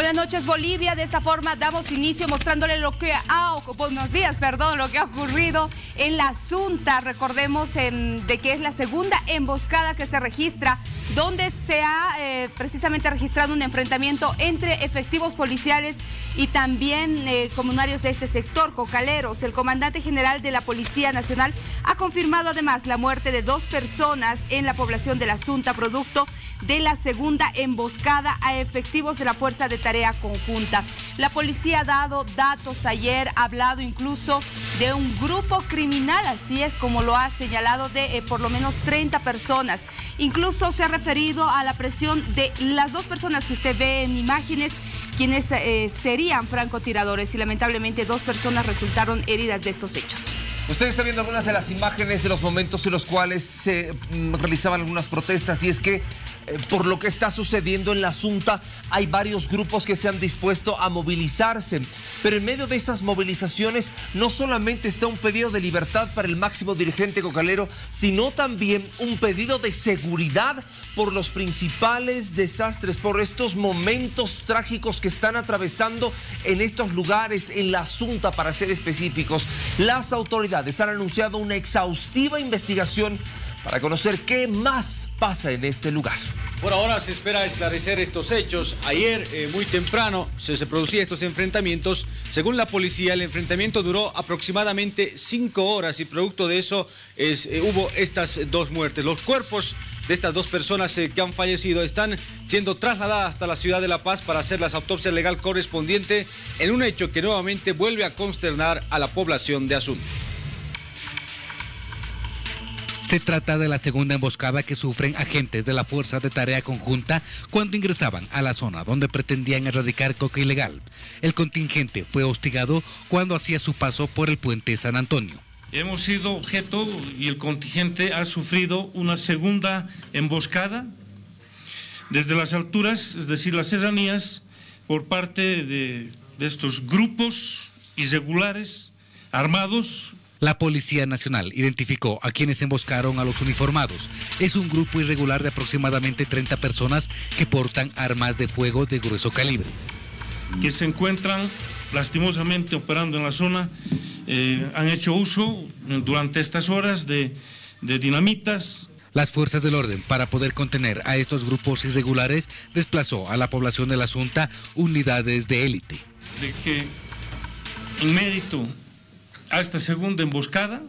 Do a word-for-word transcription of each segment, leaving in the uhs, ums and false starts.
Buenas noches, Bolivia. De esta forma damos inicio mostrándole lo que ha, buenos días, perdón, lo que ha ocurrido en la Asunta. Recordemos en, de que es la segunda emboscada que se registra, donde se ha eh, precisamente registrado un enfrentamiento entre efectivos policiales y también eh, comunarios de este sector, cocaleros. El comandante general de la Policía Nacional ha confirmado además la muerte de dos personas en la población de la Asunta, producto de la segunda emboscada a efectivos de la Fuerza de Tarea Conjunta. La policía ha dado datos ayer, ha hablado incluso de un grupo criminal, así es como lo ha señalado, de eh, por lo menos treinta personas. Incluso se ha referido a la presión de las dos personas que usted ve en imágenes, quienes eh, serían francotiradores, y lamentablemente dos personas resultaron heridas de estos hechos. Usted está viendo algunas de las imágenes de los momentos en los cuales se mm, realizaban algunas protestas, y es que eh, por lo que está sucediendo en la Asunta hay varios grupos que se han dispuesto a movilizarse, pero en medio de esas movilizaciones no solamente está un pedido de libertad para el máximo dirigente cocalero, sino también un pedido de seguridad por los principales desastres, por estos momentos trágicos que están atravesando en estos lugares, en la Asunta para ser específicos. Las autoridades han anunciado una exhaustiva investigación para conocer qué más pasa en este lugar. Por ahora se espera esclarecer estos hechos. Ayer, eh, muy temprano, se, se producían estos enfrentamientos. Según la policía, el enfrentamiento duró aproximadamente cinco horas y producto de eso es, eh, hubo estas dos muertes. Los cuerpos de estas dos personas eh, que han fallecido están siendo trasladadas hasta la ciudad de La Paz para hacer las autopsias legal correspondiente en un hecho que nuevamente vuelve a consternar a la población de Asunta. Se trata de la segunda emboscada que sufren agentes de la Fuerza de Tarea Conjunta cuando ingresaban a la zona donde pretendían erradicar coca ilegal. El contingente fue hostigado cuando hacía su paso por el puente San Antonio. Hemos sido objeto y el contingente ha sufrido una segunda emboscada desde las alturas, es decir, las serranías, por parte de, de estos grupos irregulares armados. La Policía Nacional identificó a quienes emboscaron a los uniformados. Es un grupo irregular de aproximadamente treinta personas que portan armas de fuego de grueso calibre. Que se encuentran lastimosamente operando en la zona, eh, han hecho uso durante estas horas de, de dinamitas. Las fuerzas del orden, para poder contener a estos grupos irregulares, desplazó a la población de la Asunta unidades de élite. De que en mérito a esta segunda emboscada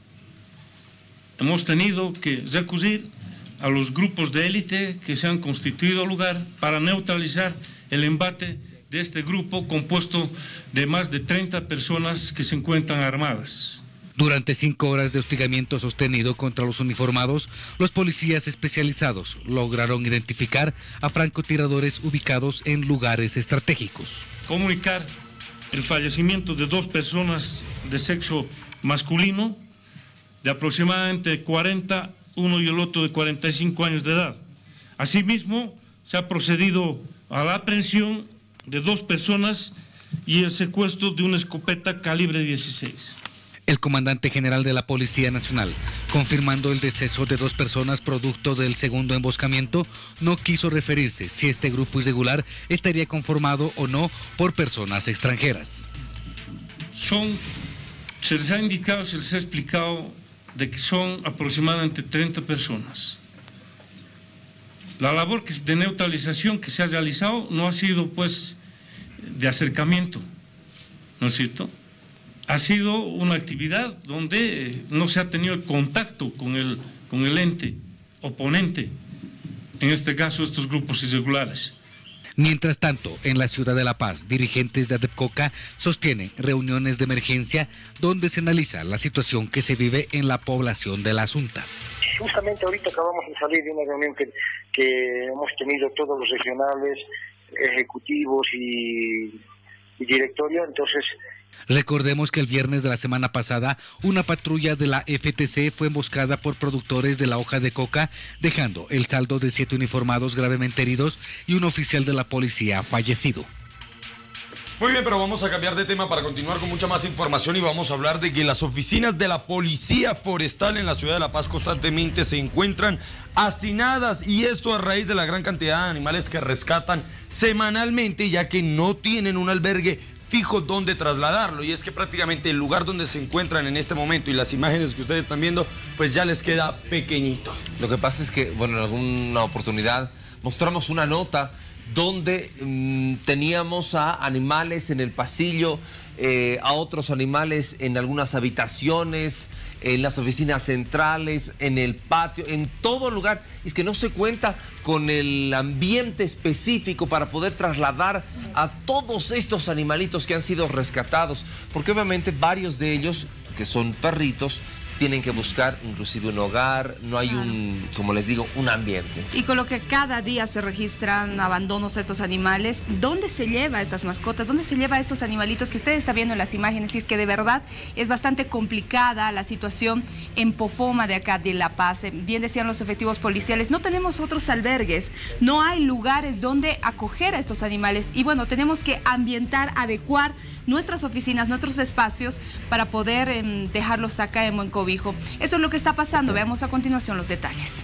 hemos tenido que recurrir a los grupos de élite que se han constituido al lugar para neutralizar el embate de este grupo compuesto de más de treinta personas que se encuentran armadas. Durante cinco horas de hostigamiento sostenido contra los uniformados, los policías especializados lograron identificar a francotiradores ubicados en lugares estratégicos. Comunicar el fallecimiento de dos personas de sexo masculino, de aproximadamente cuarenta, uno y el otro de cuarenta y cinco años de edad. Asimismo, se ha procedido a la aprehensión de dos personas y el secuestro de una escopeta calibre dieciséis. El comandante general de la Policía Nacional, confirmando el deceso de dos personas producto del segundo emboscamiento, no quiso referirse si este grupo irregular estaría conformado o no por personas extranjeras. Son, se les ha indicado, se les ha explicado de que son aproximadamente treinta personas. La labor de neutralización que se ha realizado no ha sido pues de acercamiento, ¿no es cierto? Ha sido una actividad donde no se ha tenido el contacto con el, con el ente oponente, en este caso estos grupos irregulares. Mientras tanto, en la ciudad de La Paz, dirigentes de ADEPCOCA sostienen reuniones de emergencia donde se analiza la situación que se vive en la población de la Asunta. Justamente ahorita acabamos de salir de una reunión que, que hemos tenido todos los regionales, ejecutivos y, y directorio, entonces... Recordemos que el viernes de la semana pasada, una patrulla de la F T C fue emboscada por productores de la hoja de coca, dejando el saldo de siete uniformados gravemente heridos y un oficial de la policía fallecido. Muy bien, pero vamos a cambiar de tema para continuar con mucha más información y vamos a hablar de que las oficinas de la Policía Forestal en la ciudad de La Paz constantemente se encuentran hacinadas, y esto a raíz de la gran cantidad de animales que rescatan semanalmente, ya que no tienen un albergue fijo donde trasladarlo, y es que prácticamente el lugar donde se encuentran en este momento y las imágenes que ustedes están viendo, pues ya les queda pequeñito. Lo que pasa es que, bueno, en alguna oportunidad mostramos una nota donde mmm, teníamos a animales en el pasillo, eh, a otros animales en algunas habitaciones, en las oficinas centrales, en el patio, en todo lugar. Es que no se cuenta con el ambiente específico para poder trasladar a todos estos animalitos que han sido rescatados, porque obviamente varios de ellos, que son perritos, tienen que buscar inclusive un hogar, no hay un, como les digo, un ambiente. Y con lo que cada día se registran abandonos a estos animales, ¿dónde se lleva a estas mascotas? ¿Dónde se lleva a estos animalitos que usted está viendo en las imágenes? Y es que de verdad es bastante complicada la situación en Pofoma de acá de La Paz. Bien decían los efectivos policiales, no tenemos otros albergues, no hay lugares donde acoger a estos animales. Y bueno, tenemos que ambientar, adecuar nuestras oficinas, nuestros espacios para poder eh, dejarlos acá en buen cobijo. Eso es lo que está pasando. Veamos a continuación los detalles.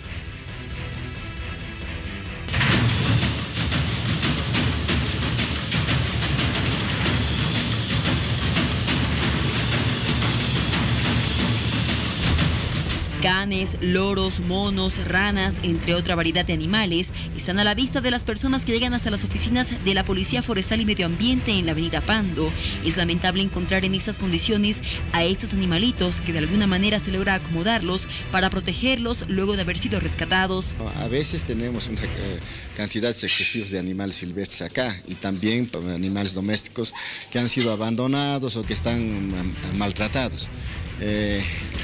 Canes, loros, monos, ranas, entre otra variedad de animales, están a la vista de las personas que llegan hasta las oficinas de la Policía Forestal y Medio Ambiente en la avenida Pando. Es lamentable encontrar en estas condiciones a estos animalitos que de alguna manera se logra acomodarlos para protegerlos luego de haber sido rescatados. A veces tenemos una eh, cantidad excesiva de animales silvestres acá, y también animales domésticos que han sido abandonados o que están man, maltratados. Eh,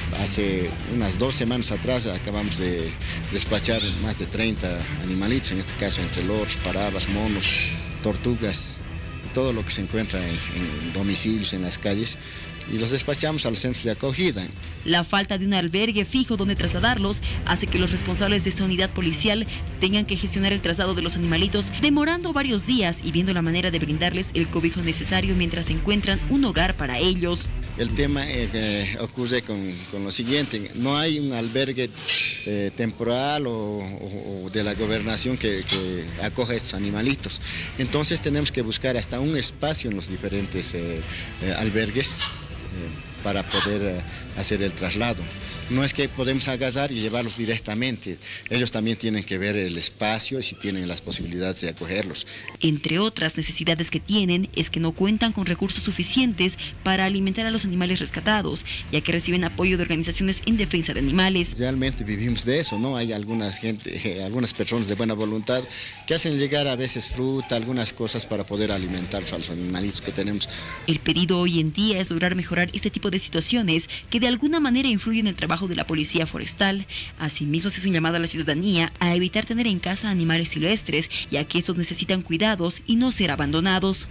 hace unas dos semanas atrás acabamos de despachar más de treinta animalitos, en este caso entre loros, parabas, monos, tortugas y todo lo que se encuentra en, en domicilios, en las calles, y los despachamos a los centros de acogida. La falta de un albergue fijo donde trasladarlos hace que los responsables de esta unidad policial tengan que gestionar el traslado de los animalitos, demorando varios días y viendo la manera de brindarles el cobijo necesario mientras encuentran un hogar para ellos. El tema eh, eh, ocurre con, con lo siguiente: no hay un albergue eh, temporal o, o, o de la gobernación que, que acoja a estos animalitos. Entonces tenemos que buscar hasta un espacio en los diferentes eh, eh, albergues eh, para poder eh, hacer el traslado. No es que podemos agarrar y llevarlos directamente, ellos también tienen que ver el espacio y si tienen las posibilidades de acogerlos. Entre otras necesidades que tienen es que no cuentan con recursos suficientes para alimentar a los animales rescatados, ya que reciben apoyo de organizaciones en defensa de animales. Realmente vivimos de eso, ¿no? Hay algunas gente, eh, algunas personas de buena voluntad que hacen llegar a veces fruta, algunas cosas para poder alimentar a los animalitos que tenemos. El pedido hoy en día es lograr mejorar este tipo de situaciones que de alguna manera influyen en el trabajo de la Policía Forestal. Asimismo, se hace un llamado a la ciudadanía a evitar tener en casa animales silvestres, ya que estos necesitan cuidados y no ser abandonados.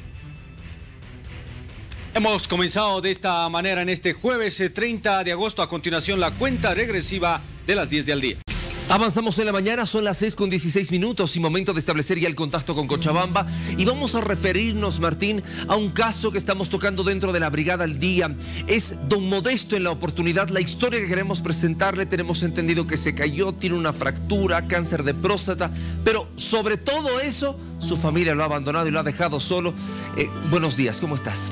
Hemos comenzado de esta manera en este jueves treinta de agosto. A continuación, la cuenta regresiva de las diez de al día. Avanzamos en la mañana, son las seis con dieciséis minutos y momento de establecer ya el contacto con Cochabamba, y vamos a referirnos, Martín, a un caso que estamos tocando dentro de la Brigada al Día. Es don Modesto en la oportunidad. La historia que queremos presentarle, tenemos entendido que se cayó, tiene una fractura, cáncer de próstata, pero sobre todo eso, su familia lo ha abandonado y lo ha dejado solo. Eh, buenos días, ¿cómo estás?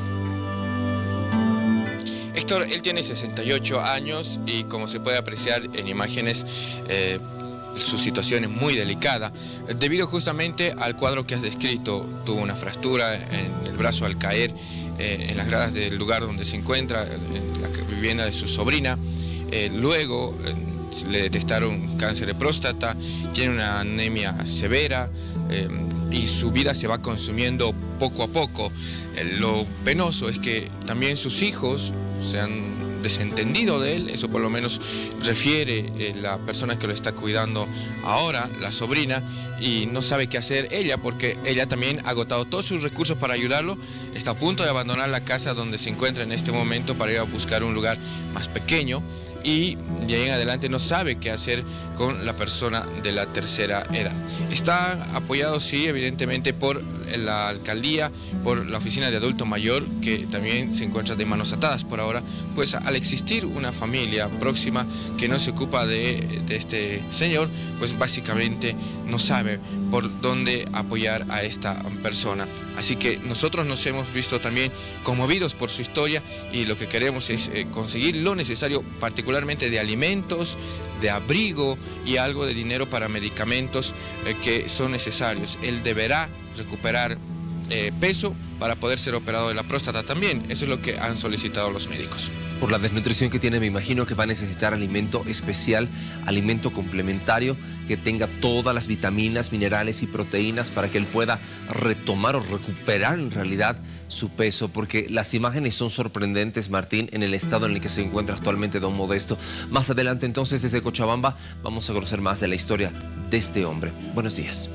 Héctor, él tiene sesenta y ocho años y como se puede apreciar en imágenes, eh, su situación es muy delicada, debido justamente al cuadro que has descrito. Tuvo una fractura en el brazo al caer eh, en las gradas del lugar donde se encuentra, en la vivienda de su sobrina. Eh, luego eh, le detectaron cáncer de próstata, tiene una anemia severa eh, y su vida se va consumiendo poco a poco. Eh, lo penoso es que también sus hijos se han desentendido de él, eso por lo menos refiere eh, la persona que lo está cuidando ahora, la sobrina, y no sabe qué hacer ella, porque ella también ha agotado todos sus recursos para ayudarlo, está a punto de abandonar la casa donde se encuentra en este momento para ir a buscar un lugar más pequeño, y de ahí en adelante no sabe qué hacer con la persona de la tercera edad. Está apoyado, sí, evidentemente por la alcaldía, por la oficina de adulto mayor, que también se encuentra de manos atadas por ahora, pues al existir una familia próxima que no se ocupa de, de este señor, pues básicamente no sabe por dónde apoyar a esta persona. Así que nosotros nos hemos visto también conmovidos por su historia y lo que queremos es eh, conseguir lo necesario, particularmente de alimentos, de abrigo y algo de dinero para medicamentos eh, que son necesarios. Él deberá recuperar eh, peso para poder ser operado de la próstata también. Eso es lo que han solicitado los médicos. Por la desnutrición que tiene, me imagino que va a necesitar alimento especial, alimento complementario, que tenga todas las vitaminas, minerales y proteínas para que él pueda retomar o recuperar en realidad su peso, porque las imágenes son sorprendentes, Martín, en el estado en el que se encuentra actualmente don Modesto. Más adelante, entonces, desde Cochabamba, vamos a conocer más de la historia de este hombre. Buenos días.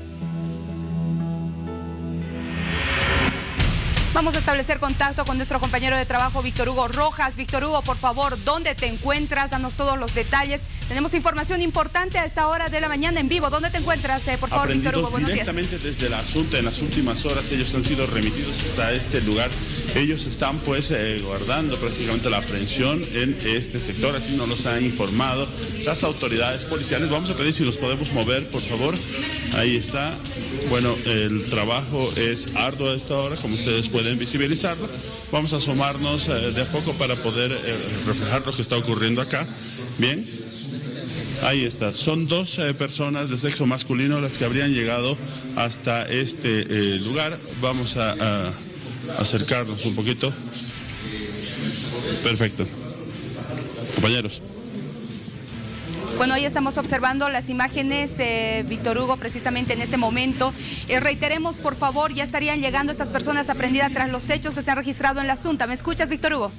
Vamos a establecer contacto con nuestro compañero de trabajo, Víctor Hugo Rojas. Víctor Hugo, por favor, ¿dónde te encuentras? Danos todos los detalles. Tenemos información importante a esta hora de la mañana en vivo. ¿Dónde te encuentras, eh, por favor, Víctor Hugo? Buenos días. Directamente desde la Asunta, en las últimas horas ellos han sido remitidos hasta este lugar. Ellos están pues eh, guardando prácticamente la aprehensión en este sector, así nos los han informado las autoridades policiales. Vamos a pedir si los podemos mover, por favor. Ahí está. Bueno, el trabajo es arduo a esta hora, como ustedes pueden visibilizarlo. Vamos a asomarnos eh, de a poco para poder eh, reflejar lo que está ocurriendo acá. Bien, ahí está. Son dos eh, personas de sexo masculino las que habrían llegado hasta este eh, lugar. Vamos a, a acercarnos un poquito. Perfecto. Compañeros. Bueno, hoy estamos observando las imágenes, eh, Víctor Hugo, precisamente en este momento. Eh, reiteremos, por favor, ya estarían llegando estas personas aprendidas tras los hechos que se han registrado en la Asunta. ¿Me escuchas, Víctor Hugo?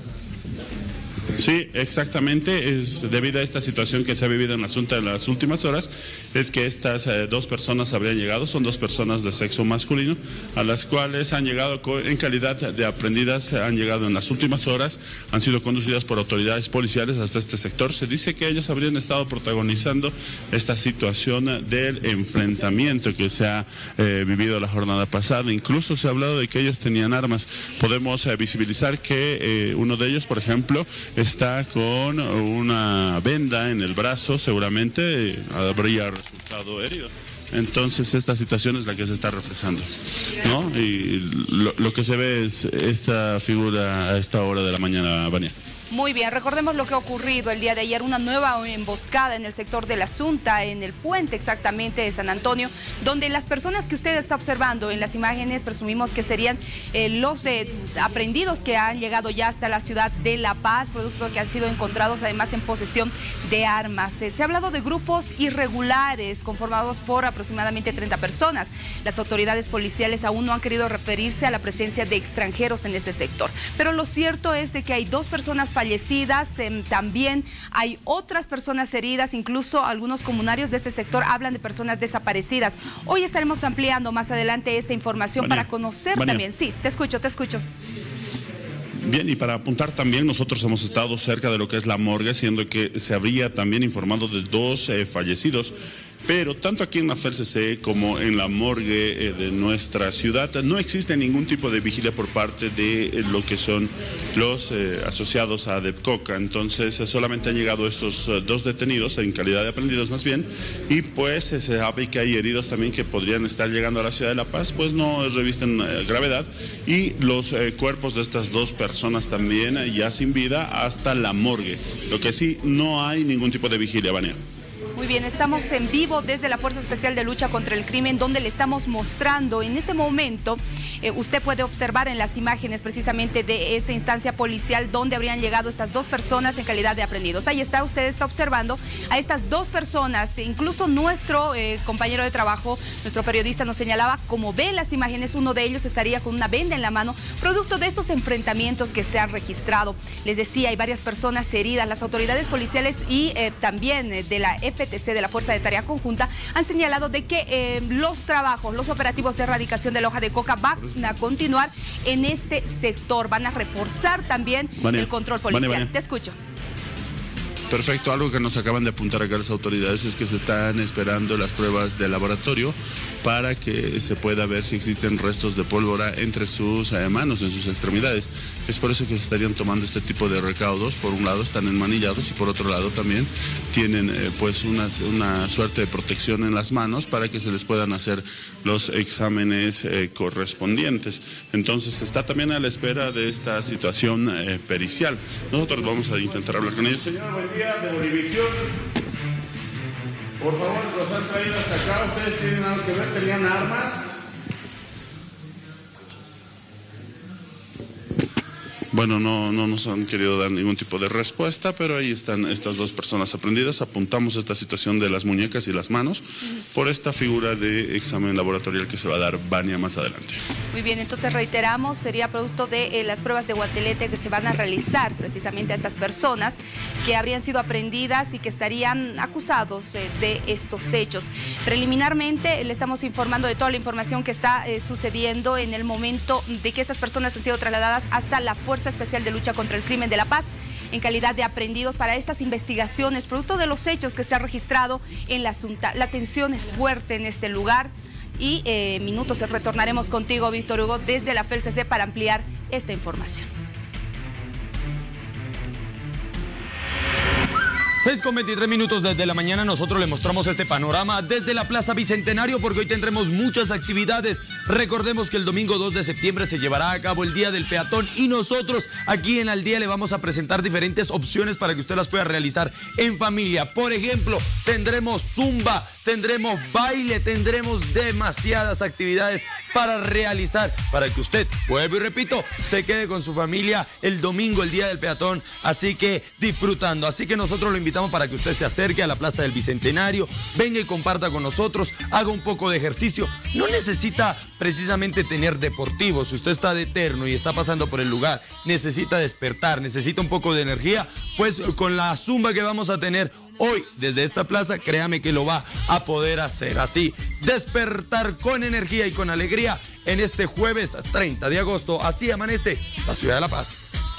Sí, exactamente. Es debido a esta situación que se ha vivido en la Asunta en las últimas horas, es que estas eh, dos personas habrían llegado, son dos personas de sexo masculino, a las cuales han llegado en calidad de aprendidas, han llegado en las últimas horas, han sido conducidas por autoridades policiales hasta este sector. Se dice que ellos habrían estado protagonizando esta situación del enfrentamiento que se ha eh, vivido la jornada pasada. Incluso se ha hablado de que ellos tenían armas. Podemos eh, visibilizar que eh, uno de ellos, por ejemplo, está con una venda en el brazo, seguramente eh, habría resultado herido. Entonces esta situación es la que se está reflejando, ¿no? Y lo, lo que se ve es esta figura a esta hora de la mañana, Vania. Muy bien, recordemos lo que ha ocurrido el día de ayer, una nueva emboscada en el sector de la Asunta, en el puente exactamente de San Antonio, donde las personas que usted está observando en las imágenes, presumimos que serían eh, los eh, aprendidos que han llegado ya hasta la ciudad de La Paz, productos que han sido encontrados además en posesión de armas. Eh, se ha hablado de grupos irregulares conformados por aproximadamente treinta personas. Las autoridades policiales aún no han querido referirse a la presencia de extranjeros en este sector, pero lo cierto es de que hay dos personas fallecidas, eh, también hay otras personas heridas, incluso algunos comunarios de este sector hablan de personas desaparecidas. Hoy estaremos ampliando más adelante esta información Vania, para conocer Vania. también. Sí, te escucho, te escucho. Bien, y para apuntar también, nosotros hemos estado cerca de lo que es la morgue, siendo que se habría también informado de dos eh, fallecidos. Pero tanto aquí en la F E R C C como en la morgue eh, de nuestra ciudad no existe ningún tipo de vigilia por parte de eh, lo que son los eh, asociados a DEPCOCA. Entonces eh, solamente han llegado estos eh, dos detenidos en calidad de aprendidos más bien, y pues eh, se sabe que hay heridos también que podrían estar llegando a la ciudad de La Paz, pues no revisten eh, gravedad, y los eh, cuerpos de estas dos personas también eh, ya sin vida hasta la morgue. Lo que sí, no hay ningún tipo de vigilia, Vania. Muy bien, estamos en vivo desde la Fuerza Especial de Lucha contra el Crimen, donde le estamos mostrando en este momento, eh, usted puede observar en las imágenes precisamente de esta instancia policial donde habrían llegado estas dos personas en calidad de aprendidos. Ahí está, usted está observando a estas dos personas, incluso nuestro eh, compañero de trabajo, nuestro periodista nos señalaba, como ve las imágenes, uno de ellos estaría con una venda en la mano, producto de estos enfrentamientos que se han registrado. Les decía, hay varias personas heridas. Las autoridades policiales y eh, también eh, de la F T C, de la Fuerza de Tarea Conjunta, han señalado de que eh, los trabajos, los operativos de erradicación de la hoja de coca van a continuar en este sector, van a reforzar también Vania, el control policial. Vania, Vania. Te escucho. Perfecto, algo que nos acaban de apuntar acá las autoridades es que se están esperando las pruebas de laboratorio para que se pueda ver si existen restos de pólvora entre sus eh, manos, en sus extremidades. Es por eso que se estarían tomando este tipo de recaudos. Por un lado están enmanillados y por otro lado también tienen eh, pues una, una suerte de protección en las manos para que se les puedan hacer los exámenes eh, correspondientes. Entonces se está también a la espera de esta situación eh, pericial. Nosotros vamos a intentar hablar con ellos. Señor, buen día, de Bolivisión. Por favor, los han traído hasta acá. ¿Ustedes tienen algo que ver? ¿Tenían armas? Bueno, no, no nos han querido dar ningún tipo de respuesta, pero ahí están estas dos personas aprendidas. Apuntamos esta situación de las muñecas y las manos por esta figura de examen laboratorial que se va a dar Vania más adelante. Muy bien, entonces reiteramos, sería producto de eh, las pruebas de guantelete que se van a realizar precisamente a estas personas que habrían sido aprendidas y que estarían acusados eh, de estos hechos. Preliminarmente le estamos informando de toda la información que está eh, sucediendo en el momento de que estas personas han sido trasladadas hasta la Fuerza Especial de Lucha contra el Crimen de La Paz en calidad de aprendidos para estas investigaciones, producto de los hechos que se han registrado en la Asunta. La tensión es fuerte en este lugar y eh, minutos retornaremos contigo, Víctor Hugo, desde la F E L C C para ampliar esta información. seis con veintitrés minutos desde la mañana, nosotros le mostramos este panorama desde la Plaza Bicentenario porque hoy tendremos muchas actividades. Recordemos que el domingo dos de septiembre se llevará a cabo el Día del Peatón y nosotros aquí en Al Día le vamos a presentar diferentes opciones para que usted las pueda realizar en familia. Por ejemplo, tendremos zumba, tendremos baile, tendremos demasiadas actividades para realizar, para que usted, vuelvo y repito, se quede con su familia el domingo, el Día del Peatón, así que disfrutando. Así que nosotros lo invitamos para que usted se acerque a la Plaza del Bicentenario, venga y comparta con nosotros, haga un poco de ejercicio. No necesita precisamente tener deportivo. Si usted está de terno y está pasando por el lugar, necesita despertar, necesita un poco de energía, pues con la zumba que vamos a tener hoy desde esta plaza, créame que lo va a poder hacer. Así, despertar con energía y con alegría en este jueves treinta de agosto. Así amanece la ciudad de La Paz.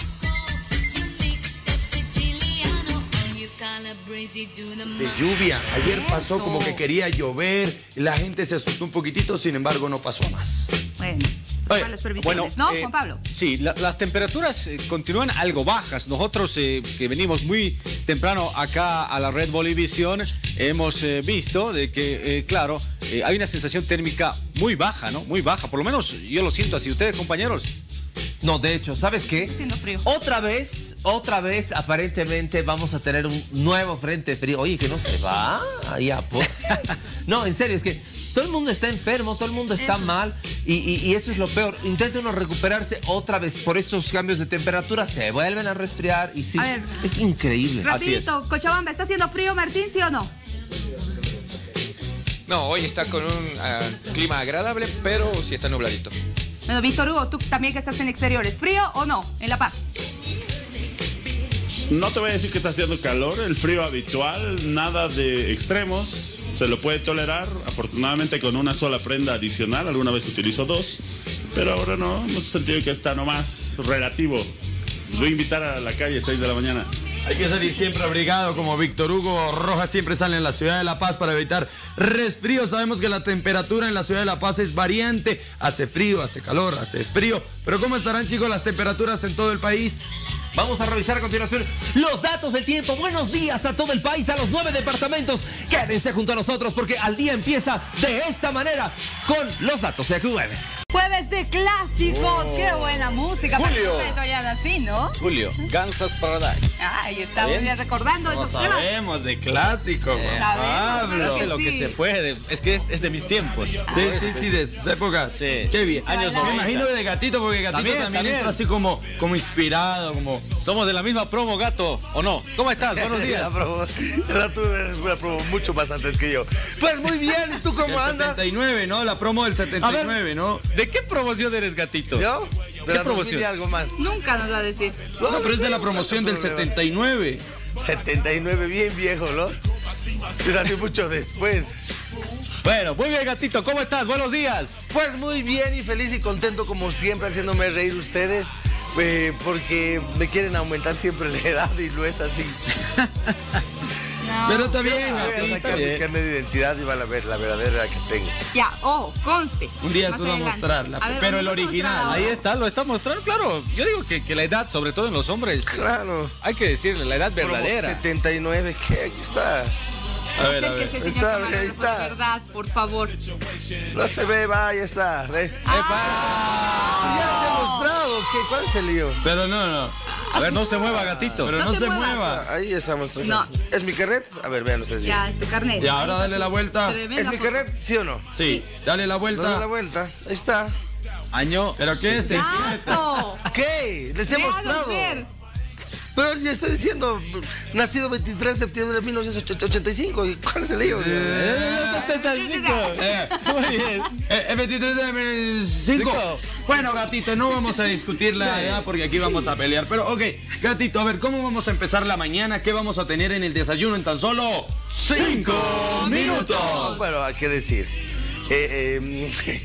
De lluvia, ayer pasó como que quería llover, la gente se asustó un poquitito, sin embargo no pasó más. Bueno. Oye, las previsiones, bueno, ¿no, eh, Juan Pablo? Sí, la, las temperaturas eh, continúan algo bajas. Nosotros eh, que venimos muy temprano acá a la red Bolivisión, hemos eh, visto de que, eh, claro, eh, hay una sensación térmica muy baja, ¿no? Muy baja, por lo menos yo lo siento así. ¿Ustedes, compañeros? No, de hecho, ¿sabes qué? Haciendo frío. Otra vez, otra vez, aparentemente vamos a tener un nuevo frente frío. Oye, que no se va. Ya, pues. No, en serio, es que todo el mundo está enfermo, todo el mundo está Eso. mal y, y, y eso es lo peor. Intenta uno recuperarse otra vez por estos cambios de temperatura, se vuelven a resfriar y sí, A ver, es increíble. Rapidito, Cochabamba, ¿está haciendo frío, Martín, sí o no? No, hoy está con un uh, clima agradable, pero sí está nubladito. Bueno, Víctor Hugo, tú también que estás en exteriores, ¿frío o no en La Paz? No te voy a decir que está haciendo calor, el frío habitual, nada de extremos, se lo puede tolerar, afortunadamente con una sola prenda adicional, alguna vez utilizo dos, pero ahora no, hemos sentido que está nomás relativo. Les voy a invitar a la calle seis de la mañana. Hay que salir siempre abrigado como Víctor Hugo Rojas siempre sale en la ciudad de La Paz para evitar resfrío. Sabemos que la temperatura en la ciudad de La Paz es variante, hace frío, hace calor, hace frío, pero ¿cómo estarán, chicos, las temperaturas en todo el país? Vamos a revisar a continuación los datos del tiempo. Buenos días a todo el país, a los nueve departamentos. Quédense junto a nosotros porque Al Día empieza de esta manera con los datos de A Q nueve. Jueves de clásicos, oh. Qué buena música. Julio. Para así, ¿no? Julio, Kansas Paradise. Ay, estamos ya recordando No esos temas. sabemos de clásicos, Eh, Sabemos, claro que lo que sí. se puede, es que es, es de mis tiempos. Sí, sí, sí, de esas épocas. Sí. Qué bien. Años Bailaba. Me noventa. imagino de Gatito, porque Gatito También, también, también. entra así como, como inspirado, como... Somos de la misma promo, Gato, ¿o no? ¿Cómo estás? Buenos días. La promo, era tú eres una promo mucho más antes que yo. Pues muy bien, ¿y tú cómo Del andas? setenta y nueve, ¿no? La promo del setenta y A nueve, ver, ¿no? ¿De qué promoción eres, Gatito? ¿Yo? ¿Qué De la promoción? dos mil y algo más. Nunca nos va a decir. No, pero es de la promoción del setenta y nueve. setenta y nueve, bien viejo, ¿no? Es hace mucho después. Bueno, muy bien, Gatito, ¿cómo estás? Buenos días. Pues muy bien y feliz y contento como siempre haciéndome reír ustedes. eh, porque me quieren aumentar siempre la edad y no es así. No. Pero está bien, Voy a Gatito, sacar bien. mi carnet de identidad y van a ver la verdadera que tengo. Ya, ojo, conste. Un día Más tú vas a adelante. mostrar, la- A ver, pero el vamos a original. mostrar Ahí ahora. está, lo está mostrando, claro. Yo digo que, que la edad, sobre todo en los hombres, Claro. hay que decirle la edad Promo verdadera. setenta y nueve, ¿qué? Aquí está. A ver, a ver. Acérquese, señor Está, camarógrafo, ahí está. de verdad, por favor. No se ve, va, ahí está. ¿Ve? Ah. Ya les he mostrado. ¿Qué? ¿Cuál es el lío? Pero no, no. A ver, no se mueva, gatito. Pero No no, te se muevas. mueva. Ahí estamos. No. ¿Es mi carnet? A ver, vean ustedes bien. Ya, es tu carnet. Y ahora Ahí dale está la tu vuelta. tremenda ¿Es mi foto. carnet? ¿Sí o no? Sí, dale la No da la vuelta. vuelta. Ahí está. Año. ¿Pero qué es? ¡Gato! ¿Qué? Les he Véalo mostrado. ver. Pero ya estoy diciendo, nacido veintitrés de septiembre de mil novecientos ochenta y cinco. ¿Cuál es el lío? Eh, Muy bien. eh, eh, veintitrés de cinco. Bueno, gatito, no vamos a discutir la edad porque aquí vamos a pelear. Pero, ok, gatito, a ver, ¿cómo vamos a empezar la mañana? ¿Qué vamos a tener en el desayuno en tan solo cinco minutos? Bueno, hay que decir. Eh, eh,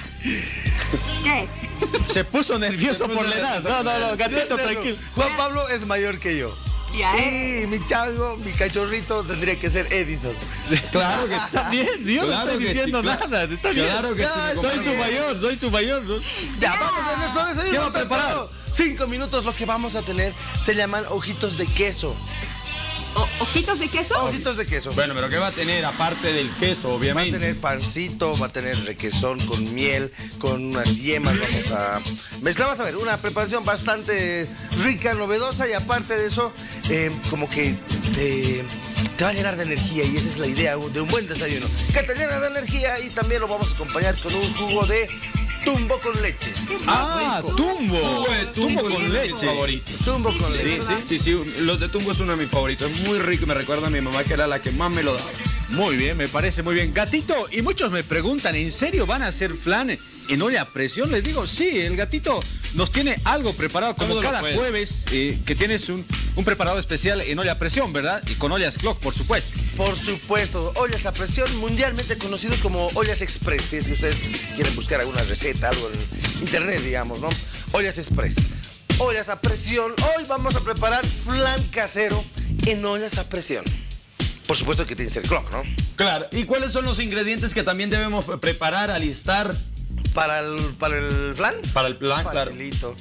¿Qué? Se puso nervioso por la edad. No, no, no, gatito, tranquilo. Juan Pablo es mayor que yo. Ya, ¿eh? Y mi chango, mi cachorrito, tendría que ser Edison. Claro que Está bien, yo Claro no estoy que sí, diciendo claro. nada. Está bien. Claro que sí, Ya, mi soy su compañero. mayor, soy su mayor. ¿no? Ya, vamos a nuestro desayuno. ¿Qué va a tan preparar? solo Cinco minutos, lo que vamos a tener se llaman ojitos de queso. O- ¿Ojitos de queso? Ojitos de queso. Bueno, pero ¿qué va a tener aparte del queso, Va a obviamente? tener pancito, va a tener requesón con miel, con unas yemas. Vamos a mezclar. Vas a ver, una preparación bastante rica, novedosa y aparte de eso, eh, como que te, te va a llenar de energía y esa es la idea de un buen desayuno. Que te llena de energía y también lo vamos a acompañar con un jugo de tumbo con leche. Ah, tumbo. Jugo de tumbo Tumbo con es leche. mi favorito. Tumbo con leche. Sí, sí, sí, sí. Los de tumbo es uno de mis favoritos. Es muy rico y me recuerda a mi mamá que era la que más me lo daba. Muy bien, me parece muy bien. Gatito, y muchos me preguntan, ¿en serio van a hacer flan en olla a presión? Les digo, sí, el gatito nos tiene algo preparado como Todo lo cada puede. jueves, eh, que tienes un, un preparado especial en olla a presión, ¿verdad? Y con ollas Clock, por supuesto. Por supuesto, ollas a presión mundialmente conocidos como ollas express. Si es que ustedes quieren buscar alguna receta, algo en internet, digamos, ¿no? Ollas express. Ollas a presión. Hoy vamos a preparar flan casero en ollas a presión. Por supuesto que tiene que ser Clock, ¿no? Claro. ¿Y cuáles son los ingredientes que también debemos preparar, alistar Para el, para el flan, para el plan? Claro. facilito.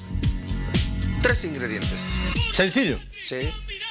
Tres ingredientes. Sencillo. Sí.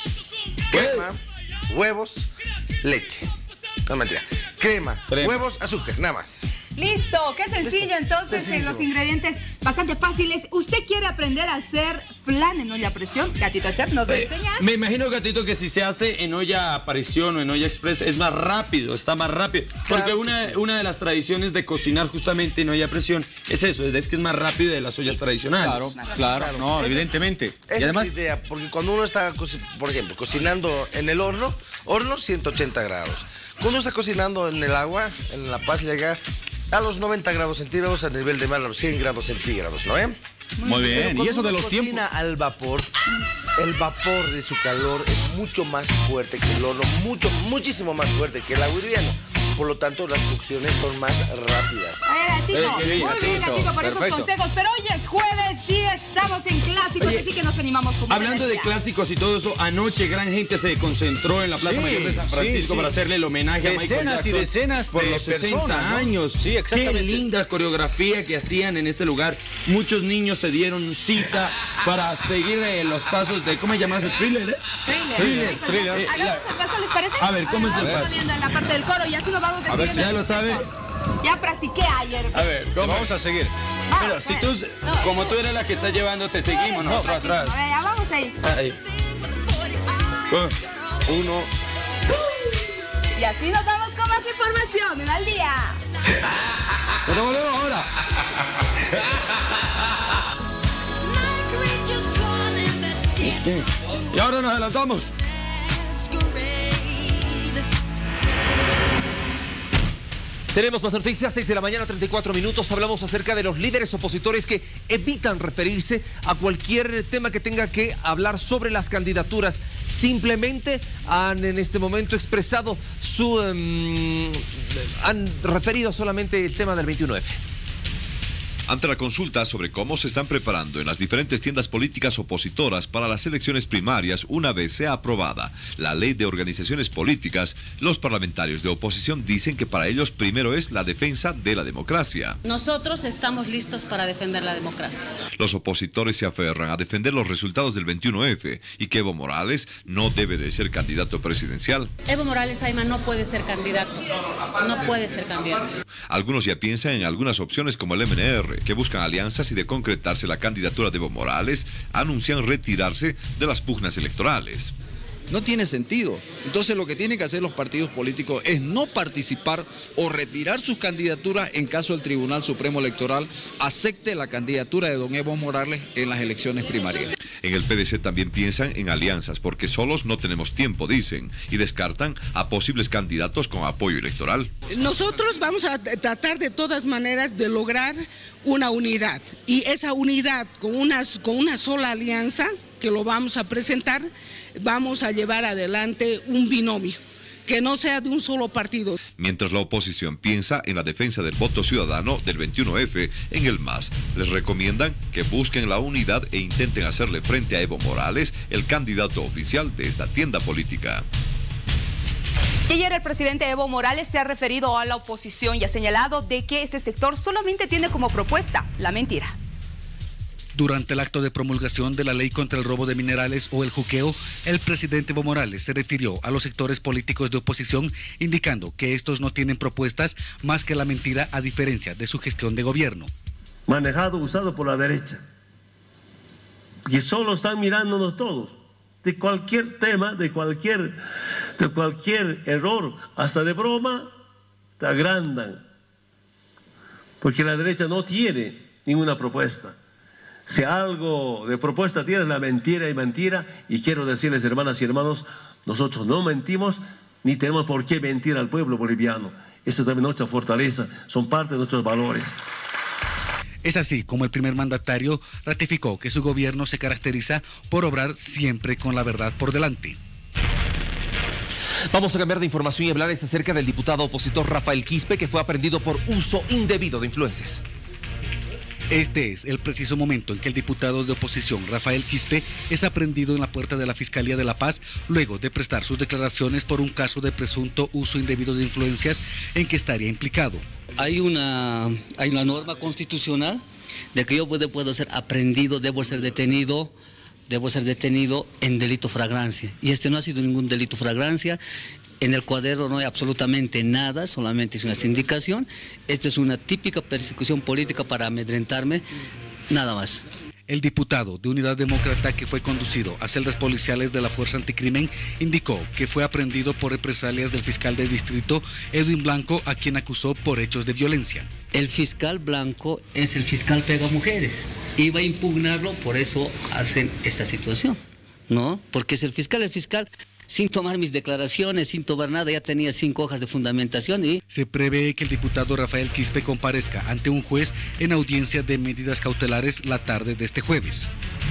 Crema, huevos, leche. No, mentira. Crema, Crema. huevos, azúcar, nada más. Listo, qué sencillo entonces, en Sencillísimo. los ingredientes bastante fáciles. ¿Usted quiere aprender a hacer flan en olla a presión? Gatito Chef nos va a Eh, enseñar. me imagino, gatito, que si se hace en olla a presión o en olla express es más rápido, está más rápido. Porque Claro. una, una de las tradiciones de cocinar justamente en olla a presión es eso, es que es más rápido de las ollas tradicionales. Claro, claro, no, Esa es- evidentemente. Esa Y además, es la idea, porque cuando uno está, co- por ejemplo, cocinando en el horno, horno ciento ochenta grados. Cuando uno está cocinando en el agua, en La Paz llega a los noventa grados centígrados, a nivel de mar a los cien grados centígrados, ¿no ven? muy Pero bien. cuando Y eso de uno los tiempos. cocina al vapor, el vapor de su calor es mucho más fuerte que el horno, mucho, muchísimo más fuerte que el agua hirviendo. Por lo tanto, las cocciones son más rápidas. A ver, Gatito, Eh, qué bien, muy bien, Gatito, Gatito, por esos perfecto. consejos. Pero hoy es jueves, sí estamos en clásicos, Oye, así que nos animamos con Hablando de clásicos y todo eso, anoche gran gente se concentró en la Plaza Sí, Mayor de San sí, Francisco sí. para hacerle el homenaje a Michael Decenas y Jackson decenas por de los sesenta personas, ¿no? años. Sí, exactamente. Qué linda coreografía que hacían en este lugar. Muchos niños se dieron cita para seguir eh, los pasos de, ¿cómo se llama ese thriller? ¿Es? Thriller, Thriller, sí, pues thriller. ya. Eh, Hagamos la- el paso, ¿les parece? A ver, ¿cómo es el Vamos paso? poniendo en la parte del coro y así nos vamos A ver, despidiendo. ¿ya lo sabe? Ya practiqué ayer. A ver, ¿cómo? Vamos a seguir. Vamos, Pero si a tú, ver. No, como tú eres la que está llevando, te tú eres seguimos el nosotros practico. atrás. A ver, ya vamos ahí. Ahí. Uno. Y así nos vamos con más información en al día. Pero volvemos ahora. Y ahora nos adelantamos. Tenemos más noticias, seis de la mañana, treinta y cuatro minutos. Hablamos acerca de los líderes opositores que evitan referirse a cualquier tema que tenga que hablar sobre las candidaturas. Simplemente han en este momento expresado su... um, han referido solamente el tema del veintiuno F. Ante la consulta sobre cómo se están preparando en las diferentes tiendas políticas opositoras para las elecciones primarias una vez sea aprobada la ley de organizaciones políticas, los parlamentarios de oposición dicen que para ellos primero es la defensa de la democracia. Nosotros estamos listos para defender la democracia. Los opositores se aferran a defender los resultados del veintiuno efe y que Evo Morales no debe de ser candidato presidencial. Evo Morales Ayma no puede ser candidato, no puede ser candidato. Algunos ya piensan en algunas opciones como el eme ene erre, que buscan alianzas y de concretarse la candidatura de Evo Morales, anuncian retirarse de las pugnas electorales. No tiene sentido. Entonces lo que tienen que hacer los partidos políticos es no participar o retirar sus candidaturas en caso el Tribunal Supremo Electoral acepte la candidatura de don Evo Morales en las elecciones primarias. En el pe de ce también piensan en alianzas porque solos no tenemos tiempo, dicen, y descartan a posibles candidatos con apoyo electoral. Nosotros vamos a tratar de todas maneras de lograr una unidad y esa unidad con una, con una sola alianza que lo vamos a presentar, vamos a llevar adelante un binomio, que no sea de un solo partido. Mientras la oposición piensa en la defensa del voto ciudadano del veintiuno efe, en el M A S les recomiendan que busquen la unidad e intenten hacerle frente a Evo Morales, el candidato oficial de esta tienda política. Y ayer el presidente Evo Morales se ha referido a la oposición y ha señalado de que este sector solamente tiene como propuesta la mentira. Durante el acto de promulgación de la ley contra el robo de minerales o el juqueo, el presidente Evo Morales se refirió a los sectores políticos de oposición, indicando que estos no tienen propuestas más que la mentira a diferencia de su gestión de gobierno. Manejado, usado por la derecha, que solo están mirándonos todos, de cualquier tema, de cualquier, de cualquier error, hasta de broma, te agrandan, porque la derecha no tiene ninguna propuesta. Si algo de propuesta tiene es la mentira y mentira, y quiero decirles, hermanas y hermanos, nosotros no mentimos, ni tenemos por qué mentir al pueblo boliviano. Eso es también nuestra fortaleza, son parte de nuestros valores. Es así como el primer mandatario ratificó que su gobierno se caracteriza por obrar siempre con la verdad por delante. Vamos a cambiar de información y hablar acerca del diputado opositor Rafael Quispe, que fue aprehendido por uso indebido de influencias. Este es el preciso momento en que el diputado de oposición Rafael Quispe es aprehendido en la puerta de la Fiscalía de La Paz luego de prestar sus declaraciones por un caso de presunto uso indebido de influencias en que estaría implicado. Hay una, hay una norma constitucional de que yo puedo, puedo ser aprehendido, debo ser detenido, debo ser detenido en delito flagrancia. Y este no ha sido ningún delito flagrancia. En el cuaderno no hay absolutamente nada, solamente es una indicación. Esto es una típica persecución política para amedrentarme, nada más. El diputado de Unidad Demócrata, que fue conducido a celdas policiales de la Fuerza Anticrimen, indicó que fue aprehendido por represalias del fiscal del distrito, Edwin Blanco, a quien acusó por hechos de violencia. El fiscal Blanco es el fiscal pega mujeres. Iba a impugnarlo, por eso hacen esta situación, ¿no? Porque es el fiscal, el fiscal... sin tomar mis declaraciones, sin tomar nada, ya tenía cinco hojas de fundamentación y... Se prevé que el diputado Rafael Quispe comparezca ante un juez en audiencia de medidas cautelares la tarde de este jueves.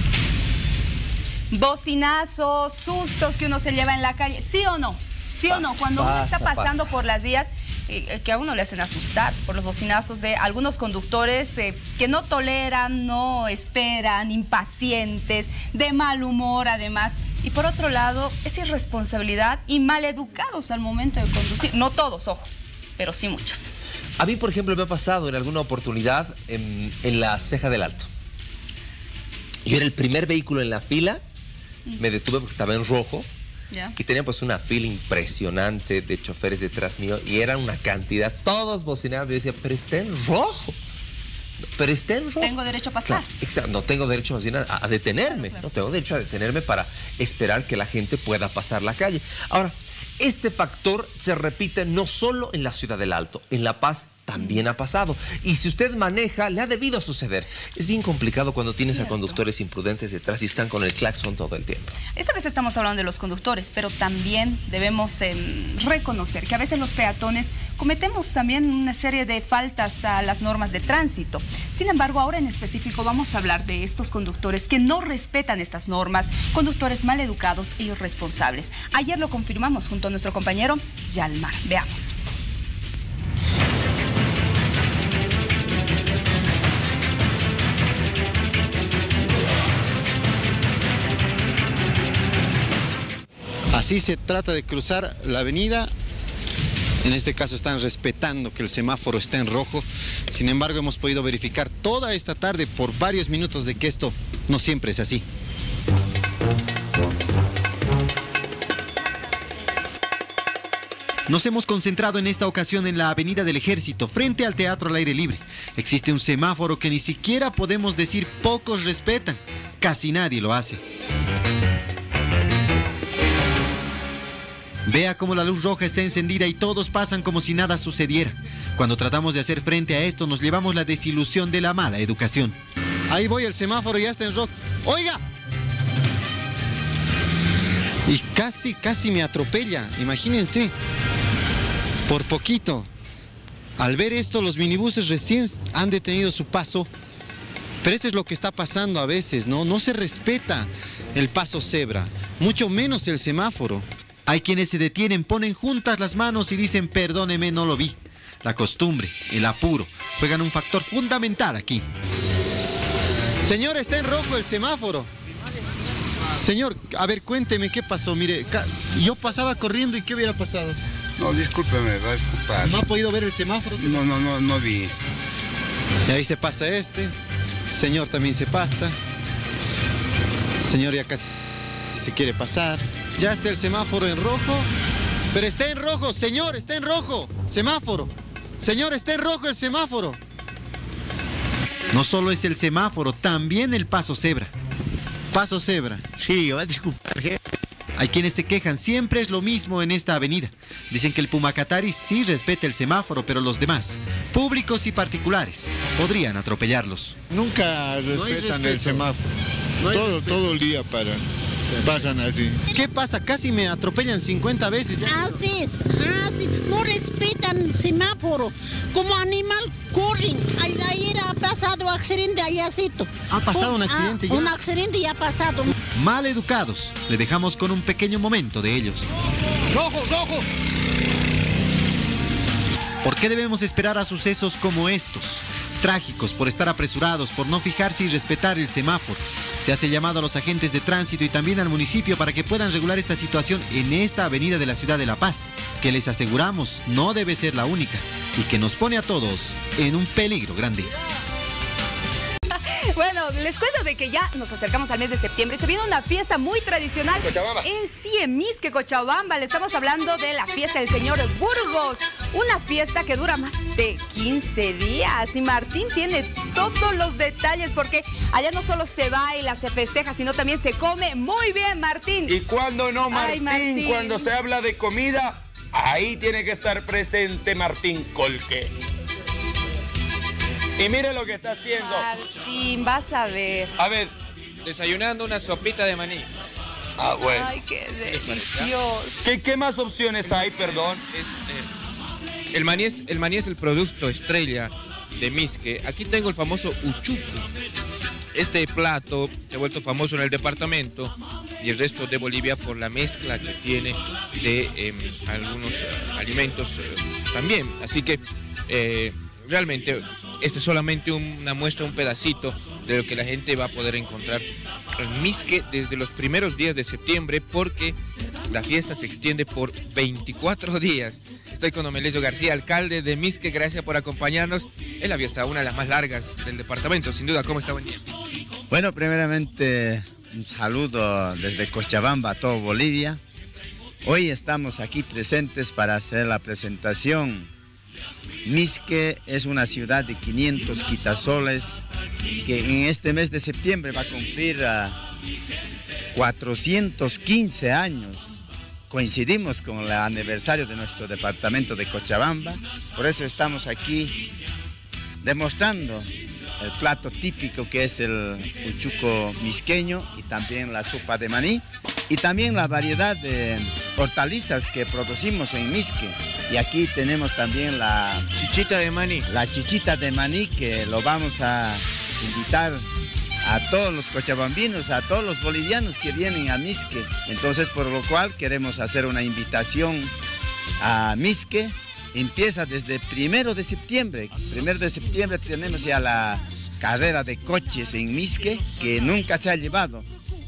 Bocinazos, sustos que uno se lleva en la calle, ¿sí o no? ¿Sí pasa, o no? Cuando uno está pasando pasa. por las vías, eh, que a uno le hacen asustar por los bocinazos de algunos conductores eh, que no toleran, no esperan, impacientes, de mal humor además. Y por otro lado, es irresponsabilidad y maleducados al momento de conducir. No todos, ojo, pero sí muchos. A mí, por ejemplo, me ha pasado en alguna oportunidad en, en la Ceja del Alto. Yo era el primer vehículo en la fila, me detuve porque estaba en rojo, ¿ya? Y tenía pues una fila impresionante de choferes detrás mío y era una cantidad, todos bocinaban y yo decía, pero está en rojo. Pero está en rojo. Tengo derecho a pasar. Claro, exacto, no tengo derecho a, a detenerme, claro. No tengo derecho a detenerme para esperar que la gente pueda pasar la calle. Ahora, este factor se repite no solo en la Ciudad del Alto, en La Paz también ha pasado. Y si usted maneja, le ha debido suceder. Es bien complicado cuando tienes Cierto. a conductores imprudentes detrás y están con el claxon todo el tiempo. Esta vez estamos hablando de los conductores, pero también debemos eh, reconocer que a veces los peatones cometemos también una serie de faltas a las normas de tránsito. Sin embargo, ahora en específico vamos a hablar de estos conductores que no respetan estas normas, conductores maleducados e irresponsables. Ayer lo confirmamos junto a nuestro compañero Yalmar. Veamos. Así se trata de cruzar la avenida. En este caso están respetando que el semáforo está en rojo. Sin embargo, hemos podido verificar toda esta tarde por varios minutos de que esto no siempre es así. Nos hemos concentrado en esta ocasión en la Avenida del Ejército, frente al Teatro al Aire Libre. Existe un semáforo que ni siquiera podemos decir pocos respetan. Casi nadie lo hace. Vea cómo la luz roja está encendida y todos pasan como si nada sucediera. Cuando tratamos de hacer frente a esto, nos llevamos la desilusión de la mala educación. Ahí voy, el semáforo ya está en rojo. ¡Oiga! Y casi, casi me atropella, imagínense. Por poquito. Al ver esto, los minibuses recién han detenido su paso. Pero esto es lo que está pasando a veces, ¿no? No se respeta el paso cebra, mucho menos el semáforo. Hay quienes se detienen, ponen juntas las manos y dicen, perdóneme, no lo vi. La costumbre, el apuro, juegan un factor fundamental aquí. Señor, está en rojo el semáforo. Señor, a ver, cuénteme qué pasó. Mire, yo pasaba corriendo y ¿qué hubiera pasado? No, discúlpeme, va a disculpar. ¿No ha podido ver el semáforo? No, no, no, no vi. Y ahí se pasa este. Señor también se pasa. Señor ya casi se quiere pasar. Ya está el semáforo en rojo. Pero está en rojo, señor, está en rojo. Semáforo. Señor, está en rojo el semáforo. No solo es el semáforo, también el paso cebra. Paso cebra. Sí, va a disculpar. Hay quienes se quejan, siempre es lo mismo en esta avenida. Dicen que el Pumacatari sí respeta el semáforo, pero los demás, públicos y particulares, podrían atropellarlos. Nunca respetan no el semáforo. No todo, todo el día paran. Pasan así. ¿Qué pasa? Casi me atropellan cincuenta veces. Así es, así. No respetan semáforo. Como animal corren. Ayer ha pasado accidente allácito. ¿Ha pasado un accidente ya? Un accidente ya ha pasado. Mal educados. Le dejamos con un pequeño momento de ellos. ¡Rojo, rojo! ¿Por qué debemos esperar a sucesos como estos? Trágicos por estar apresurados, por no fijarse y respetar el semáforo. Se hace llamado a los agentes de tránsito y también al municipio para que puedan regular esta situación en esta avenida de la ciudad de La Paz, que les aseguramos no debe ser la única y que nos pone a todos en un peligro grande. Bueno, les cuento de que ya nos acercamos al mes de septiembre. Se viene una fiesta muy tradicional. Cochabamba. En sí, en Misque, Cochabamba. Le estamos hablando de la fiesta del señor Burgos. Una fiesta que dura más de quince días. Y Martín tiene todos los detalles porque allá no solo se baila, se festeja, sino también se come muy bien, Martín. ¿Y cuándo no, Martín? Ay, Martín. Cuando se habla de comida, ahí tiene que estar presente Martín Colque. Y mire lo que está haciendo. Martín, vas a ver. A ver, desayunando una sopita de maní. Ah, bueno. Ay, qué delicioso. ¿Qué, qué más opciones hay, perdón? Es, eh, el, maní es, el maní es el producto estrella de Misque. Aquí tengo el famoso uchuco. Este plato se ha vuelto famoso en el departamento y el resto de Bolivia por la mezcla que tiene de eh, algunos eh, alimentos eh, también. Así que... Eh, Realmente, este es solamente una muestra, un pedacito de lo que la gente va a poder encontrar en Misque desde los primeros días de septiembre, porque la fiesta se extiende por veinticuatro días. Estoy con Omelesio García, alcalde de Misque. Gracias por acompañarnos en la fiesta, una de las más largas del departamento. Sin duda, ¿cómo está? Buen día. Bueno, primeramente, un saludo desde Cochabamba a todo Bolivia. Hoy estamos aquí presentes para hacer la presentación. Misque es una ciudad de quinientos quitasoles que en este mes de septiembre va a cumplir uh, cuatrocientos quince años. Coincidimos con el aniversario de nuestro departamento de Cochabamba, por eso estamos aquí demostrando el plato típico que es el uchuco misqueño y también la sopa de maní y también la variedad de hortalizas que producimos en Misque. Y aquí tenemos también la chichita de maní. La chichita de maní que lo vamos a invitar a todos los cochabambinos, a todos los bolivianos que vienen a Misque. Entonces, por lo cual queremos hacer una invitación a Misque. Empieza desde primero de septiembre. Primero de septiembre tenemos ya la carrera de coches en Misque, que nunca se ha llevado.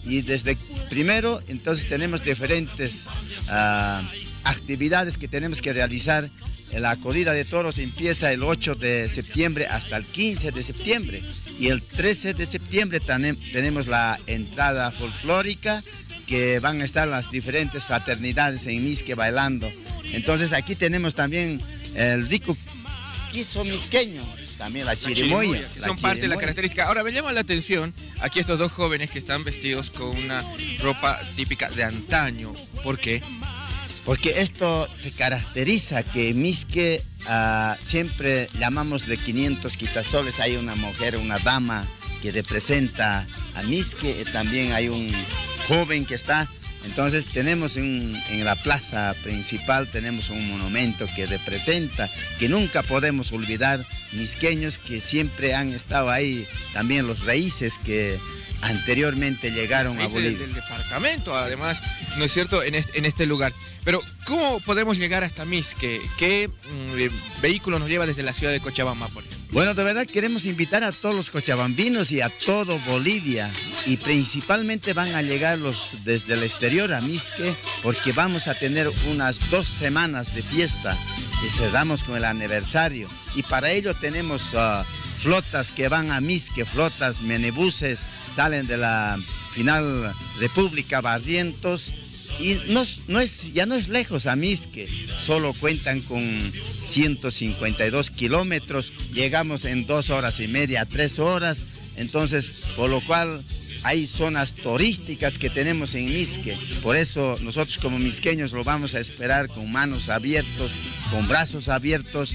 y desde primero entonces tenemos diferentes uh, actividades que tenemos que realizar. La corrida de toros empieza el ocho de septiembre hasta el quince de septiembre y el trece de septiembre tenemos la entrada folclórica, que van a estar las diferentes fraternidades en Misque bailando. Entonces aquí tenemos también el rico quiso misqueño, también la chirimoya. La chirimoya, que son parte de la característica. Ahora me llama la atención aquí estos dos jóvenes que están vestidos con una ropa típica de antaño. ¿Por qué? Porque esto se caracteriza que Misque uh, siempre llamamos de quinientos quitasoles. Hay una mujer, una dama que representa a Misque, también hay un joven que está. Entonces tenemos en, en la plaza principal tenemos un monumento que representa, que nunca podemos olvidar, misqueños que siempre han estado ahí, también los raíces que anteriormente llegaron a Bolivia. Del, del departamento, además, ¿no es cierto?, en este, en este lugar. Pero, ¿cómo podemos llegar hasta Misque? ¿Qué mm, vehículo nos lleva desde la ciudad de Cochabamba, por ejemplo? Bueno, de verdad queremos invitar a todos los cochabambinos y a todo Bolivia, y principalmente van a llegar los desde el exterior a Misque, porque vamos a tener unas dos semanas de fiesta y cerramos con el aniversario, y para ello tenemos uh, flotas que van a Misque, flotas, menebuses, salen de la final República Barrientos, y no, no es, ya no es lejos a Misque, solo cuentan con ciento cincuenta y dos kilómetros, llegamos en dos horas y media, tres horas, entonces por lo cual hay zonas turísticas que tenemos en Misque, por eso nosotros como misqueños lo vamos a esperar con manos abiertas, con brazos abiertos,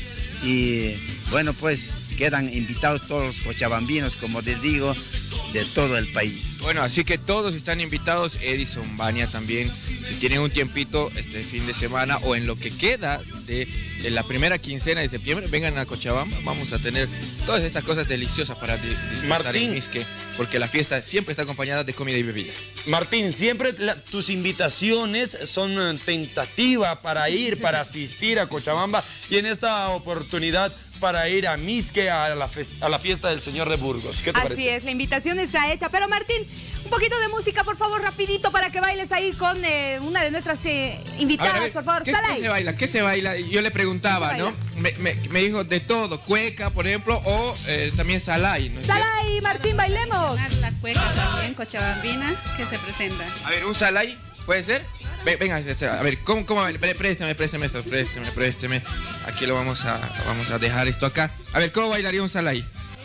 y bueno, pues quedan invitados todos los cochabambinos, como les digo, de todo el país. Bueno, así que todos están invitados, Edison, Vania también, si tienen un tiempito este fin de semana o en lo que queda de, de la primera quincena de septiembre, vengan a Cochabamba, vamos a tener todas estas cosas deliciosas para disfrutar Martín, en Misque, porque la fiesta siempre está acompañada de comida y bebida. Martín, siempre la, tus invitaciones son tentativas para ir, para asistir a Cochabamba, y en esta oportunidad para ir a Misque, a la, a la fiesta del Señor de Burgos. ¿Qué te Así parece? es, la invitación está hecha. Pero Martín, un poquito de música, por favor, rapidito, para que bailes ahí con eh, una de nuestras eh, invitadas, a ver, a ver, por favor. ¿Qué, Salai. ¿Qué se baila? ¿Qué se baila? Yo le preguntaba, ¿no? Me, me, me dijo de todo, cueca, por ejemplo, o eh, también salai, ¿no? Salai, Martín, bailemos. La cueca también, cochabambina, que se presenta. A ver, un salai, ¿puede ser? Venga, a ver, ¿cómo, cómo? Préstame, préstame esto, préstame, préstame. Aquí lo vamos a, vamos a dejar esto acá. A ver, ¿cómo bailaría un salai?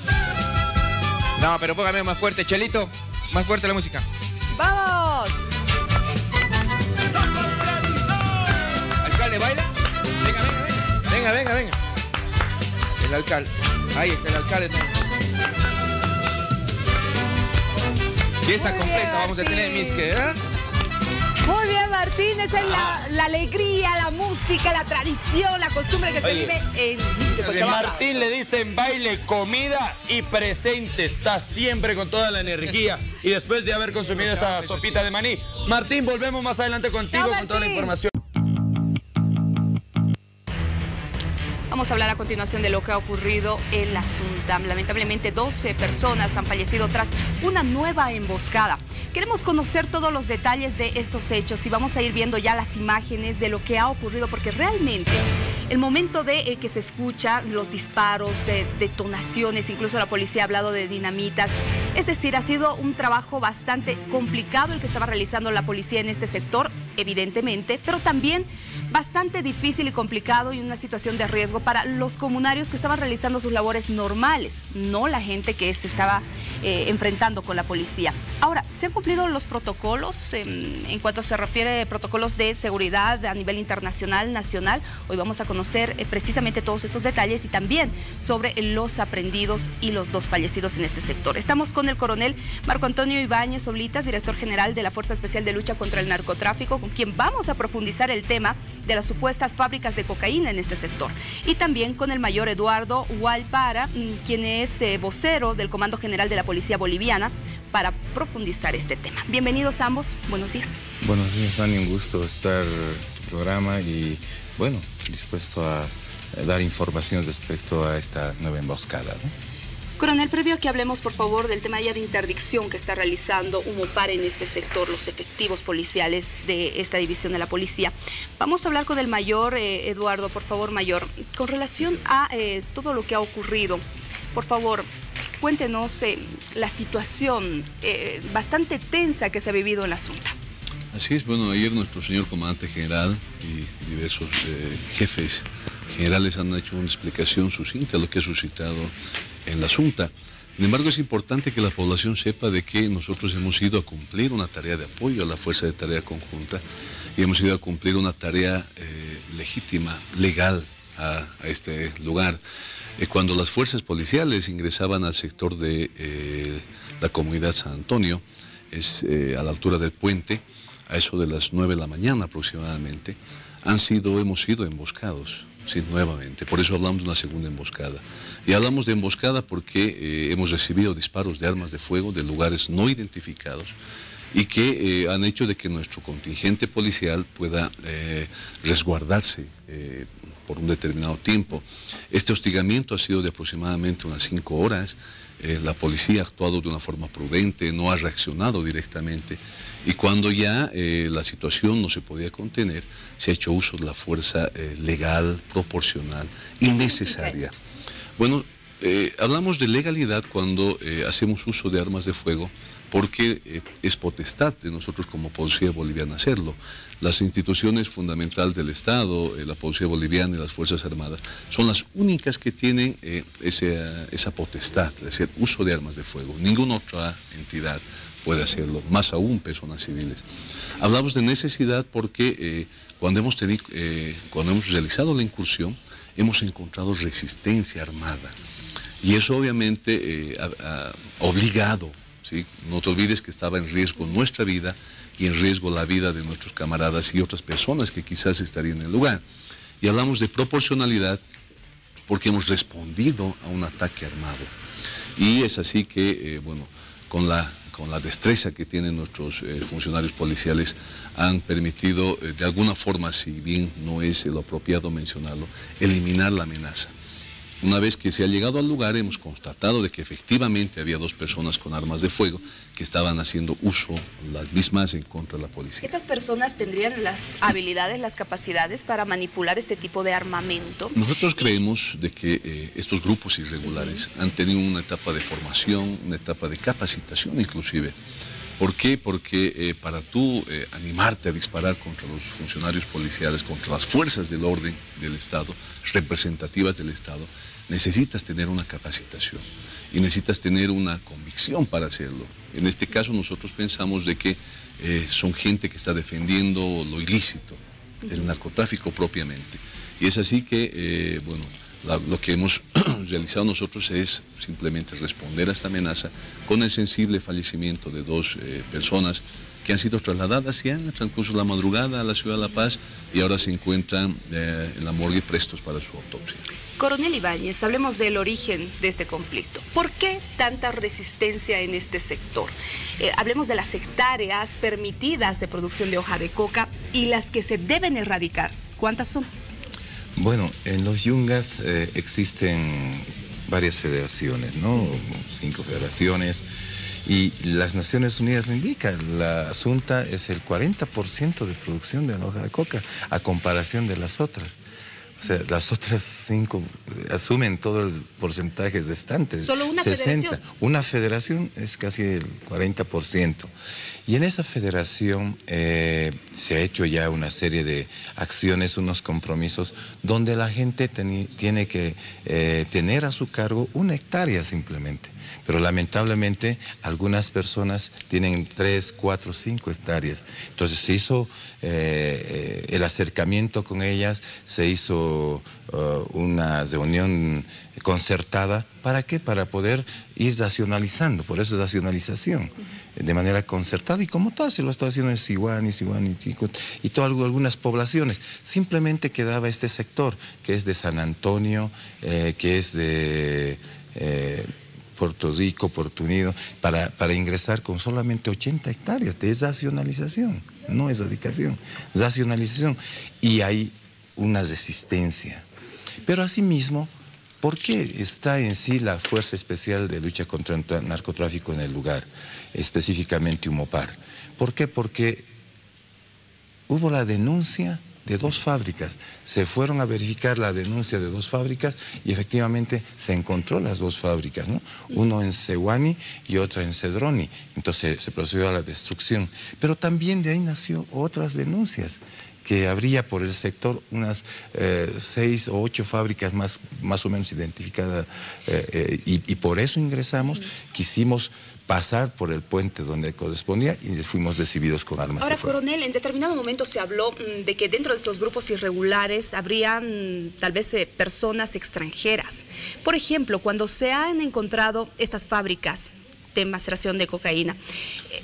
No, pero póngame más fuerte, Chelito. Más fuerte la música. ¡Vamos! ¿Alcalde baila? Venga, venga, venga. Venga, venga, venga. El alcalde. Ahí está el alcalde. Fiesta completa vamos a tener en Misque, ¿eh? Muy bien, Martín, esa es la, la alegría, la música, la tradición, la costumbre que se Oye, vive en Misque, Cochabamba. Martín le dicen baile, comida y presente. Está siempre con toda la energía. Y después de haber consumido esa sopita de maní. Martín, volvemos más adelante contigo No, con toda la información. Vamos a hablar a continuación de lo que ha ocurrido en la Asunta. Lamentablemente doce personas han fallecido tras una nueva emboscada. Queremos conocer todos los detalles de estos hechos y vamos a ir viendo ya las imágenes de lo que ha ocurrido, porque realmente el momento de eh, que se escuchan los disparos, de detonaciones, incluso la policía ha hablado de dinamitas. Es decir, ha sido un trabajo bastante complicado el que estaba realizando la policía en este sector, evidentemente, pero también bastante difícil y complicado y una situación de riesgo para los comunarios que estaban realizando sus labores normales, no la gente que se estaba eh, enfrentando con la policía. Ahora, ¿se han cumplido los protocolos en, en cuanto se refiere a protocolos de seguridad a nivel internacional, nacional? Hoy vamos a conocer eh, precisamente todos estos detalles y también sobre los aprendidos y los dos fallecidos en este sector. Estamos con el coronel Marco Antonio Ibáñez Oblitas, director general de la Fuerza Especial de Lucha contra el Narcotráfico, con quien vamos a profundizar el tema de las supuestas fábricas de cocaína en este sector. Y también con el mayor Eduardo Hualpara, quien es eh, vocero del Comando General de la Policía Boliviana, para profundizar este tema. Bienvenidos ambos, buenos días. Buenos días, Dani, un gusto estar en tu programa y, bueno, dispuesto a dar información respecto a esta nueva emboscada, ¿no? Coronel, previo a que hablemos, por favor, del tema ya de interdicción que está realizando Umopar en este sector, los efectivos policiales de esta división de la policía, vamos a hablar con el mayor, eh, Eduardo, por favor, mayor, con relación a eh, todo lo que ha ocurrido. Por favor, cuéntenos eh, la situación eh, bastante tensa que se ha vivido en la Asunta. Así es, bueno, ayer nuestro señor comandante general y diversos eh, jefes generales han hecho una explicación sucinta de lo que ha suscitado en la Asunta. Sin embargo, es importante que la población sepa de que nosotros hemos ido a cumplir una tarea de apoyo a la Fuerza de Tarea Conjunta y hemos ido a cumplir una tarea eh, legítima, legal a, a este lugar. Eh, cuando las fuerzas policiales ingresaban al sector de eh, la comunidad San Antonio, es eh, a la altura del puente, a eso de las nueve de la mañana aproximadamente, han sido, hemos sido emboscados. Sí, nuevamente, por eso hablamos de una segunda emboscada. Y hablamos de emboscada porque eh, hemos recibido disparos de armas de fuego de lugares no identificados y que eh, han hecho de que nuestro contingente policial pueda eh, resguardarse eh, por un determinado tiempo. Este hostigamiento ha sido de aproximadamente unas cinco horas. Eh, la policía ha actuado de una forma prudente, no ha reaccionado directamente. Y cuando ya eh, la situación no se podía contener, se ha hecho uso de la fuerza eh, legal, proporcional y necesaria. Bueno, eh, hablamos de legalidad cuando eh, hacemos uso de armas de fuego porque eh, es potestad de nosotros como Policía Boliviana hacerlo. Las instituciones fundamentales del Estado, eh, la Policía Boliviana y las Fuerzas Armadas, son las únicas que tienen eh, ese, esa potestad de hacer uso de armas de fuego. Ninguna otra entidad puede hacerlo, más aún personas civiles. Hablamos de necesidad porque eh, cuando, hemos tenido, eh, cuando hemos realizado la incursión, hemos encontrado resistencia armada. Y eso obviamente eh, ha, ha obligado, ¿sí? No te olvides que estaba en riesgo nuestra vida y en riesgo la vida de nuestros camaradas y otras personas que quizás estarían en el lugar. Y hablamos de proporcionalidad porque hemos respondido a un ataque armado. Y es así que, eh, bueno, con la... con la destreza que tienen nuestros eh, funcionarios policiales, han permitido, eh, de alguna forma, si bien no es lo apropiado mencionarlo, eliminar la amenaza. Una vez que se ha llegado al lugar, hemos constatado de que efectivamente había dos personas con armas de fuego que estaban haciendo uso, las mismas, en contra de la policía. ¿Estas personas tendrían las habilidades, las capacidades para manipular este tipo de armamento? Nosotros creemos de que eh, estos grupos irregulares han tenido una etapa de formación, una etapa de capacitación inclusive. ¿Por qué? Porque eh, para tú eh, animarte a disparar contra los funcionarios policiales, contra las fuerzas del orden del Estado, representativas del Estado, necesitas tener una capacitación y necesitas tener una convicción para hacerlo. En este caso nosotros pensamos de que eh, son gente que está defendiendo lo ilícito, el narcotráfico propiamente. Y es así que, eh, bueno, la, lo que hemos realizado nosotros es simplemente responder a esta amenaza con el sensible fallecimiento de dos eh, personas que han sido trasladadas ya en el transcurso de la madrugada a la ciudad de La Paz y ahora se encuentran eh, en la morgue prestos para su autopsia. Coronel Ibáñez, hablemos del origen de este conflicto. ¿Por qué tanta resistencia en este sector? Eh, hablemos de las hectáreas permitidas de producción de hoja de coca y las que se deben erradicar. ¿Cuántas son? Bueno, en los Yungas eh, existen varias federaciones, ¿no? Cinco federaciones. Y las Naciones Unidas lo indican, la Asunta es el cuarenta por ciento de producción de la hoja de coca a comparación de las otras. O sea, las otras cinco asumen todo el porcentaje restante. ¿Solo una sesenta. federación? Una federación es casi el cuarenta por ciento. Y en esa federación eh, se ha hecho ya una serie de acciones, unos compromisos, donde la gente teni, tiene que eh, tener a su cargo una hectárea simplemente. Pero lamentablemente algunas personas tienen tres, cuatro, cinco hectáreas. Entonces se hizo eh, el acercamiento con ellas, se hizo uh, una reunión concertada. ¿Para qué? Para poder ir racionalizando, por eso es racionalización, uh-huh. de manera concertada. Y como todo se lo está haciendo en Sihuani, Sihuani, Chicot, y todas algunas poblaciones. Simplemente quedaba este sector, que es de San Antonio, eh, que es de... Eh, Puerto Rico, Puerto Unido, para, para ingresar con solamente ochenta hectáreas de racionalización, no es erradicación, racionalización. Y hay una resistencia. Pero asimismo, ¿Por qué está en sí la Fuerza Especial de Lucha contra el Narcotráfico en el lugar, específicamente Humopar? ¿Por qué? Porque hubo la denuncia de dos fábricas. Se fueron a verificar la denuncia de dos fábricas y efectivamente se encontró las dos fábricas, ¿no? Uno en Sehuani y otra en Cedroni. Entonces se procedió a la destrucción. Pero también de ahí nació otras denuncias, que habría por el sector unas eh, seis o ocho fábricas más, más o menos identificadas eh, eh, y, y por eso ingresamos, quisimos pasar por el puente donde correspondía y fuimos recibidos con armas Ahora, de fuego. coronel, en determinado momento se habló mm, de que dentro de estos grupos irregulares habrían mm, tal vez eh, personas extranjeras. Por ejemplo, cuando se han encontrado estas fábricas de maceración de cocaína, eh,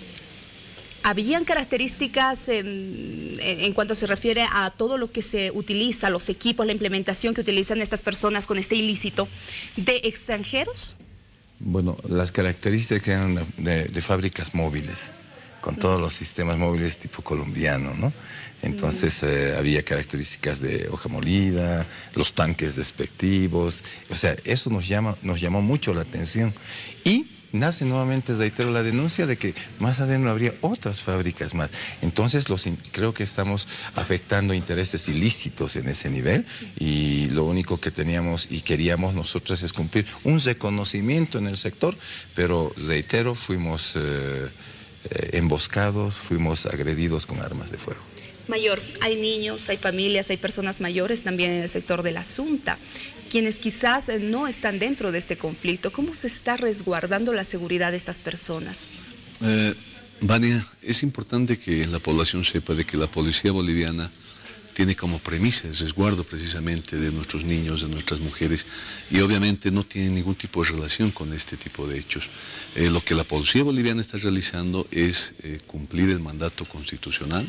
¿habían características en, en, en cuanto se refiere a todo lo que se utiliza, los equipos, la implementación que utilizan estas personas con este ilícito, de extranjeros? Bueno, las características eran de, de fábricas móviles, con todos los sistemas móviles tipo colombiano, ¿no? Entonces eh, había características de hoja molida, los tanques despectivos, o sea, eso nos, llama, nos llamó mucho la atención. Y nace nuevamente, reitero, la denuncia de que más adentro habría otras fábricas más. Entonces los, creo que estamos afectando intereses ilícitos en ese nivel y lo único que teníamos y queríamos nosotros es cumplir un reconocimiento en el sector, pero reitero, fuimos eh, eh, emboscados, fuimos agredidos con armas de fuego. Mayor, hay niños, hay familias, hay personas mayores también en el sector de la Asunta, quienes quizás no están dentro de este conflicto. ¿Cómo se está resguardando la seguridad de estas personas? Eh, Vania, es importante que la población sepa de que la policía boliviana tiene como premisa el resguardo precisamente de nuestros niños, de nuestras mujeres, y obviamente no tiene ningún tipo de relación con este tipo de hechos. Eh, lo que la policía boliviana está realizando es eh, cumplir el mandato constitucional,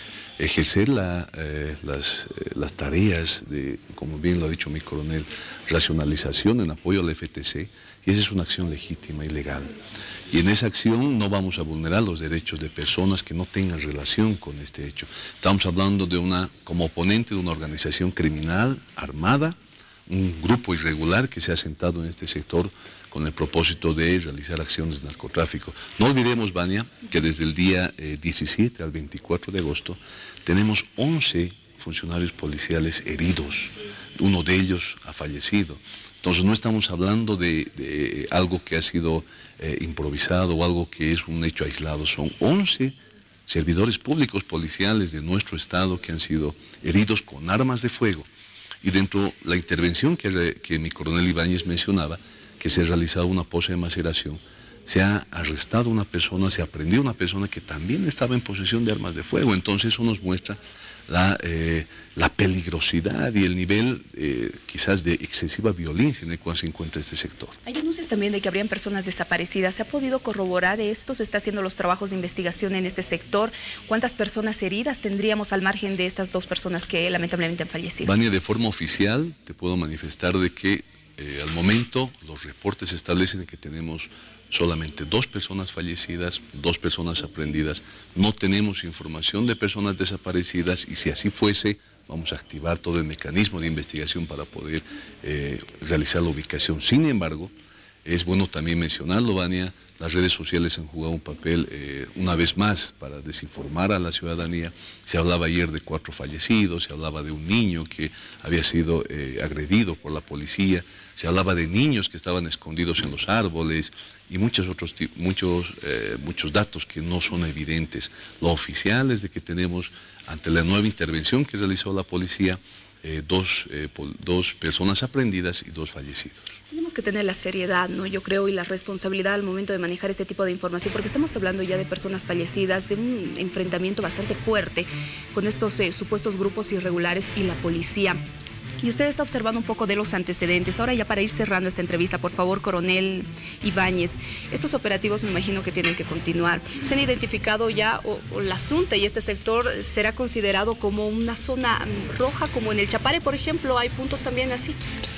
ejercer la, eh, las, eh, las tareas de, como bien lo ha dicho mi coronel, racionalización en apoyo al F T C, y esa es una acción legítima y legal. Y en esa acción no vamos a vulnerar los derechos de personas que no tengan relación con este hecho. Estamos hablando de una, como oponente de una organización criminal armada, un grupo irregular que se ha sentado en este sector con el propósito de realizar acciones de narcotráfico. No olvidemos, Vania, que desde el día eh, diecisiete al veinticuatro de agosto tenemos once funcionarios policiales heridos, uno de ellos ha fallecido. Entonces no estamos hablando de, de algo que ha sido eh, improvisado o algo que es un hecho aislado, son once servidores públicos policiales de nuestro estado que han sido heridos con armas de fuego. Y dentro de la intervención que, que mi coronel Ibáñez mencionaba, que se ha realizado una pose de maceración, se ha arrestado una persona, se ha prendido una persona que también estaba en posesión de armas de fuego. Entonces eso nos muestra la, eh, la peligrosidad y el nivel eh, quizás de excesiva violencia en el cual se encuentra este sector. Hay denuncias también de que habrían personas desaparecidas. ¿Se ha podido corroborar esto? ¿Se está haciendo los trabajos de investigación en este sector? ¿Cuántas personas heridas tendríamos al margen de estas dos personas que lamentablemente han fallecido? Vania, de forma oficial te puedo manifestar de que eh, al momento los reportes establecen que tenemos solamente dos personas fallecidas, dos personas aprehendidas. No tenemos información de personas desaparecidas y si así fuese, vamos a activar todo el mecanismo de investigación para poder eh, realizar la ubicación. Sin embargo, es bueno también mencionarlo, Vania, las redes sociales han jugado un papel eh, una vez más para desinformar a la ciudadanía. Se hablaba ayer de cuatro fallecidos, se hablaba de un niño que había sido eh, agredido por la policía, se hablaba de niños que estaban escondidos en los árboles y muchos otros muchos, eh, muchos datos que no son evidentes. Lo oficial es de que tenemos, ante la nueva intervención que realizó la policía, eh, dos, eh, dos personas aprehendidas y dos fallecidos. Tenemos que tener la seriedad, ¿no? Yo creo, y la responsabilidad al momento de manejar este tipo de información, porque estamos hablando ya de personas fallecidas, de un enfrentamiento bastante fuerte con estos eh, supuestos grupos irregulares y la policía. Y usted está observando un poco de los antecedentes. Ahora ya para ir cerrando esta entrevista, por favor, coronel Ibáñez, estos operativos me imagino que tienen que continuar. ¿Se han identificado ya o, o la Asunta y este sector será considerado como una zona roja, como en el Chapare, por ejemplo? ¿Hay puntos también así?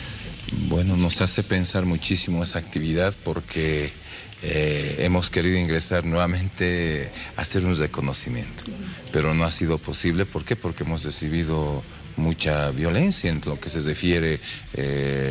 Bueno, nos hace pensar muchísimo esa actividad porque eh, hemos querido ingresar nuevamente a hacer un reconocimiento, pero no ha sido posible. ¿Por qué? Porque hemos recibido mucha violencia en lo que se refiere eh,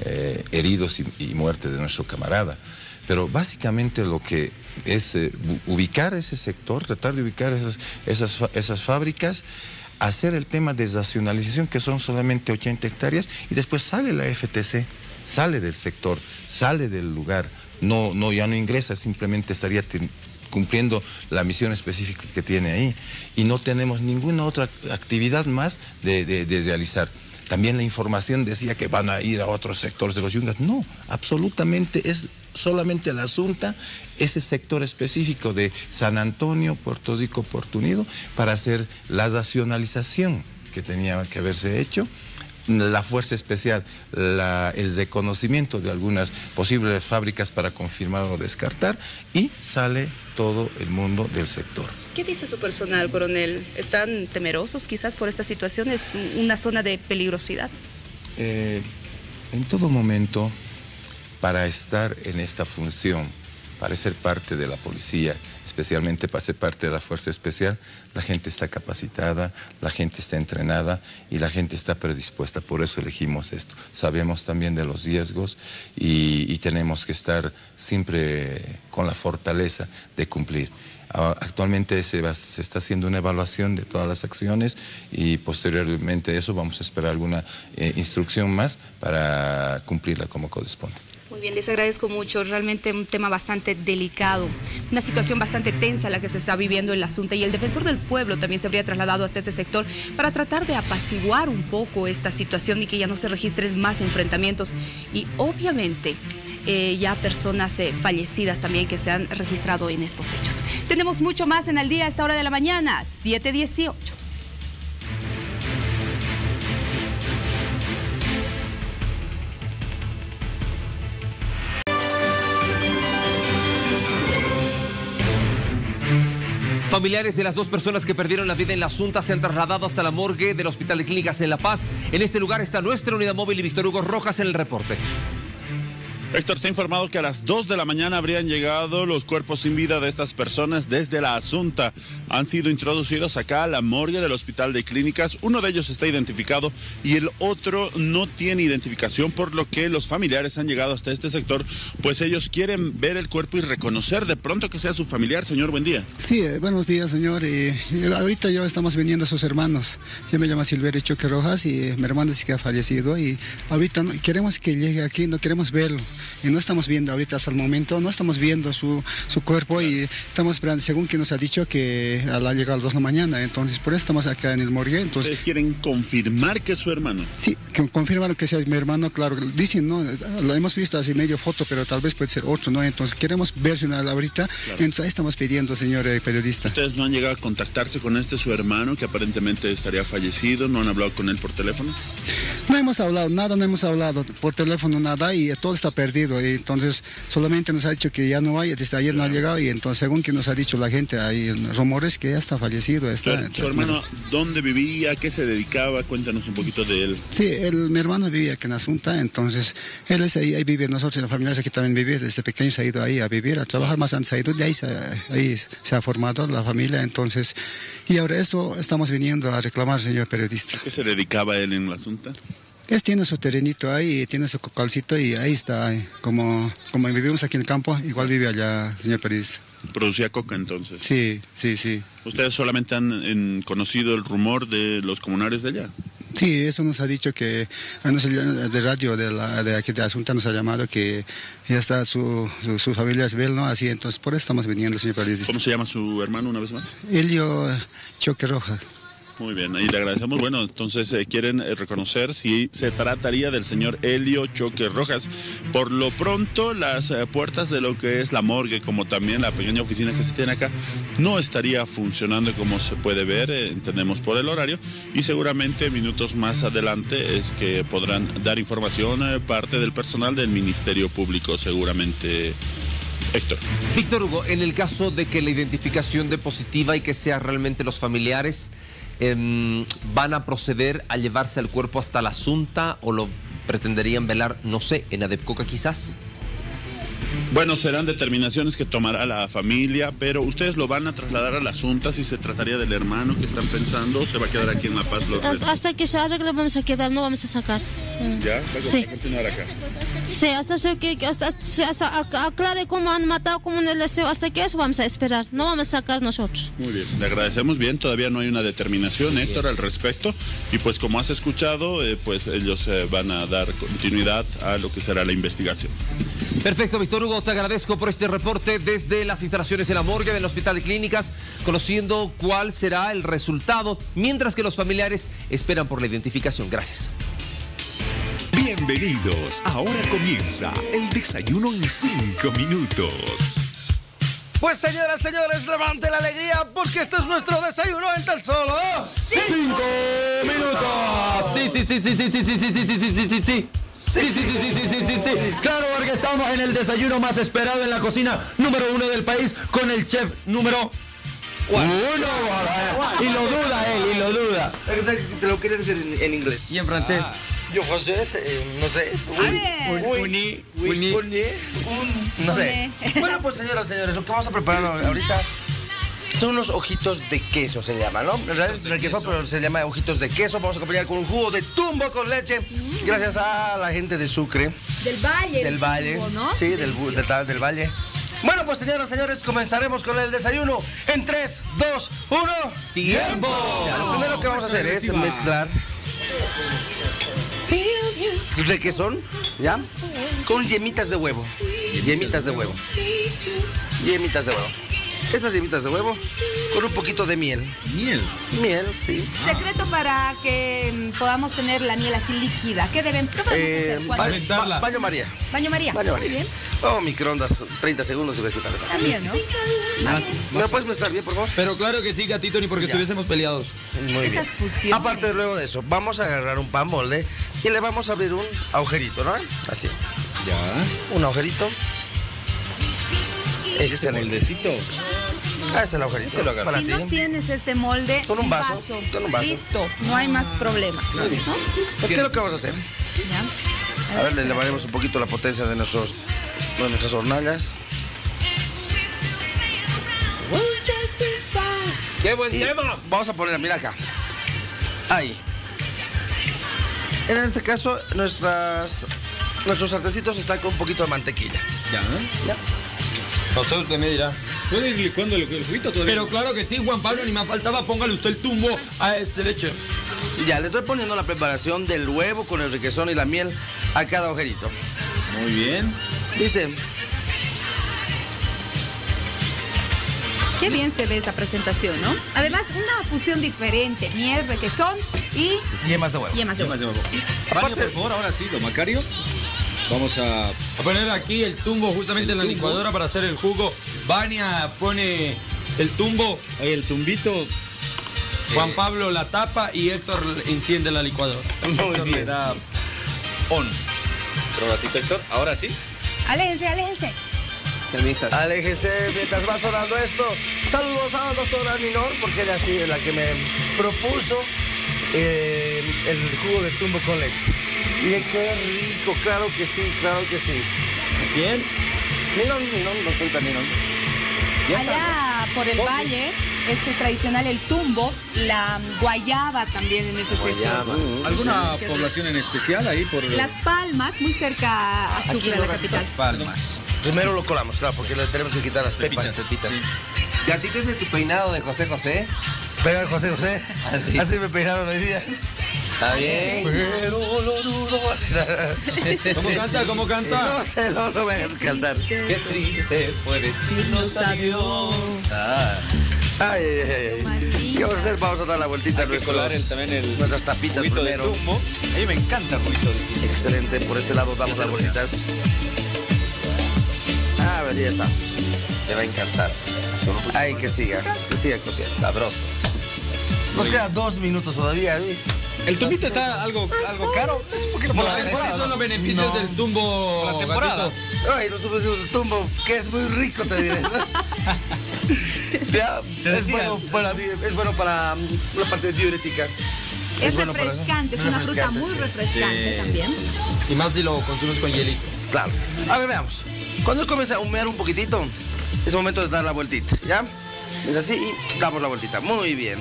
eh, heridos y, y muerte de nuestro camarada. Pero básicamente lo que es eh, ubicar ese sector, tratar de ubicar esas, esas, esas fábricas, hacer el tema de nacionalización, que son solamente ochenta hectáreas, y después sale la F T C, sale del sector, sale del lugar, no, no, ya no ingresa, simplemente estaría cumpliendo la misión específica que tiene ahí, y no tenemos ninguna otra actividad más de, de, de realizar. También la información decía que van a ir a otros sectores de los yungas. No, absolutamente es solamente la Asunta, ese sector específico de San Antonio, Puerto Rico, Puerto Unido, para hacer la racionalización que tenía que haberse hecho. La fuerza especial, la, el reconocimiento de algunas posibles fábricas para confirmar o descartar, y sale todo el mundo del sector. ¿Qué dice su personal, coronel? ¿Están temerosos quizás por esta situación? ¿Es una zona de peligrosidad? Eh, en todo momento, para estar en esta función, para ser parte de la policía, especialmente para ser parte de la Fuerza Especial, la gente está capacitada, la gente está entrenada y la gente está predispuesta. Por eso elegimos esto. Sabemos también de los riesgos y, y tenemos que estar siempre con la fortaleza de cumplir. Actualmente se, va, se está haciendo una evaluación de todas las acciones y posteriormente a eso vamos a esperar alguna eh, instrucción más para cumplirla como corresponde. Muy bien, les agradezco mucho. Realmente un tema bastante delicado, una situación bastante tensa la que se está viviendo en la Asunta, y el defensor del pueblo también se habría trasladado hasta este sector para tratar de apaciguar un poco esta situación y que ya no se registren más enfrentamientos y obviamente eh, ya personas eh, fallecidas también que se han registrado en estos hechos. Tenemos mucho más en Al Día a esta hora de la mañana, siete dieciocho. Familiares de las dos personas que perdieron la vida en la Asunta se han trasladado hasta la morgue del Hospital de Clínicas en La Paz. En este lugar está nuestra unidad móvil y Víctor Hugo Rojas en el reporte. Héctor, se ha informado que a las dos de la mañana habrían llegado los cuerpos sin vida de estas personas desde la Asunta. Han sido introducidos acá a la morgue del Hospital de Clínicas. Uno de ellos está identificado y el otro no tiene identificación, por lo que los familiares han llegado hasta este sector, pues ellos quieren ver el cuerpo y reconocer de pronto que sea su familiar. Señor, buen día. Sí, eh, buenos días, señor. Eh, ahorita ya estamos viniendo a sus hermanos. Yo me llamo Silverio Choque Rojas y eh, mi hermano dice que ha fallecido, y ahorita no, queremos que llegue aquí, no queremos verlo. Y no estamos viendo ahorita hasta el momento, no estamos viendo su, su cuerpo, y estamos esperando, según que nos ha dicho que ha llegado a las dos de la mañana, entonces por eso estamos acá en el morgue. Entonces, ¿ustedes quieren confirmar que es su hermano? Sí, que confirman que sea mi hermano, claro. Dicen, ¿no? Lo hemos visto así medio foto, pero tal vez puede ser otro, ¿no? Entonces queremos verse una ahorita, claro. Entonces ahí estamos pidiendo, señor eh, periodista. ¿Ustedes no han llegado a contactarse con este su hermano que aparentemente estaría fallecido? ¿No han hablado con él por teléfono? No hemos hablado nada, no hemos hablado por teléfono nada, y todo está perdido. Y entonces solamente nos ha dicho que ya no hay, desde ayer no ha llegado, y entonces según que nos ha dicho la gente, hay rumores que ya está fallecido. Está, ¿Su, entonces, su hermano dónde vivía? ¿Qué se dedicaba? Cuéntanos un poquito de él. Sí, el, mi hermano vivía aquí en Asunta, entonces él es ahí, ahí vive, nosotros, los familiares aquí también vivimos, desde pequeño se ha ido ahí a vivir, a trabajar, más antes se ha ido, de ahí se, ahí se ha formado la familia, entonces, y ahora eso estamos viniendo a reclamar, señor periodista. ¿A qué se dedicaba él en la Asunta? Él tiene su terrenito ahí, tiene su cocalcito y ahí está, ahí. Como, como vivimos aquí en el campo, igual vive allá, señor periodista. ¿Producía coca entonces? Sí, sí, sí. ¿Ustedes solamente han en, conocido el rumor de los comunarios de allá? Sí, eso nos ha dicho que, de radio de, la, de aquí de Asunta nos ha llamado que ya está su, su, su familia es Bel, ¿no? Así, entonces por eso estamos viniendo, señor periodista. ¿Cómo se llama su hermano una vez más? Elio Choque Rojas. Muy bien, ahí le agradecemos. Bueno, entonces eh, quieren eh, reconocer si se trataría del señor Elio Choque Rojas. Por lo pronto, las eh, puertas de lo que es la morgue, como también la pequeña oficina que se tiene acá, no estaría funcionando como se puede ver, eh, entendemos por el horario, y seguramente minutos más adelante es que podrán dar información eh, parte del personal del Ministerio Público, seguramente. Héctor. Víctor Hugo, en el caso de que la identificación de positiva y que sean realmente los familiares, eh, ¿van a proceder a llevarse el cuerpo hasta la Asunta o lo pretenderían velar, no sé, en Adepcoca quizás? Bueno, serán determinaciones que tomará la familia, pero ustedes lo van a trasladar a la Asunta si se trataría del hermano que están pensando, o se va a quedar aquí en La Paz los restos. Hasta que se arregle vamos a quedar, no vamos a sacar. ¿Ya? ¿Va Sí. a continuar acá? Sí, hasta que hasta, hasta aclare cómo han matado, cómo en el esteo, hasta que eso vamos a esperar, no vamos a sacar nosotros. Muy bien, le agradecemos bien, todavía no hay una determinación, Héctor, al respecto, y pues como has escuchado, eh, pues ellos eh, van a dar continuidad a lo que será la investigación. Perfecto, Víctor Hugo, te agradezco por este reporte desde las instalaciones de la morgue del Hospital de Clínicas, conociendo cuál será el resultado, mientras que los familiares esperan por la identificación. Gracias. Bienvenidos, ahora comienza el desayuno en cinco minutos. Pues señoras, señores, levante la alegría porque este es nuestro desayuno en tan solo ¡Cinco minutos! Sí, sí, sí, sí, sí, sí, sí, sí, sí, sí, sí, sí, sí, sí. Sí, sí, sí, sí, sí, sí, sí, sí. Claro, porque estamos en el desayuno más esperado en la cocina número uno del país con el chef número uno. Y lo duda él, y lo duda. Te lo quieres decir en, en inglés. Y en francés. Ah, yo francés, eh, no sé. A ver. Uy, Uni, uy, uni. uni, un- no sé. Bueno, pues señoras, señores, lo que vamos a preparar ahorita son unos ojitos de queso, se llama, ¿no? En realidad es requesón, pero se llama ojitos de queso. Vamos a acompañar con un jugo de tumbo con leche, gracias a la gente de Sucre. Del Valle. Del Valle. Tumbo, ¿no? Sí, del, bu- del, del Valle. Bueno, pues señoras, señores, comenzaremos con el desayuno en tres, dos, uno. ¡Tiempo! Ya, lo primero que vamos a hacer es mezclar requesón, ¿ya? Con yemitas de huevo. Yemitas de huevo. Yemitas de huevo. Estas yemitas de huevo con un poquito de miel. ¿Miel? Miel, sí. Secreto para que mm, podamos tener la miel así líquida. ¿Qué deben? ¿Qué podemos Eh, hacer? ba- ¿Cuándo? ba- baño María. Baño María. Baño Muy María. bien. Oh, microondas, treinta segundos y ves qué tal está. También, ¿no? ¿Me lo puedes mezclar bien, por favor? Pero claro que sí, gatito, ni porque Ya. estuviésemos peleados. Muy bien. Esas fusiones. Aparte de luego de eso, vamos a agarrar un pan molde y le vamos a abrir un agujerito, ¿no? Así. Ya. Un agujerito. Excelente. Moldecito. Ah, es el agujerito. Para Si ti. no tienes este molde, Con un vaso, con un vaso. Listo, no hay más problema. ¿No? ¿Qué es lo que vamos a hacer? Ya. A ver, le elevaremos un poquito la potencia de, nuestros, de nuestras hornallas. ¡Qué buen Y tema! vamos a poner, mira acá. Ahí. En este caso, nuestras, nuestros sartencitos están con un poquito de mantequilla. Ya. ¿Ya? José, usted me dirá. ¿Puede ir licuando el, el juguito todavía? Pero claro que sí, Juan Pablo, ni me faltaba. Póngale usted el tumbo a ese leche. Ya, le estoy poniendo la preparación del huevo con el requesón y la miel a cada agujerito. Muy bien. Dice, Qué bien se ve esta presentación, ¿no? Además, una fusión diferente. Miel, requesón y yemas de huevo. yemas de huevo. Baño, por favor, ahora sí, don Macario. Vamos a... A poner aquí el tumbo justamente en la licuadora para hacer el jugo. Vania pone el tumbo. Ahí el tumbito. Juan Pablo la tapa y Héctor enciende la licuadora. Muy bien. Le da on. Otro ratito, Héctor. Ahora sí. Aléjense, aléjense. Aléjese mientras va sonando esto. Saludos a la doctora Minor, porque ella sí es la que me propuso eh, el jugo de tumbo con leche. Y qué rico, claro que sí, claro que sí. ¿Quién? Minor, Minor, doctorita Minor. Allá por el valle es tradicional el tumbo, la guayaba también en este sector. ¿Alguna población en especial ahí por...? Las Palmas, muy cerca a Sucre, la capital. Palmas. Primero lo colamos, claro, porque le tenemos que quitar las pepas. Pepitas. Gatito, ¿ese es tu peinado de José José? Pero de José José, Así. así me peinaron hoy día. Está bien. Pero lo dudo. ¿Cómo canta? ¿Cómo canta? No sé, no, no me hagas cantar. Qué triste fue decirnos adiós. Ah. Ay, ay, ay. ¿Qué vamos a hacer? Vamos a dar la vueltita a nuestros, colar el- también el nuestras tapitas juguito de primero. tumbo. A mí me encanta el juguito de tumbo. Excelente, por este lado damos las vueltitas. A ver, ya está. Te va a encantar. Ay, que siga, que siga cociendo. Sabroso. Nos quedan dos minutos todavía, ¿eh? El tumbito está algo, algo caro. Es un poquito por la Esos temporada. son los beneficios del tumbo. Por la temporada. gatito. Ay, nosotros decimos tumbo, que es muy rico, te diré. Ya, Te es, decía. bueno para, es bueno para mm, la parte diurética. Es bueno para- refrescante, es una fruta refrescante, muy sí. refrescante Sí. también. Y más si lo consumes con hielito. Claro. A ver, veamos. Cuando comienza a humear un poquitito, es momento de dar la vueltita, ¿ya? Es así y damos la vueltita. Muy bien.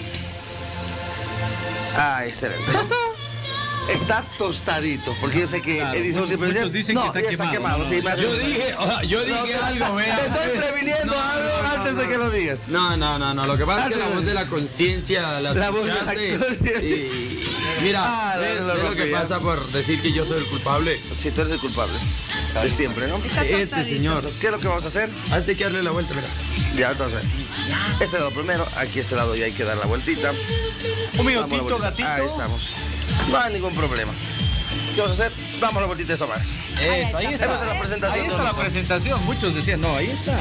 Ah, excelente. Está tostadito, porque yo sé que Claro, Edison siempre dice, muchos dicen no, que ya está está quemado, quemado. no, Sí, no. me hace- Yo dije, o sea, yo dije No, algo, vea. Te estoy previniendo No, algo no, no, antes de no. que lo digas. No, no, no, no. Lo que pasa es que la voz de la conciencia la, La voz de la escuchaste conciencia. y mira, Ah, la- es, la es lo que rompí, pasa por decir que yo soy el culpable. Sí, tú eres el culpable. De siempre, ¿no? Este señor. Entonces, ¿qué es lo que vamos a hacer? Hazte que darle la vuelta, mira. Ya, entonces. Este lado primero, aquí este lado y hay que dar la vueltita. Un Damos la minutito, vueltita. gatito. Ahí estamos. No hay ningún problema. ¿Qué vamos a hacer? Damos la vueltita eso más. Eso, ahí está. Esa es la presentación. Ahí de está la Ornico. presentación. Muchos decían, no, ahí está.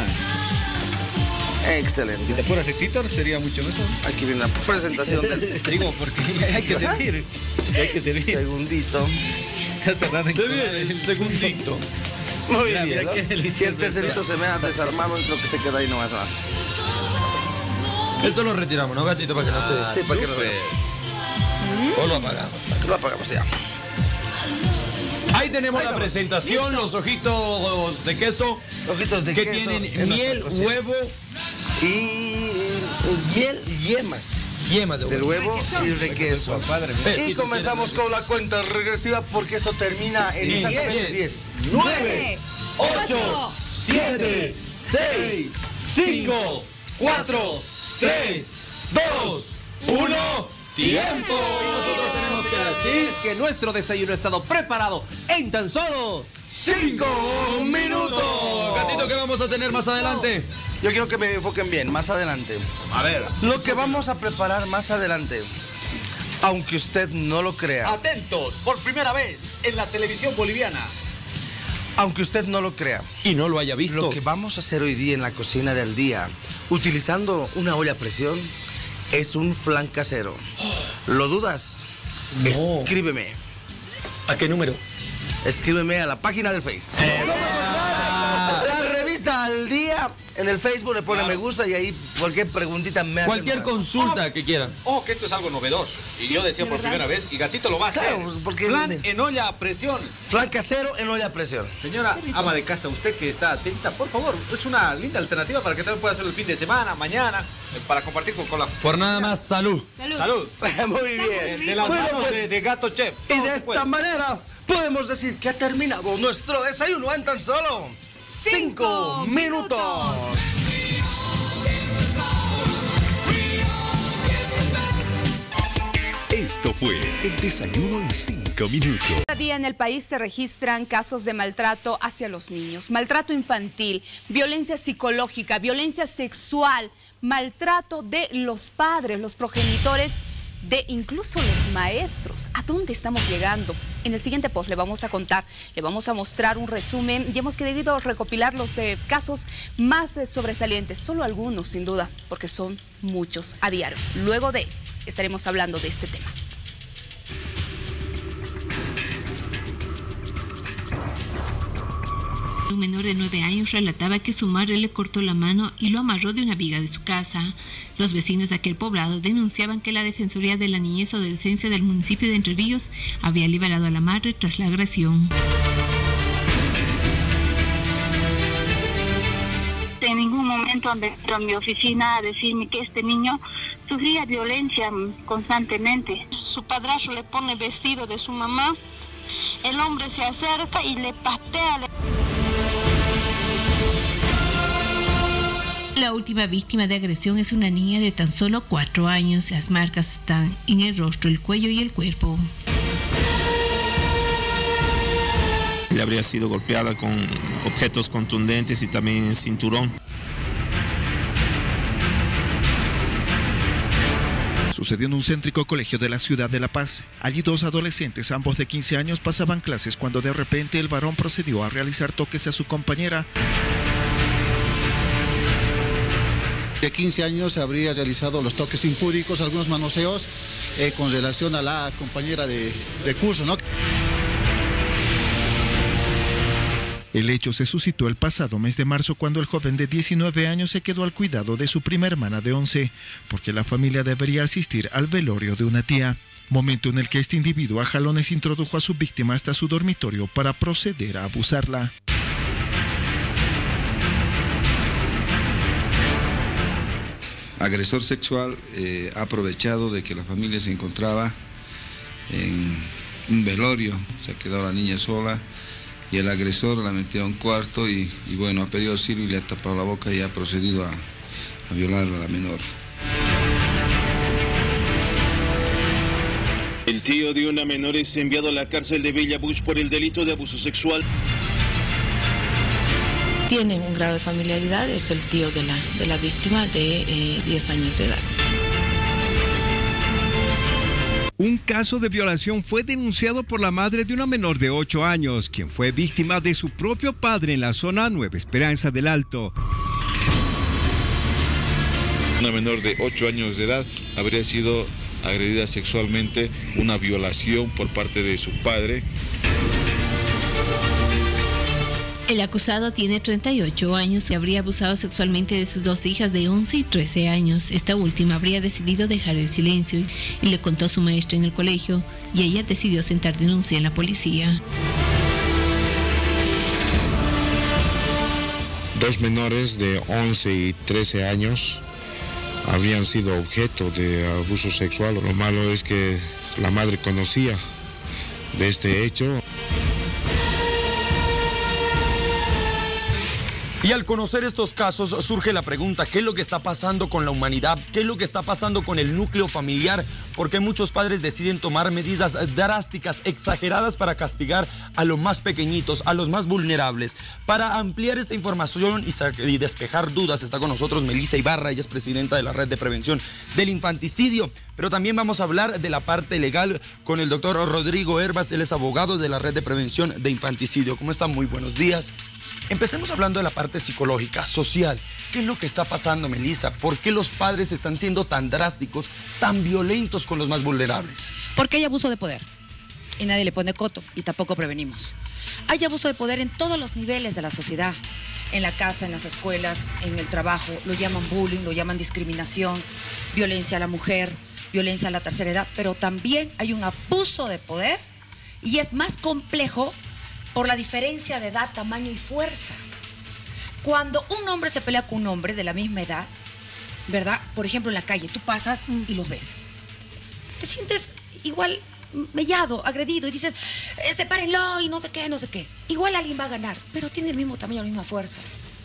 Excelente. Si te fueras editor sería mucho mejor. Aquí viene la presentación del... Digo, porque hay que ¿Pasa? servir. Hay que servir. Segundito. Está cerrado en Se viene el segundito. Muy Mira, bien, mira ¿no? qué Si el delicioso tercerito está. se me ha desarmado, es lo que se queda ahí nomás más. Esto lo retiramos, ¿no, gatito? Para que no se... Sí, para que no Súper. O lo apagamos. Lo apagamos ya. Ahí tenemos Ahí la estamos. presentación, los ojitos de queso. Ojitos de que queso. tienen en miel, nuestra cocina. huevo Y miel y yemas. Yemas de Del huevo. huevo y requeso. Padre, Y comenzamos con la cuenta regresiva porque esto termina en Diez, exactamente diez. nueve, ocho, siete, seis, cinco, cuatro, tres, dos, uno. ¡Tiempo! Y nosotros tenemos que decir Es que nuestro desayuno ha estado preparado en tan solo ¡Cinco minutos! Gatito, ¿qué vamos a tener más adelante? Yo quiero que me enfoquen bien, más adelante. A ver. Lo que vamos a preparar más adelante, aunque usted no lo crea, Atentos, por primera vez en la televisión boliviana. aunque usted no lo crea, Y no lo haya visto. lo que vamos a hacer hoy día en la cocina del día, utilizando una olla a presión, es un flan casero. ¿Lo dudas? No. Escríbeme. ¿A qué número? Escríbeme a la página del Face. La revista Al Día en el Facebook le pone me gusta y ahí cualquier preguntita me hace Cualquier más. consulta que quieran. Oh, que esto es algo novedoso. Y Sí, yo decía de por verdad. primera vez, y Gatito lo va a hacer. Claro, pues, porque Flan dice- en olla a presión. Flan casero en olla a presión. Señora ama de casa, usted que está atenta, por favor, es una linda alternativa para que también pueda hacerlo el fin de semana, mañana, eh, para compartir con, con la... Por nada más, salud. Salud. Salud. Muy bien. De las Bueno, manos pues, de, de Gato Chef. y Todo de se esta puede. manera podemos decir que ha terminado nuestro desayuno en tan solo cinco Cinco minutos. Esto fue el desayuno en cinco minutos. Cada día en el país se registran casos de maltrato hacia los niños, maltrato infantil, violencia psicológica, violencia sexual, maltrato de los padres, los progenitores, de incluso los maestros. ¿A dónde estamos llegando? En el siguiente post le vamos a contar, le vamos a mostrar un resumen y hemos querido recopilar los eh, casos más eh, sobresalientes, solo algunos sin duda, porque son muchos a diario. Luego de estaremos hablando de este tema. Un menor de nueve años relataba que su madre le cortó la mano y lo amarró de una viga de su casa. Los vecinos de aquel poblado denunciaban que la Defensoría de la Niñez y Adolescencia del municipio de Entre Ríos había liberado a la madre tras la agresión. En ningún momento han venido a mi oficina a decirme que este niño sufría violencia constantemente. Su padrastro le pone vestido de su mamá, el hombre se acerca y le patea. La última víctima de agresión es una niña de tan solo cuatro años. Las marcas están en el rostro, el cuello y el cuerpo. Ella habría sido golpeada con objetos contundentes y también en cinturón. Sucedió en un céntrico colegio de la ciudad de La Paz. Allí dos adolescentes, ambos de quince años, pasaban clases cuando de repente el varón procedió a realizar toques a su compañera. De quince años habría realizado los toques impúdicos, algunos manoseos eh, con relación a la compañera de, de curso, ¿no? El hecho se suscitó el pasado mes de marzo cuando el joven de diecinueve años se quedó al cuidado de su prima hermana de once, porque la familia debería asistir al velorio de una tía. Momento en el que este individuo a jalones introdujo a su víctima hasta su dormitorio para proceder a abusarla. agresor sexual eh, ha aprovechado de que la familia se encontraba en un velorio, se ha quedado la niña sola y el agresor la metió a un cuarto y, y bueno, ha pedido auxilio y le ha tapado la boca y ha procedido a, a violar a la menor. El tío de una menor es enviado a la cárcel de Bella Bush por el delito de abuso sexual. Tienen un grado de familiaridad, es el tío de la, de la víctima de eh, diez años de edad. Un caso de violación fue denunciado por la madre de una menor de ocho años, quien fue víctima de su propio padre en la zona Nueva Esperanza del Alto. Una menor de ocho años de edad habría sido agredida sexualmente, una violación por parte de su padre. El acusado tiene treinta y ocho años y habría abusado sexualmente de sus dos hijas de once y trece años. Esta última habría decidido dejar el silencio y le contó a su maestra en el colegio y ella decidió sentar denuncia en la policía. Dos menores de once y trece años habrían sido objeto de abuso sexual. Lo malo es que la madre conocía de este hecho. Y al conocer estos casos surge la pregunta, ¿qué es lo que está pasando con la humanidad? ¿Qué es lo que está pasando con el núcleo familiar? Porque muchos padres deciden tomar medidas drásticas, exageradas para castigar a los más pequeñitos, a los más vulnerables. Para ampliar esta información y, y despejar dudas está con nosotros Melissa Ibarra, ella es presidenta de la Red de Prevención del Infanticidio. Pero también vamos a hablar de la parte legal con el doctor Rodrigo Herbas, él es abogado de la Red de Prevención de Infanticidio. ¿Cómo están? Muy buenos días. Empecemos hablando de la parte psicológica, social. ¿Qué es lo que está pasando, Melissa? ¿Por qué los padres están siendo tan drásticos, tan violentos con los más vulnerables? Porque hay abuso de poder y nadie le pone coto y tampoco prevenimos. Hay abuso de poder en todos los niveles de la sociedad, en la casa, en las escuelas, en el trabajo. Lo llaman bullying, lo llaman discriminación, violencia a la mujer, violencia a la tercera edad, pero también hay un abuso de poder y es más complejo por la diferencia de edad, tamaño y fuerza. Cuando un hombre se pelea con un hombre de la misma edad, ¿verdad? Por ejemplo, en la calle, tú pasas y los ves. Te sientes igual mellado, agredido y dices, eh, sepárenlo y no sé qué, no sé qué. Igual alguien va a ganar, pero tiene el mismo tamaño, la misma fuerza.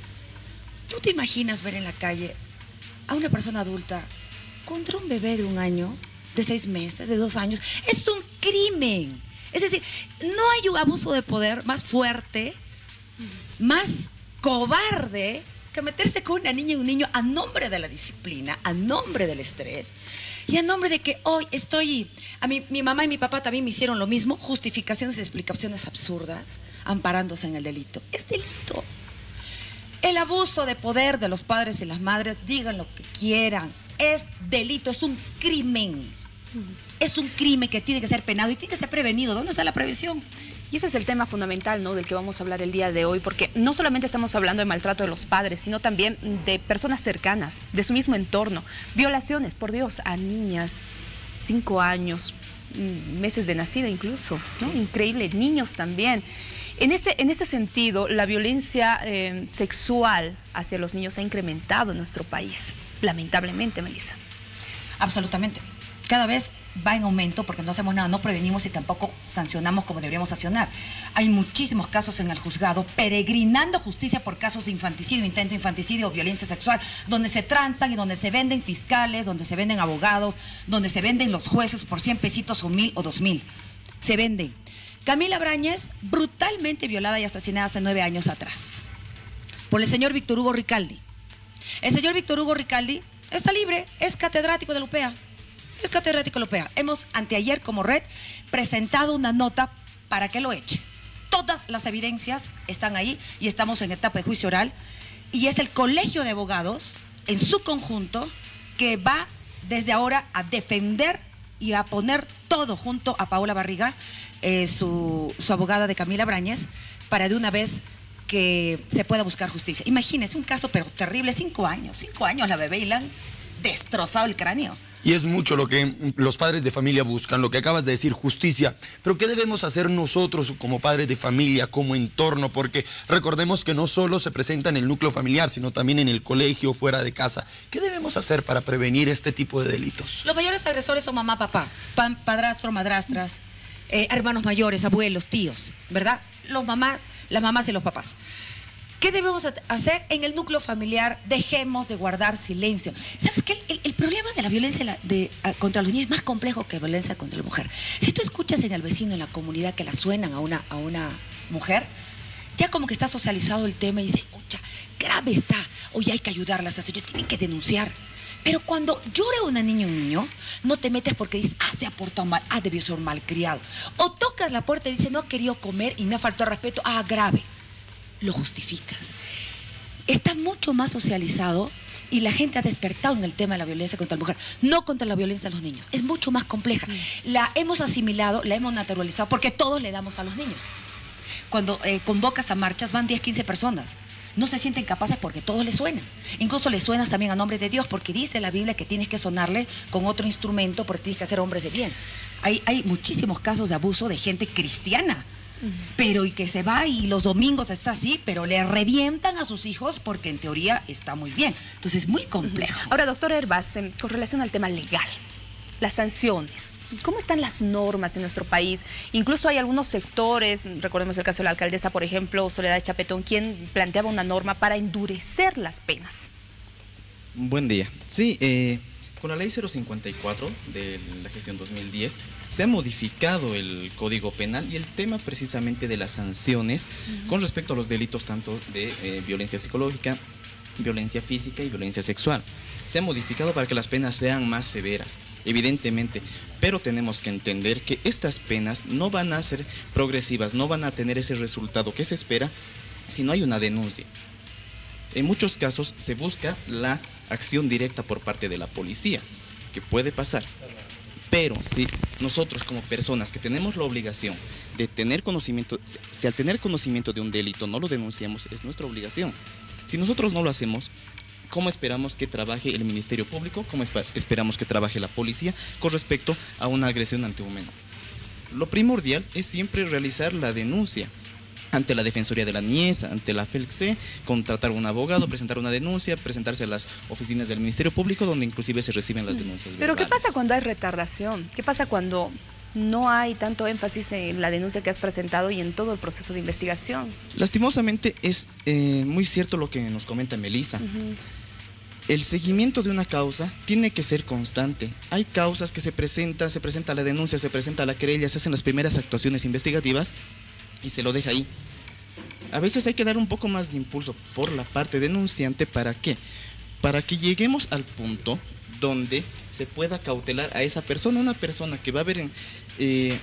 ¿Tú te imaginas ver en la calle a una persona adulta contra un bebé de un año, de seis meses, de dos años? Es un crimen. Es decir, no hay un abuso de poder más fuerte, más cobarde que meterse con una niña y un niño a nombre de la disciplina, a nombre del estrés y a nombre de que hoy estoy... A mí, mi mamá y mi papá también me hicieron lo mismo, justificaciones y explicaciones absurdas, amparándose en el delito. Es delito. El abuso de poder de los padres y las madres, digan lo que quieran, es delito, es un crimen. Es un crimen que tiene que ser penado y tiene que ser prevenido. ¿Dónde está la prevención? Y ese es el tema fundamental, ¿no?, del que vamos a hablar el día de hoy, porque no solamente estamos hablando de maltrato de los padres, sino también de personas cercanas, de su mismo entorno. Violaciones, por Dios, a niñas, cinco años, meses de nacida incluso, ¿no? Increíble, niños también. En ese, en ese sentido, la violencia eh, sexual hacia los niños ha incrementado en nuestro país, lamentablemente, Melissa. Absolutamente. Cada vez va en aumento porque no hacemos nada, no prevenimos y tampoco sancionamos como deberíamos sancionar. Hay muchísimos casos en el juzgado peregrinando justicia por casos de infanticidio, intento de infanticidio o violencia sexual, donde se transan y donde se venden fiscales, donde se venden abogados, donde se venden los jueces por cien pesitos o mil o dos mil. Se venden. Camila Brañez, brutalmente violada y asesinada hace nueve años atrás por el señor Víctor Hugo Ricaldi. El señor Víctor Hugo Ricaldi está libre, es catedrático de la U P A. Es catedrático de la U P A. Hemos, anteayer como red, presentado una nota para que lo eche. Todas las evidencias están ahí y estamos en etapa de juicio oral. Y es el Colegio de Abogados, en su conjunto, que va desde ahora a defender y a poner todo junto a Paola Barriga, eh, su, su abogada de Camila Brañez, para de una vez que se pueda buscar justicia. Imagínense un caso pero terrible, cinco años, cinco años la bebé y le han destrozado el cráneo. Y es mucho lo que los padres de familia buscan, lo que acabas de decir, justicia. Pero ¿qué debemos hacer nosotros como padres de familia, como entorno? Porque recordemos que no solo se presenta en el núcleo familiar, sino también en el colegio, fuera de casa. ¿Qué debemos hacer para prevenir este tipo de delitos? Los mayores agresores son mamá, papá, pa padrastro, madrastras, eh, hermanos mayores, abuelos, tíos, ¿verdad? Los mamás, las mamás y los papás. ¿Qué debemos hacer en el núcleo familiar? Dejemos de guardar silencio. ¿Sabes qué? El, el problema de la violencia de, a, contra los niños es más complejo que la violencia contra la mujer. Si tú escuchas en el vecino, en la comunidad, que la suenan a una, a una mujer, ya como que está socializado el tema y dice, oye, grave está, oye, hay que ayudarla, esta señora tiene que denunciar. Pero cuando llora una niña o un niño, no te metes porque dices, ah, se ha portado mal, ah, debió ser malcriado. O tocas la puerta y dices, no ha querido comer y me ha faltado respeto, ah, grave. Lo justificas. Está mucho más socializado y la gente ha despertado en el tema de la violencia contra la mujer, no contra la violencia a los niños. Es mucho más compleja. La hemos asimilado, la hemos naturalizado porque todos le damos a los niños. Cuando eh, convocas a marchas van diez, quince personas. No se sienten capaces porque todos les suenan. Incluso les suenas también a nombre de Dios, porque dice la Biblia que tienes que sonarle con otro instrumento porque tienes que ser hombres de bien. Hay, hay muchísimos casos de abuso de gente cristiana, pero y que se va y los domingos está así, pero le revientan a sus hijos porque en teoría está muy bien. Entonces es muy complejo. Ahora, doctor Hervás, con relación al tema legal, las sanciones, ¿cómo están las normas en nuestro país? Incluso hay algunos sectores, recordemos el caso de la alcaldesa, por ejemplo, Soledad Chapetón, quien planteaba una norma para endurecer las penas. Buen día. Sí, eh, con la ley cero cincuenta y cuatro de la gestión dos mil diez se ha modificado el Código Penal y el tema precisamente de las sanciones uh-huh. con respecto a los delitos tanto de eh, violencia psicológica, violencia física y violencia sexual. Se ha modificado para que las penas sean más severas, evidentemente, pero tenemos que entender que estas penas no van a ser progresivas, no van a tener ese resultado que se espera si no hay una denuncia. En muchos casos se busca la acción directa por parte de la policía, que puede pasar. Pero si nosotros como personas que tenemos la obligación de tener conocimiento, si al tener conocimiento de un delito no lo denunciamos, es nuestra obligación. Si nosotros no lo hacemos, ¿cómo esperamos que trabaje el Ministerio Público? ¿Cómo esperamos que trabaje la policía con respecto a una agresión ante un menor? Lo primordial es siempre realizar la denuncia ante la Defensoría de la Niñez, ante la FELCSE, contratar a un abogado, presentar una denuncia, presentarse a las oficinas del Ministerio Público, donde inclusive se reciben las denuncias Pero verbales. ¿qué pasa cuando hay retardación? ¿Qué pasa cuando no hay tanto énfasis en la denuncia que has presentado y en todo el proceso de investigación? Lastimosamente es eh, muy cierto lo que nos comenta Melissa. Uh-huh. El seguimiento de una causa tiene que ser constante. Hay causas que se presentan, se presenta la denuncia, se presenta la querella, se hacen las primeras actuaciones investigativas y se lo deja ahí. A veces hay que dar un poco más de impulso por la parte denunciante. ¿Para qué? Para que lleguemos al punto donde se pueda cautelar a esa persona, una persona que va a ver en, eh,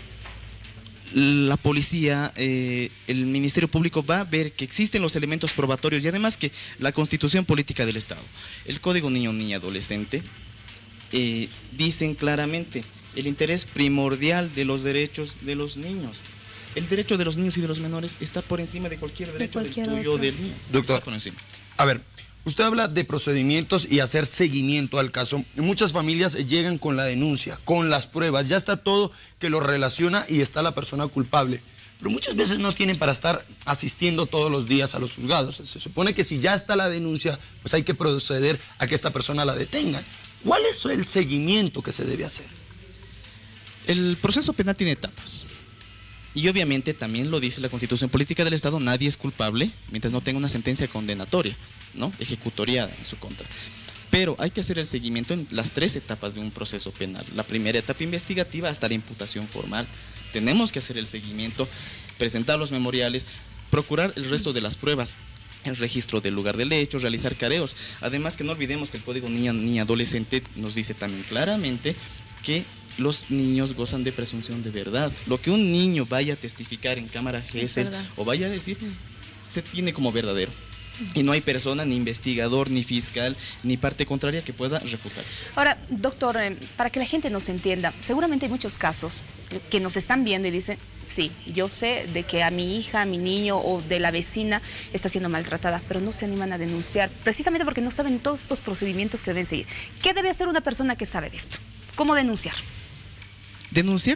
la policía, eh, el Ministerio Público va a ver que existen los elementos probatorios y además que la Constitución Política del Estado, el Código Niño Niña Adolescente, eh, dicen claramente el interés primordial de los derechos de los niños. El derecho de los niños y de los menores está por encima de cualquier derecho de cualquier del tuyo o del mío. Doctor, está por encima. A ver, usted habla de procedimientos y hacer seguimiento al caso. Muchas familias llegan con la denuncia, con las pruebas, ya está todo que lo relaciona y está la persona culpable. Pero muchas veces no tienen para estar asistiendo todos los días a los juzgados. Se supone que si ya está la denuncia, pues hay que proceder a que esta persona la detengan. ¿Cuál es el seguimiento que se debe hacer? El proceso penal tiene etapas. Y obviamente también lo dice la Constitución Política del Estado, nadie es culpable mientras no tenga una sentencia condenatoria, ¿no? Ejecutoriada en su contra. Pero hay que hacer el seguimiento en las tres etapas de un proceso penal. La primera etapa investigativa hasta la imputación formal. Tenemos que hacer el seguimiento, presentar los memoriales, procurar el resto de las pruebas, el registro del lugar del hecho, realizar careos. Además que no olvidemos que el Código Niña Niña Adolescente nos dice también claramente que los niños gozan de presunción de verdad. Lo que un niño vaya a testificar en cámara G S o vaya a decir, se tiene como verdadero. Y no hay persona, ni investigador, ni fiscal, ni parte contraria que pueda refutar. Ahora, doctor, eh, para que la gente nos entienda, seguramente hay muchos casos que nos están viendo y dicen, sí, yo sé de que a mi hija, a mi niño o de la vecina está siendo maltratada, pero no se animan a denunciar, precisamente porque no saben todos estos procedimientos que deben seguir. ¿Qué debe hacer una persona que sabe de esto? ¿Cómo denunciar? Denunciar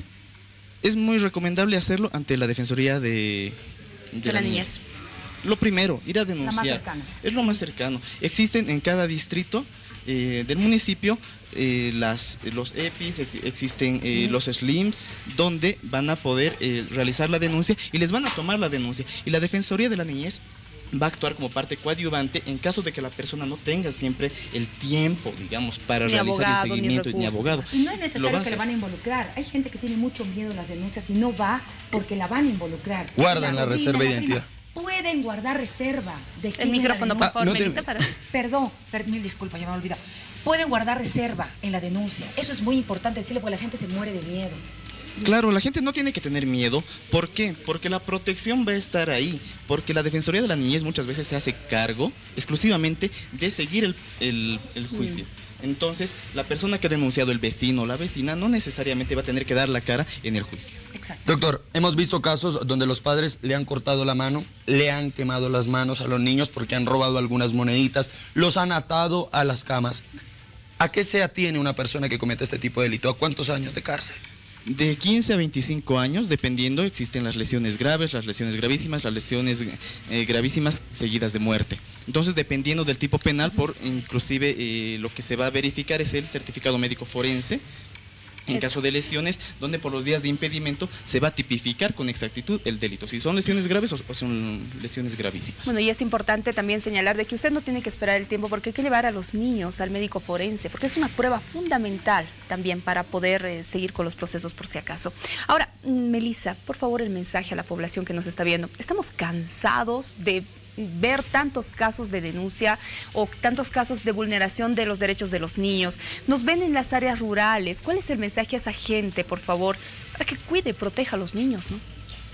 es muy recomendable hacerlo ante la Defensoría de, de, de la, la niñez. niñez. Lo primero, ir a denunciar. La más cercana. Es lo más cercano. Existen en cada distrito eh, del municipio eh, las, los E P Is, ex, existen eh, sí. los Slims, donde van a poder eh, realizar la denuncia y les van a tomar la denuncia. Y la Defensoría de la Niñez va a actuar como parte coadyuvante en caso de que la persona no tenga siempre el tiempo, digamos, para ni realizar abogado, el seguimiento ni, ni abogado. Y no es necesario que le van a involucrar. Hay gente que tiene mucho miedo a las denuncias y no va porque la van a involucrar. Guardan la, la reserva de identidad. Pueden guardar reserva de el micrófono, por favor, ah, no te... para... Perdón, per... mil disculpas, ya me he olvidado. Pueden guardar reserva en la denuncia. Eso es muy importante decirle porque la gente se muere de miedo. Claro, la gente no tiene que tener miedo. ¿Por qué? Porque la protección va a estar ahí. Porque la Defensoría de la Niñez muchas veces se hace cargo exclusivamente de seguir el, el, el juicio. Mm. Entonces, la persona que ha denunciado, el vecino o la vecina, no necesariamente va a tener que dar la cara en el juicio. Exacto. Doctor, hemos visto casos donde los padres le han cortado la mano, le han quemado las manos a los niños porque han robado algunas moneditas, los han atado a las camas. ¿A qué se atiene una persona que comete este tipo de delito? ¿A cuántos años de cárcel? De quince a veinticinco años, dependiendo, existen las lesiones graves, las lesiones gravísimas, las lesiones eh, gravísimas seguidas de muerte. Entonces, dependiendo del tipo penal, por inclusive eh, lo que se va a verificar es el certificado médico forense, en Eso. caso de lesiones, donde por los días de impedimento se va a tipificar con exactitud el delito, si son lesiones graves o son lesiones gravísimas. Bueno, y es importante también señalar de que usted no tiene que esperar el tiempo porque hay que llevar a los niños al médico forense, porque es una prueba fundamental también para poder eh, seguir con los procesos por si acaso. Ahora, Melissa, por favor, el mensaje a la población que nos está viendo. Estamos cansados de ver tantos casos de denuncia o tantos casos de vulneración de los derechos de los niños. Nos ven en las áreas rurales. ¿Cuál es el mensaje a esa gente, por favor, para que cuide, proteja a los niños, ¿no?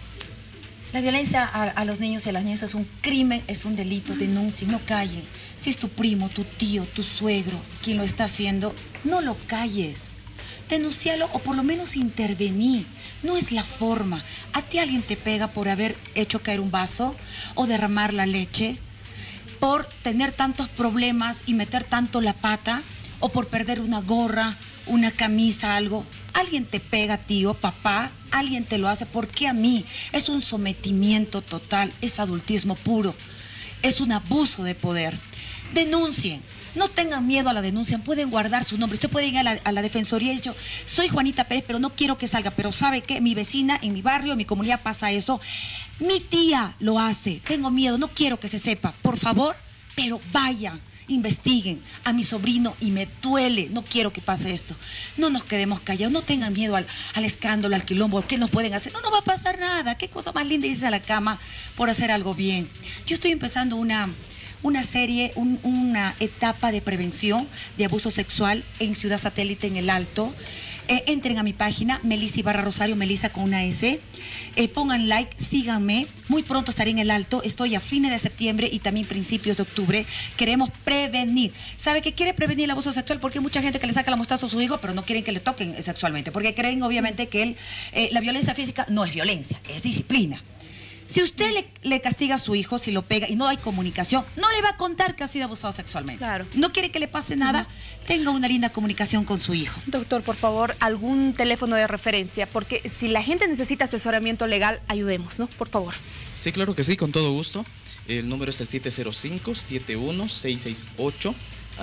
La violencia a, a los niños y a las niñas es un crimen, es un delito, denuncien, no callen. Si es tu primo, tu tío, tu suegro quien lo está haciendo, no lo calles. Denuncialo o por lo menos intervení. No es la forma. ¿A ti alguien te pega por haber hecho caer un vaso o derramar la leche? ¿Por tener tantos problemas y meter tanto la pata? ¿O por perder una gorra, una camisa, algo? Alguien te pega, tío, papá, alguien te lo hace. ¿Por qué a mí? Es un sometimiento total, es adultismo puro, es un abuso de poder. Denuncien. No tengan miedo a la denuncia, pueden guardar su nombre. Usted puede ir a la, a la Defensoría y decir, soy Juanita Pérez, pero no quiero que salga. Pero ¿sabe qué? Mi vecina, en mi barrio, en mi comunidad pasa eso. Mi tía lo hace. Tengo miedo, no quiero que se sepa. Por favor, pero vayan, investiguen a mi sobrino y me duele. No quiero que pase esto. No nos quedemos callados, no tengan miedo al, al escándalo, al quilombo. ¿Qué nos pueden hacer? No, no va a pasar nada. Qué cosa más linda irse a la cama por hacer algo bien. Yo estoy empezando una... una serie, un, una etapa de prevención de abuso sexual en Ciudad Satélite, en El Alto. Eh, entren a mi página, Melissa Ibarra Rosario, Melissa con una S. Eh, pongan like, síganme. Muy pronto estaré en El Alto. Estoy a fines de septiembre y también principios de octubre. Queremos prevenir. ¿Sabe que quiere prevenir el abuso sexual? Porque hay mucha gente que le saca la mostaza a su hijo, pero no quieren que le toquen sexualmente. Porque creen, obviamente, que él, eh, la violencia física no es violencia, es disciplina. Si usted le, le castiga a su hijo, si lo pega y no hay comunicación, no le va a contar que ha sido abusado sexualmente. Claro. No quiere que le pase nada, uh-huh. tenga una linda comunicación con su hijo. Doctor, por favor, algún teléfono de referencia, porque si la gente necesita asesoramiento legal, ayudemos, ¿no? Por favor. Sí, claro que sí, con todo gusto. El número es el siete cero cinco, siete uno seis seis ocho,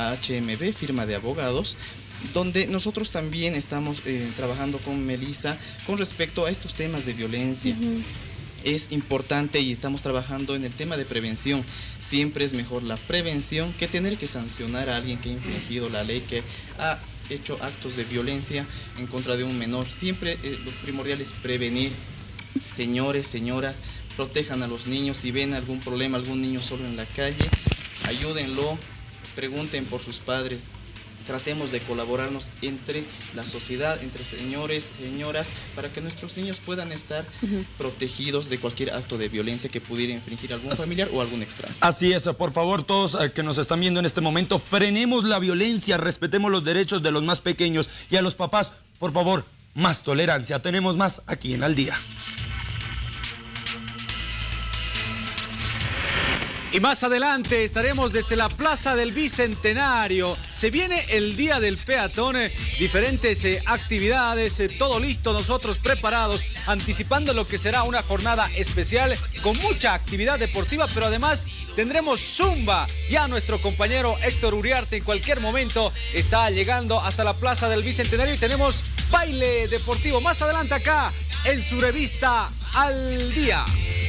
H M B, firma de abogados, donde nosotros también estamos eh, trabajando con Melissa con respecto a estos temas de violencia. Uh-huh. Es importante y estamos trabajando en el tema de prevención. Siempre es mejor la prevención que tener que sancionar a alguien que ha infringido la ley, que ha hecho actos de violencia en contra de un menor. Siempre eh, lo primordial es prevenir. Señores, señoras, protejan a los niños. Si ven algún problema, algún niño solo en la calle, ayúdenlo, pregunten por sus padres. Tratemos de colaborarnos entre la sociedad, entre señores, señoras, para que nuestros niños puedan estar uh-huh. protegidos de cualquier acto de violencia que pudiera infringir algún Así, familiar o algún extraño. Así es, por favor, todos eh, que nos están viendo en este momento, frenemos la violencia, respetemos los derechos de los más pequeños y a los papás, por favor, más tolerancia. Tenemos más aquí en Al Día. Y más adelante estaremos desde la Plaza del Bicentenario. Se viene el Día del Peatón, eh, diferentes eh, actividades, eh, todo listo, nosotros preparados, anticipando lo que será una jornada especial con mucha actividad deportiva, pero además tendremos zumba. Ya nuestro compañero Héctor Uriarte en cualquier momento está llegando hasta la Plaza del Bicentenario y tenemos baile deportivo. Más adelante acá en su revista Al Día.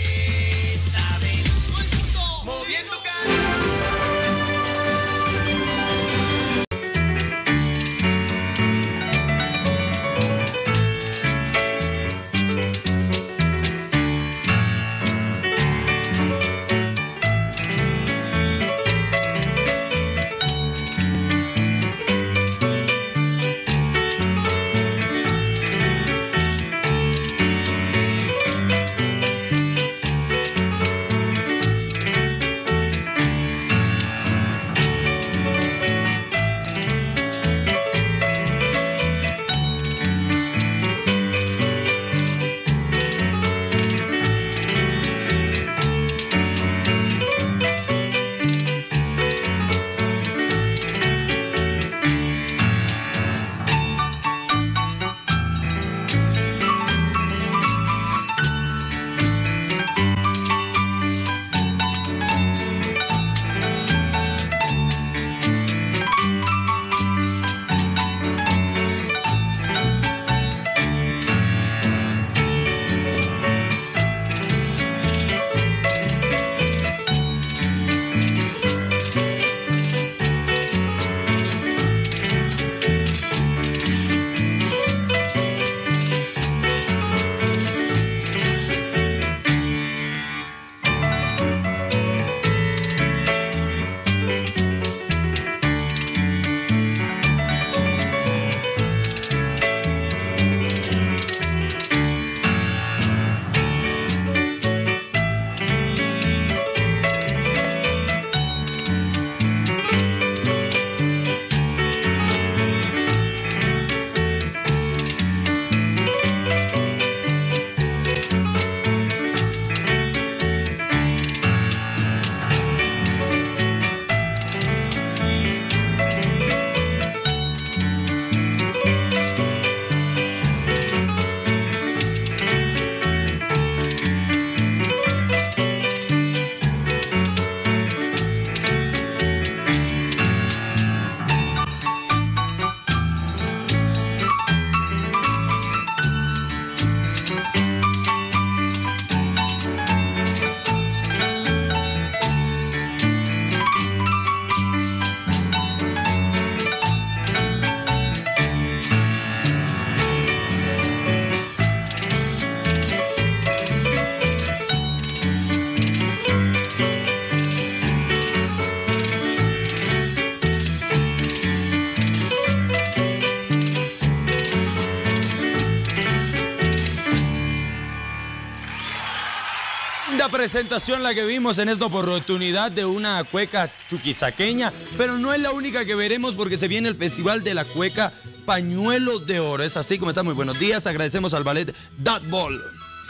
Presentación la que vimos en esta oportunidad de una cueca chuquisaqueña, pero no es la única que veremos porque se viene el Festival de la Cueca Pañuelo de Oro. Es así como está. Muy buenos días, agradecemos al ballet Dat Ball.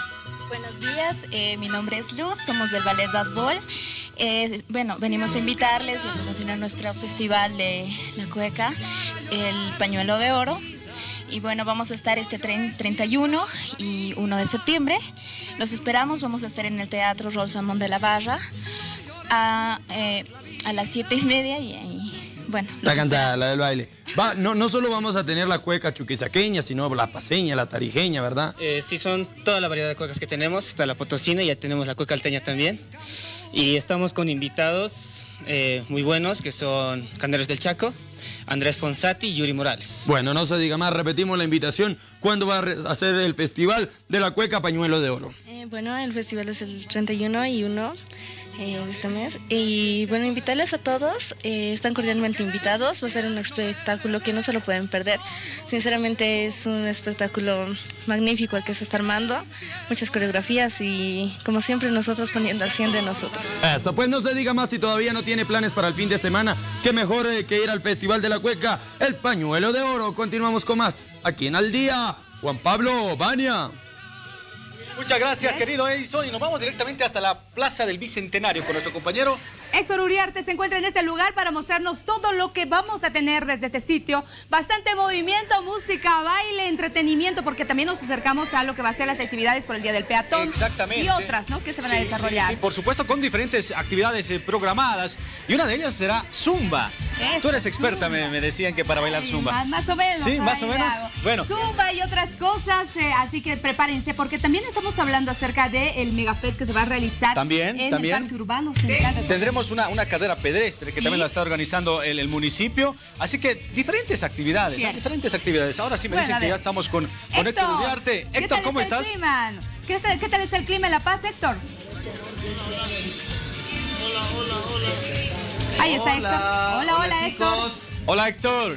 Buenos días, eh, mi nombre es Luz, somos del ballet Dat Ball. Eh, bueno, venimos a invitarles y a promocionar nuestro festival de la cueca, el Pañuelo de Oro. Y bueno, vamos a estar este treinta y uno y uno de septiembre. Los esperamos, vamos a estar en el Teatro Rolsamón de la Barra a, eh, a las siete y media y ahí, bueno. La cantada, la del baile. Va, no, no solo vamos a tener la cueca chuquisaqueña, sino la paseña, la tarijeña, ¿verdad? Eh, sí, son toda la variedad de cuecas que tenemos. Está la potosina y ya tenemos la cueca alteña también. Y estamos con invitados eh, muy buenos, que son Canderos del Chaco, Andrés Fonsati y Yuri Morales. Bueno, no se diga más, repetimos la invitación. ¿Cuándo va a hacer el Festival de la Cueca Pañuelo de Oro? Eh, bueno, el festival es el treinta y uno y uno eh, de este mes. Y bueno, invitarles a todos, eh, están cordialmente invitados. Va a ser un espectáculo que no se lo pueden perder. Sinceramente es un espectáculo magnífico el que se está armando. Muchas coreografías y como siempre nosotros poniendo al cien de nosotros. Eso, pues no se diga más si todavía no tiene planes para el fin de semana. Qué mejor eh, que ir al Festival de la Cueca, el Pañuelo de Oro. Continuamos con más aquí en Al Día. Juan Pablo Bania. Muchas gracias, querido Edison. Y nos vamos directamente hasta la Plaza del Bicentenario con nuestro compañero Héctor Uriarte se encuentra en este lugar para mostrarnos todo lo que vamos a tener desde este sitio. Bastante movimiento, música, baile, entretenimiento, porque también nos acercamos a lo que va a ser las actividades por el Día del Peatón. Exactamente. Y otras, ¿no? Que se van sí, a desarrollar. Sí, sí, por supuesto, con diferentes actividades eh, programadas. Y una de ellas será Zumba. Eso, Tú eres experta, Zumba. me, me decían que para bailar Sí, Zumba. Más, más o menos. Sí, más o menos. Hago. Bueno. Zumba y otras cosas, eh, así que prepárense, porque también estamos hablando acerca del Megafest que se va a realizar También, en también. el Parque Urbano Central. Tendremos una, una carrera pedestre que Sí. también la está organizando el, el municipio. Así que diferentes actividades, ¿eh? Cierto. diferentes actividades. Ahora sí me Bueno, dicen a que ver. ya estamos con, con Héctor Uriarte. ¿qué Héctor, tal ¿cómo está estás? el clima? ¿Qué, tal, ¿Qué tal está el clima en La Paz, Héctor? Ahí está Héctor. Hola, hola, Héctor. Hola, Héctor.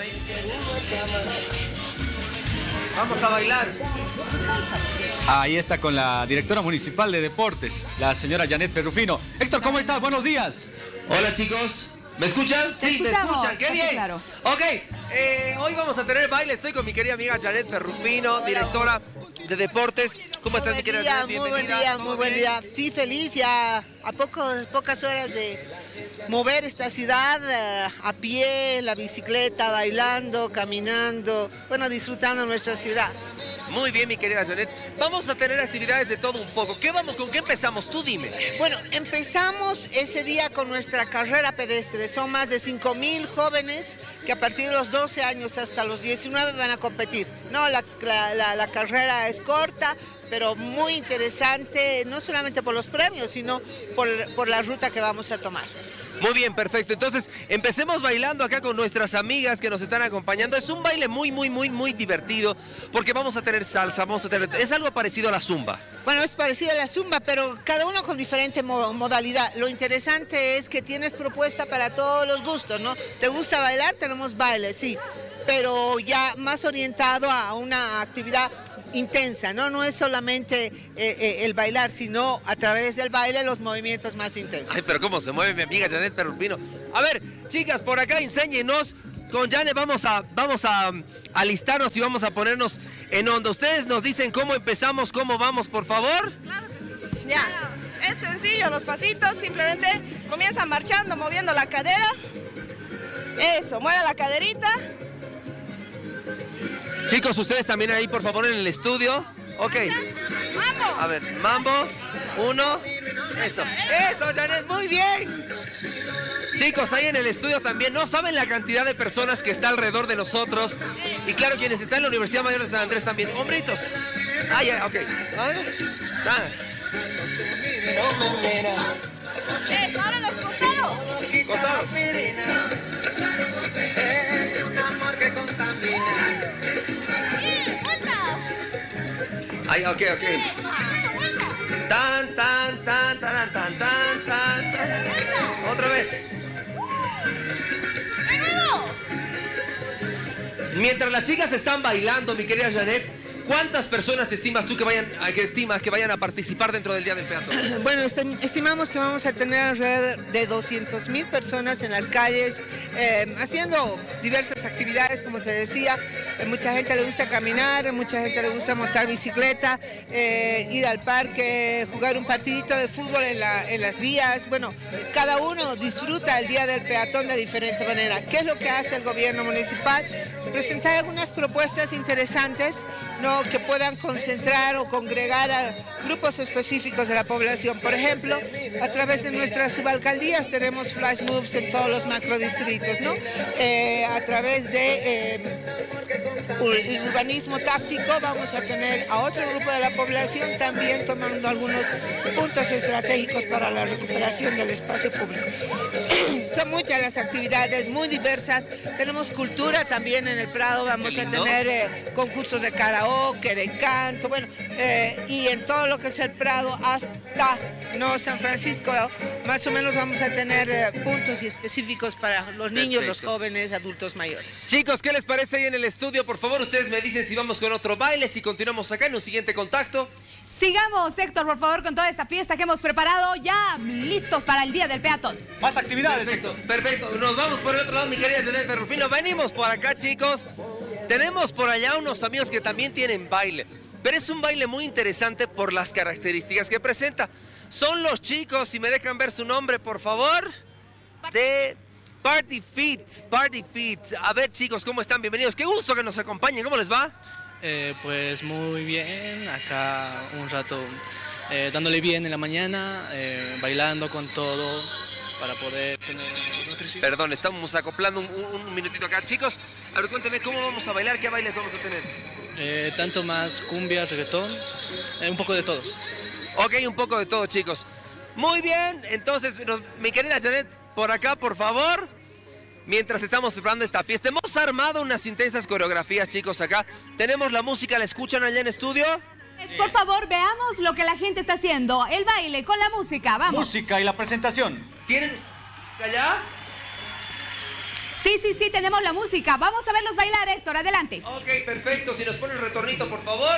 Vamos a bailar. Ahí está con la directora municipal de deportes, la señora Janet Ferrufino. Héctor, ¿cómo estás? Buenos días. Hola, chicos. ¿Me escuchan? Te Sí, me escuchamos, escuchan. ¡Qué está bien! claro. Ok, eh, hoy vamos a tener baile. Estoy con mi querida amiga Janet Ferrufino, directora de deportes. ¿Cómo estás, mi querida Janet? Muy buen día, muy buen día. Sí, feliz ya a pocos, pocas horas de mover esta ciudad eh, a pie, la bicicleta, bailando, caminando, bueno, disfrutando nuestra ciudad. Muy bien, mi querida Janet. Vamos a tener actividades de todo un poco. ¿Qué vamos, ¿Con qué empezamos? Tú dime. Bueno, empezamos ese día con nuestra carrera pedestre. Son más de cinco mil jóvenes que a partir de los doce años hasta los diecinueve van a competir. No, la, la, la, la carrera es corta, pero muy interesante, no solamente por los premios, sino por, por la ruta que vamos a tomar. Muy bien, perfecto. Entonces, empecemos bailando acá con nuestras amigas que nos están acompañando. Es un baile muy, muy, muy, muy divertido porque vamos a tener salsa, vamos a tener... Es algo parecido a la zumba. Bueno, es parecido a la zumba, pero cada uno con diferente mo modalidad. Lo interesante es que tienes propuesta para todos los gustos, ¿no? ¿Te gusta bailar? Tenemos baile, sí, pero ya más orientado a una actividad intensa, ¿no? No es solamente eh, eh, el bailar, sino a través del baile los movimientos más intensos. Ay, pero cómo se mueve mi amiga Janet Ferrufino. A ver, chicas, por acá enséñenos. Con Janet vamos a, vamos a um, alistarnos y vamos a ponernos en onda. Ustedes nos dicen cómo empezamos, cómo vamos, por favor. Claro que sí. Ya, es sencillo, los pasitos, simplemente comienzan marchando, moviendo la cadera. Eso, mueve la caderita. Chicos, ustedes también ahí, por favor, en el estudio. Ok. ¡Mambo! A ver, mambo, uno. Eso, eso, Janet, muy bien. Chicos, ahí en el estudio también, no saben la cantidad de personas que está alrededor de nosotros. Y claro, quienes están en la Universidad Mayor de San Andrés también. Hombritos. Ah, ya, ok. Ah, ¡Eh, ahora los costados! Costados. Ay, ok, ok. Tan, tan, tan, tan, tan, tan, tan, tan. Otra vez. Mientras las chicas están bailando, mi querida Janet, ¿cuántas personas estimas tú que vayan, que estimas que vayan a participar dentro del Día del Peatón? Bueno, estimamos que vamos a tener alrededor de doscientas mil personas en las calles eh, haciendo diversas actividades, como te decía. Eh, mucha gente le gusta caminar, mucha gente le gusta montar bicicleta, eh, ir al parque, jugar un partidito de fútbol en, la, en las vías. Bueno, cada uno disfruta el Día del Peatón de diferente manera. ¿Qué es lo que hace el gobierno municipal? Presentar algunas propuestas interesantes, ¿no?, que puedan concentrar o congregar a grupos específicos de la población. Por ejemplo, a través de nuestras subalcaldías tenemos flash moves en todos los macrodistritos, ¿no? Eh, a través de eh, el urbanismo táctico vamos a tener a otro grupo de la población también tomando algunos puntos estratégicos para la recuperación del espacio público. Son muchas las actividades, muy diversas. Tenemos cultura también en el Prado, vamos a tener eh, concursos de karaoke, de canto, bueno, eh, y en todo lo que es el Prado hasta no San Francisco, más o menos vamos a tener eh, puntos y específicos para los niños, Perfecto. los jóvenes, adultos mayores. Chicos, ¿qué les parece ahí en el estudio? Por favor, ustedes me dicen si vamos con otro baile, si continuamos acá en un siguiente contacto. Sigamos, Héctor, por favor, con toda esta fiesta que hemos preparado, ya listos para el Día del Peatón. Más actividades. Perfecto, perfecto. Nos vamos por el otro lado, mi querida Janet Ferrufino. Venimos por acá, chicos. Tenemos por allá unos amigos que también tienen baile. pero es un baile muy interesante por las características que presenta. Son los chicos, si me dejan ver su nombre, por favor, de Party Fit, Party Fit. A ver, chicos, ¿cómo están? Bienvenidos. Qué gusto que nos acompañen. ¿Cómo les va? Eh, pues muy bien, acá un rato eh, dándole bien en la mañana, eh, bailando con todo para poder tener nutrición. Perdón, estamos acoplando un, un, un minutito acá. Chicos, a ver, cuéntame cómo vamos a bailar, qué bailes vamos a tener. Eh, tanto más cumbia, reggaetón, eh, un poco de todo. Ok, un poco de todo, chicos. Muy bien, entonces, nos, mi querida Janet, por acá, por favor. Mientras estamos preparando esta fiesta, hemos armado unas intensas coreografías, chicos, acá. Tenemos la música, ¿la escuchan allá en estudio? Por favor, veamos lo que la gente está haciendo. El baile con la música, vamos. Música y la presentación. ¿Tienen allá? Sí, sí, sí, tenemos la música. Vamos a verlos bailar, Héctor, adelante. Ok, perfecto. Si nos ponen retornito, por favor.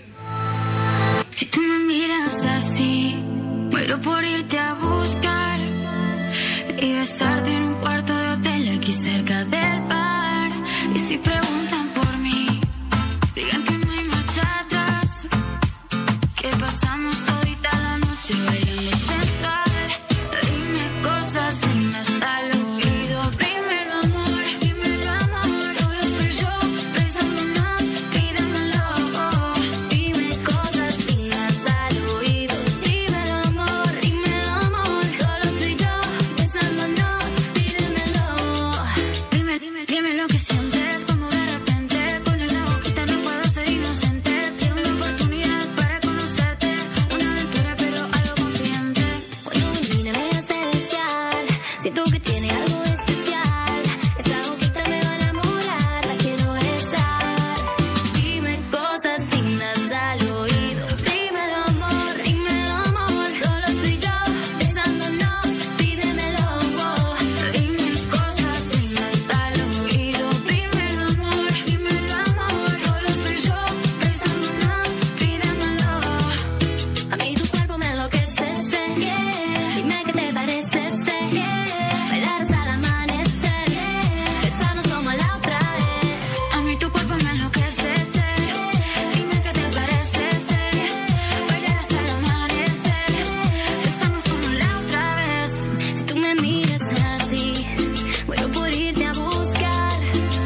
Si tú me miras así, muero por irte a buscar y besarte en un cuarto de hotel aquí cerca del bar. Y si preguntan por mí, digan que no hay marcha atrás, que pasamos todita la noche bailando sensual. Dime cosas lindas al oído, primero amor, dímelo amor. Solo estoy yo pensándonos, pídemelo. Dime cosas lindas al oído, dímelo amor, dímelo amor. Solo estoy yo pensándonos, pídemelo. Dime, dime, dime lo que sientes, como de repente pones la boquita, no puedo ser inocente. Quiero una oportunidad para conocerte, una aventura pero algo confiante. Cuando mi mina me hace desear, siento que tiene algo especial. Esa boquita me va a enamorar, la quiero besar. Dime cosas lindas al oído, dímelo amor, dímelo amor. Solo estoy yo pensándonos, pídemelo. Dime cosas lindas al oído, dímelo amor, dímelo amor. Solo estoy yo pensándonos, pídemelo. A mí tu cuerpo me enloquece, yeah. Dime qué te parece, yeah. Bailar hasta el amanecer, yeah. Besarnos como la otra vez. A mí tu cuerpo me enloquece, yeah. Dime qué te parece, yeah. Bailar hasta el amanecer, besarnos como la otra vez. Si tú me miras así, muero por irte a buscar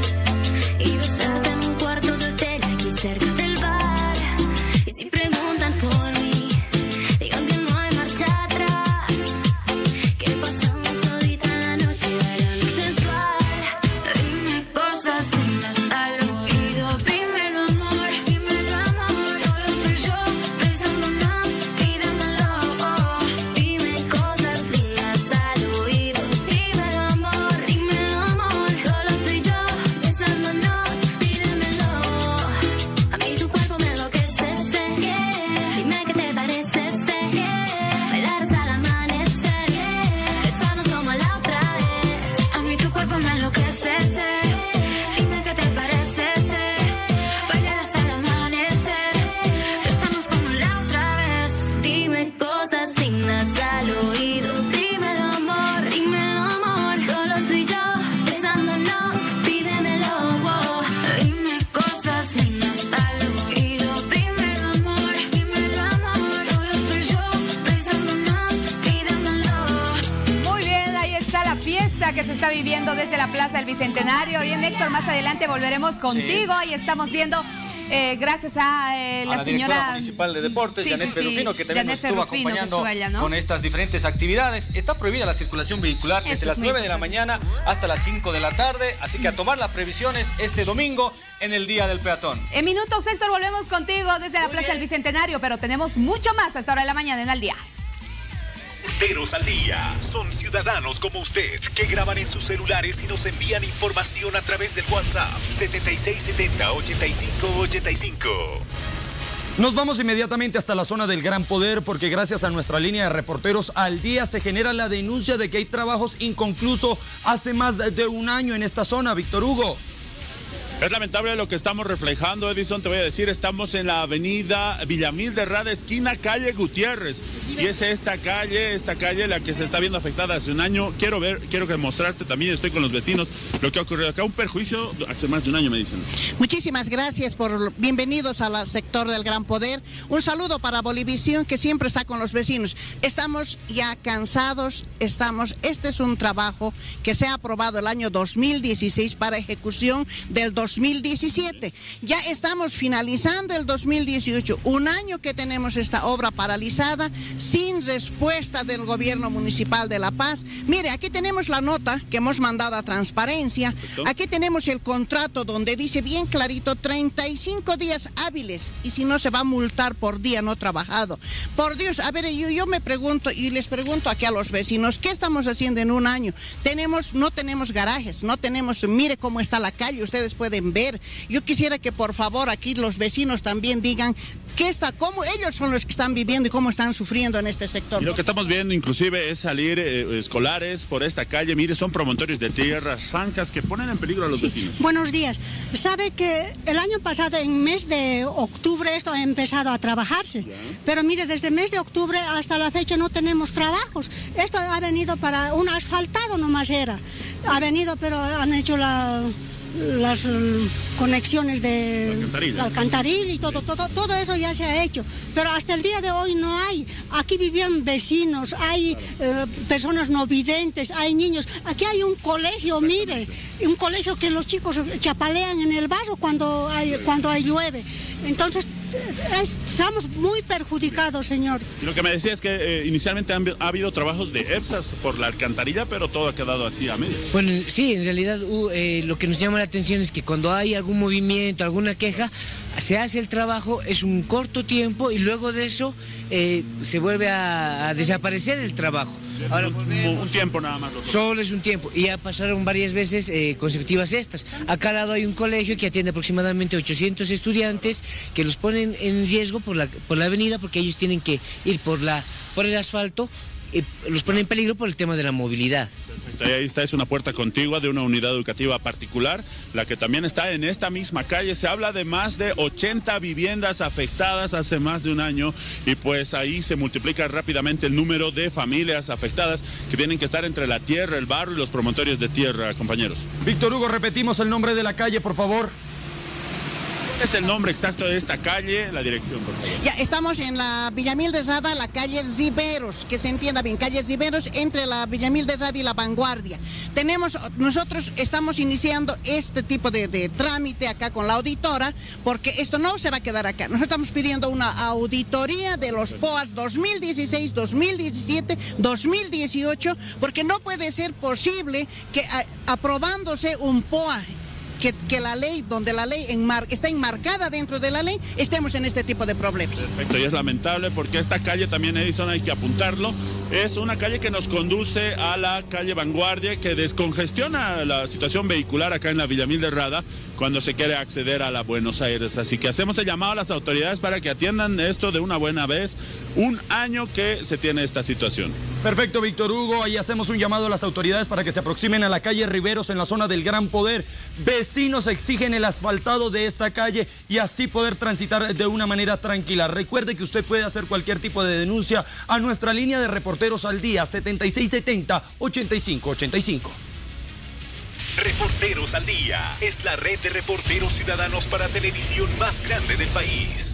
y besarte en un cuarto de hotel aquí cerca del bar. Y si preguntan por mí, digan que no hay marcha atrás, que pasamos todita la noche bailando sensual. Dime cosas lindas al oído, dímelo amor, dímelo amor. Solo estoy yo pensándonos, pídemelo. Dime cosas lindas al oído, dímelo amor, dímelo amor. Solo estoy yo pensándonos, pídemelo. A mí tu cuerpo me enloquece, yeah. Dime qué te parece, yeah. Bailar hasta el amanecer, yeah. Besarnos como la otra vez. A mí tu cuerpo me enloquece, yeah. Dime qué te parece, yeah. Bailar hasta el amanecer, besarnos como la otra vez. Dime cosas lindas al oído, dímelo amor, dímelo amor. Solo estoy yo pensándonos, pídemelo. Dime cosas lindas al oído, dímelo amor, dímelo amor. Solo estoy yo pensándonos, pídemelo. Muy bien, ahí está la fiesta que se está viviendo desde la Plaza del Bicentenario. Bien, Héctor, más adelante volveremos contigo. Ahí estamos viendo, eh, gracias a eh, la, a la señora directora municipal de deportes, Sí, Janet sí, sí. Ferrufino, que también Janet nos estuvo Ferrufino, que acompañando estuvo allá, ¿no? con estas diferentes actividades. Está prohibida la circulación vehicular Eso desde es las muy nueve de la mañana hasta las cinco de la tarde, así que a tomar las previsiones este domingo en el Día del Peatón. En minutos, Héctor, volvemos contigo desde la Plaza del Bicentenario, pero tenemos mucho más a esta hora de la mañana en Al Día. Reporteros al Día son ciudadanos como usted que graban en sus celulares y nos envían información a través del WhatsApp setenta y seis setenta, ochenta y cinco ochenta y cinco. Nos vamos inmediatamente hasta la zona del Gran Poder porque gracias a nuestra línea de Reporteros al Día se genera la denuncia de que hay trabajos inconclusos hace más de un año en esta zona. Víctor Hugo. Es lamentable lo que estamos reflejando, Edison, te voy a decir, estamos en la avenida Villamil de Rada, esquina calle Gutiérrez, y es esta calle, esta calle la que se está viendo afectada hace un año. Quiero ver, quiero que mostrarte también, estoy con los vecinos, lo que ha ocurrido acá, un perjuicio hace más de un año, me dicen. Muchísimas gracias por, bienvenidos al sector del Gran Poder, un saludo para Bolivisión que siempre está con los vecinos. Estamos ya cansados, estamos, este es un trabajo que se ha aprobado el año dos mil dieciséis para ejecución del dos mil diecisiete. Ya estamos finalizando el dos mil dieciocho, un año que tenemos esta obra paralizada sin respuesta del gobierno municipal de La Paz. Mire, aquí tenemos la nota que hemos mandado a Transparencia. Perfecto. Aquí tenemos el contrato donde dice bien clarito treinta y cinco días hábiles y si no se va a multar por día no trabajado. Por Dios, a ver, yo, yo me pregunto y les pregunto aquí a los vecinos, ¿qué estamos haciendo en un año? Tenemos, no tenemos garajes, no tenemos, mire cómo está la calle, ustedes pueden ver. Yo quisiera que por favor aquí los vecinos también digan qué está, cómo ellos son los que están viviendo y cómo están sufriendo en este sector. Y lo que estamos viendo inclusive es salir eh, escolares por esta calle, mire, son promontorios de tierra, zanjas que ponen en peligro a los sí. vecinos. Buenos días. Sabe que el año pasado, en mes de octubre, esto ha empezado a trabajarse, ya. Pero mire, desde el mes de octubre hasta la fecha no tenemos trabajos. Esto ha venido para un asfaltado nomás era. Ha venido, pero han hecho la... las um, conexiones de alcantarilla. alcantarilla y todo, todo, todo eso ya se ha hecho, pero hasta el día de hoy no hay. Aquí vivían vecinos, hay eh, personas no videntes, hay niños. Aquí hay un colegio, mire, un colegio que los chicos chapalean en el barro cuando hay, cuando hay llueve. Entonces, estamos muy perjudicados, señor. Y lo que me decía es que eh, inicialmente han, ha habido trabajos de EPSAS por la alcantarilla, pero todo ha quedado así a medias. Bueno, sí, en realidad uh, eh, lo que nos llama la atención es que cuando hay algún movimiento, alguna queja, se hace el trabajo, es un corto tiempo y luego de eso eh, se vuelve a, a desaparecer el trabajo. Ahora un, un tiempo nada más. Solo es un tiempo. Y ya pasaron varias veces eh, consecutivas estas. Acá al lado hay un colegio que atiende aproximadamente ochocientos estudiantes que los ponen en riesgo por la, por la avenida porque ellos tienen que ir por, la, por el asfalto. Eh, los ponen en peligro por el tema de la movilidad. Perfecto, y ahí está, es una puerta contigua de una unidad educativa particular, la que también está en esta misma calle. Se habla de más de ochenta viviendas afectadas hace más de un año y pues ahí se multiplica rápidamente el número de familias afectadas que tienen que estar entre la tierra, el barro y los promontorios de tierra, compañeros. Víctor Hugo, repetimos el nombre de la calle, por favor. ¿Cuál es el nombre exacto de esta calle, la dirección, por favor? Ya, estamos en la Villamil de Rada, la calle Ziberos, que se entienda bien, calle Ziberos, entre la Villamil de Rada y la Vanguardia. Tenemos, nosotros estamos iniciando este tipo de, de trámite acá con la auditora, porque esto no se va a quedar acá. Nosotros estamos pidiendo una auditoría de los P O As dos mil dieciséis, dos mil diecisiete, dos mil dieciocho, porque no puede ser posible que a, aprobándose un P O A Que, que la ley, donde la ley enmar, está enmarcada dentro de la ley, estemos en este tipo de problemas. Perfecto, y es lamentable porque esta calle también, Edison, hay que apuntarlo, es una calle que nos conduce a la calle Vanguardia, que descongestiona la situación vehicular acá en la Villamil de Rada cuando se quiere acceder a la Buenos Aires. Así que hacemos el llamado a las autoridades para que atiendan esto de una buena vez. Un año que se tiene esta situación. Perfecto, Víctor Hugo. Ahí hacemos un llamado a las autoridades para que se aproximen a la calle Riveros en la zona del Gran Poder. Vecinos exigen el asfaltado de esta calle y así poder transitar de una manera tranquila. Recuerde que usted puede hacer cualquier tipo de denuncia a nuestra línea de reporteros al día setenta y seis setenta, ochenta y cinco ochenta y cinco. Reporteros al Día es la red de reporteros ciudadanos para televisión más grande del país.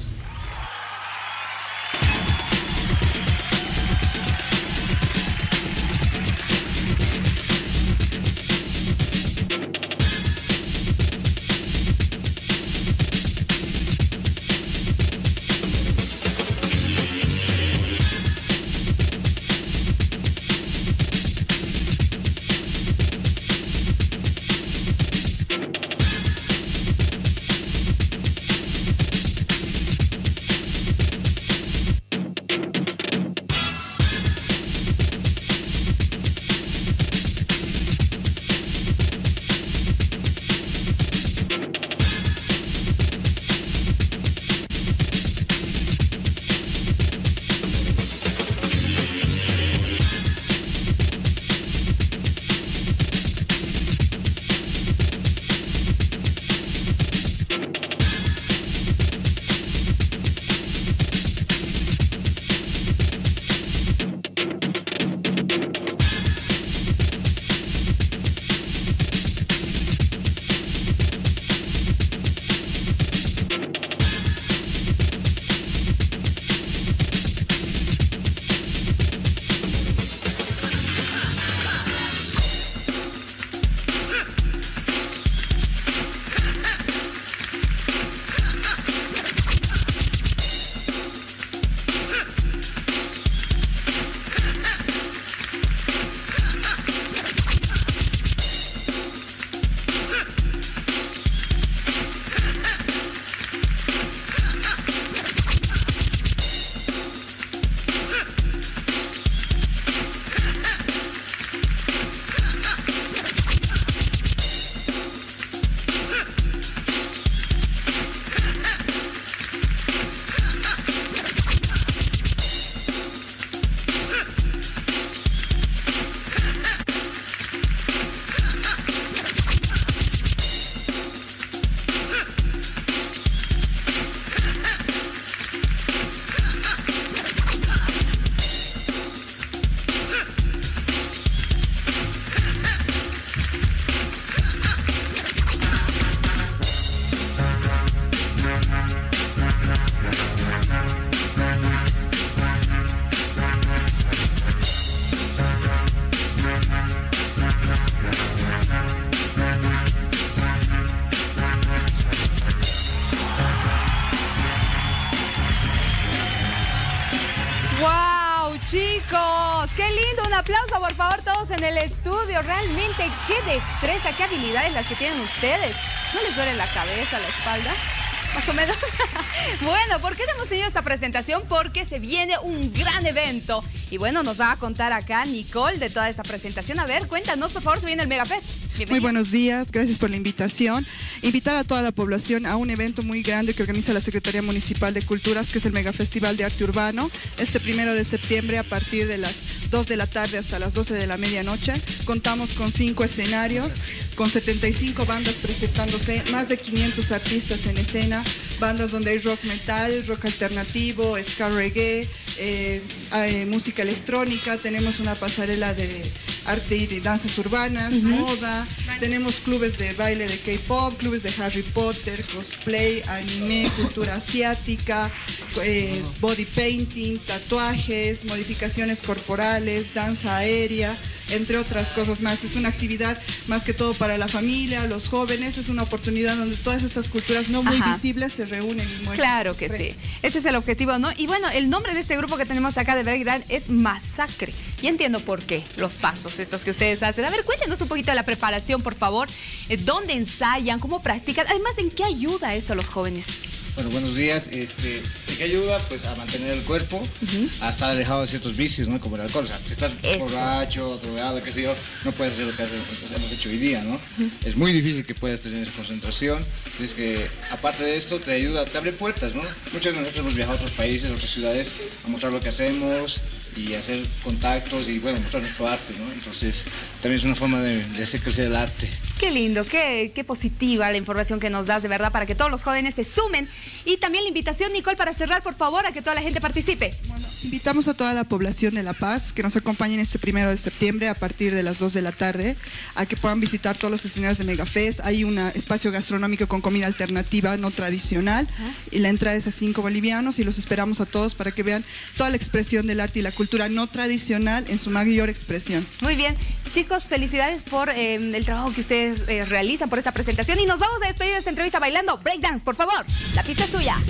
¡Qué lindo! Un aplauso, por favor, todos en el estudio. Realmente, qué destreza, qué habilidades las que tienen ustedes. ¿No les duele la cabeza, la espalda? Más o menos. Bueno, ¿por qué hemos tenido esta presentación? Porque se viene un gran evento. Y bueno, nos va a contar acá Nicole de toda esta presentación. A ver, cuéntanos, por favor, se viene el Megafest. Bienvenido. Muy buenos días, gracias por la invitación. Invitar a toda la población a un evento muy grande que organiza la Secretaría Municipal de Culturas, que es el Megafestival de Arte Urbano. Este primero de septiembre, a partir de las dos de la tarde hasta las doce de la medianoche. Contamos con cinco escenarios, con setenta y cinco bandas presentándose, más de quinientos artistas en escena, bandas donde hay rock metal, rock alternativo, ska reggae, eh, eh, música electrónica, tenemos una pasarela de arte y de danzas urbanas, uh-huh. moda, tenemos clubes de baile de K-pop, clubes de Harry Potter, cosplay, anime, cultura asiática, eh, body painting, tatuajes, modificaciones corporales, danza aérea, entre otras cosas más. Es una actividad más que todo para la familia, los jóvenes, es una oportunidad donde todas estas culturas no muy Ajá. visibles se reúnen y muestran. Claro que sí, ese es el objetivo, ¿no? Y bueno, el nombre de este grupo que tenemos acá de Belgrad es Masacre. Y entiendo por qué, los pasos estos que ustedes hacen. A ver, cuéntenos un poquito de la preparación, por favor. ¿Dónde ensayan? ¿Cómo practican? Además, ¿en qué ayuda esto a los jóvenes? Bueno, buenos días. Este, ¿en qué ayuda? Pues a mantener el cuerpo, uh-huh. a estar alejado de ciertos vicios, ¿no? Como el alcohol. O sea, si estás Eso. borracho, drogado, qué sé yo, no puedes hacer lo que hemos hecho hoy día, ¿no? Uh-huh. Es muy difícil que puedas tener esa concentración. Entonces que, aparte de esto, te ayuda, te abre puertas, ¿no? Muchos de nosotros hemos viajado a otros países, a otras ciudades, a mostrar lo que hacemos y hacer contactos y, bueno, mostrar nuestro arte, ¿no? Entonces, también es una forma de, de hacer crecer el arte. Qué lindo, qué, qué positiva la información que nos das, de verdad, para que todos los jóvenes se sumen. Y también la invitación, Nicole, para cerrar, por favor, a que toda la gente participe. Bueno, invitamos a toda la población de La Paz que nos acompañen este primero de septiembre a partir de las dos de la tarde, a que puedan visitar todos los escenarios de Megafest. Hay un espacio gastronómico con comida alternativa, no tradicional, ¿Ah? y la entrada es a cinco bolivianos, y los esperamos a todos para que vean toda la expresión del arte y la cultura no tradicional en su mayor expresión. Muy bien. Chicos, felicidades por eh, el trabajo que ustedes eh, realizan, por esta presentación, y nos vamos a despedir de esta entrevista bailando breakdance, por favor. La pista es tuya.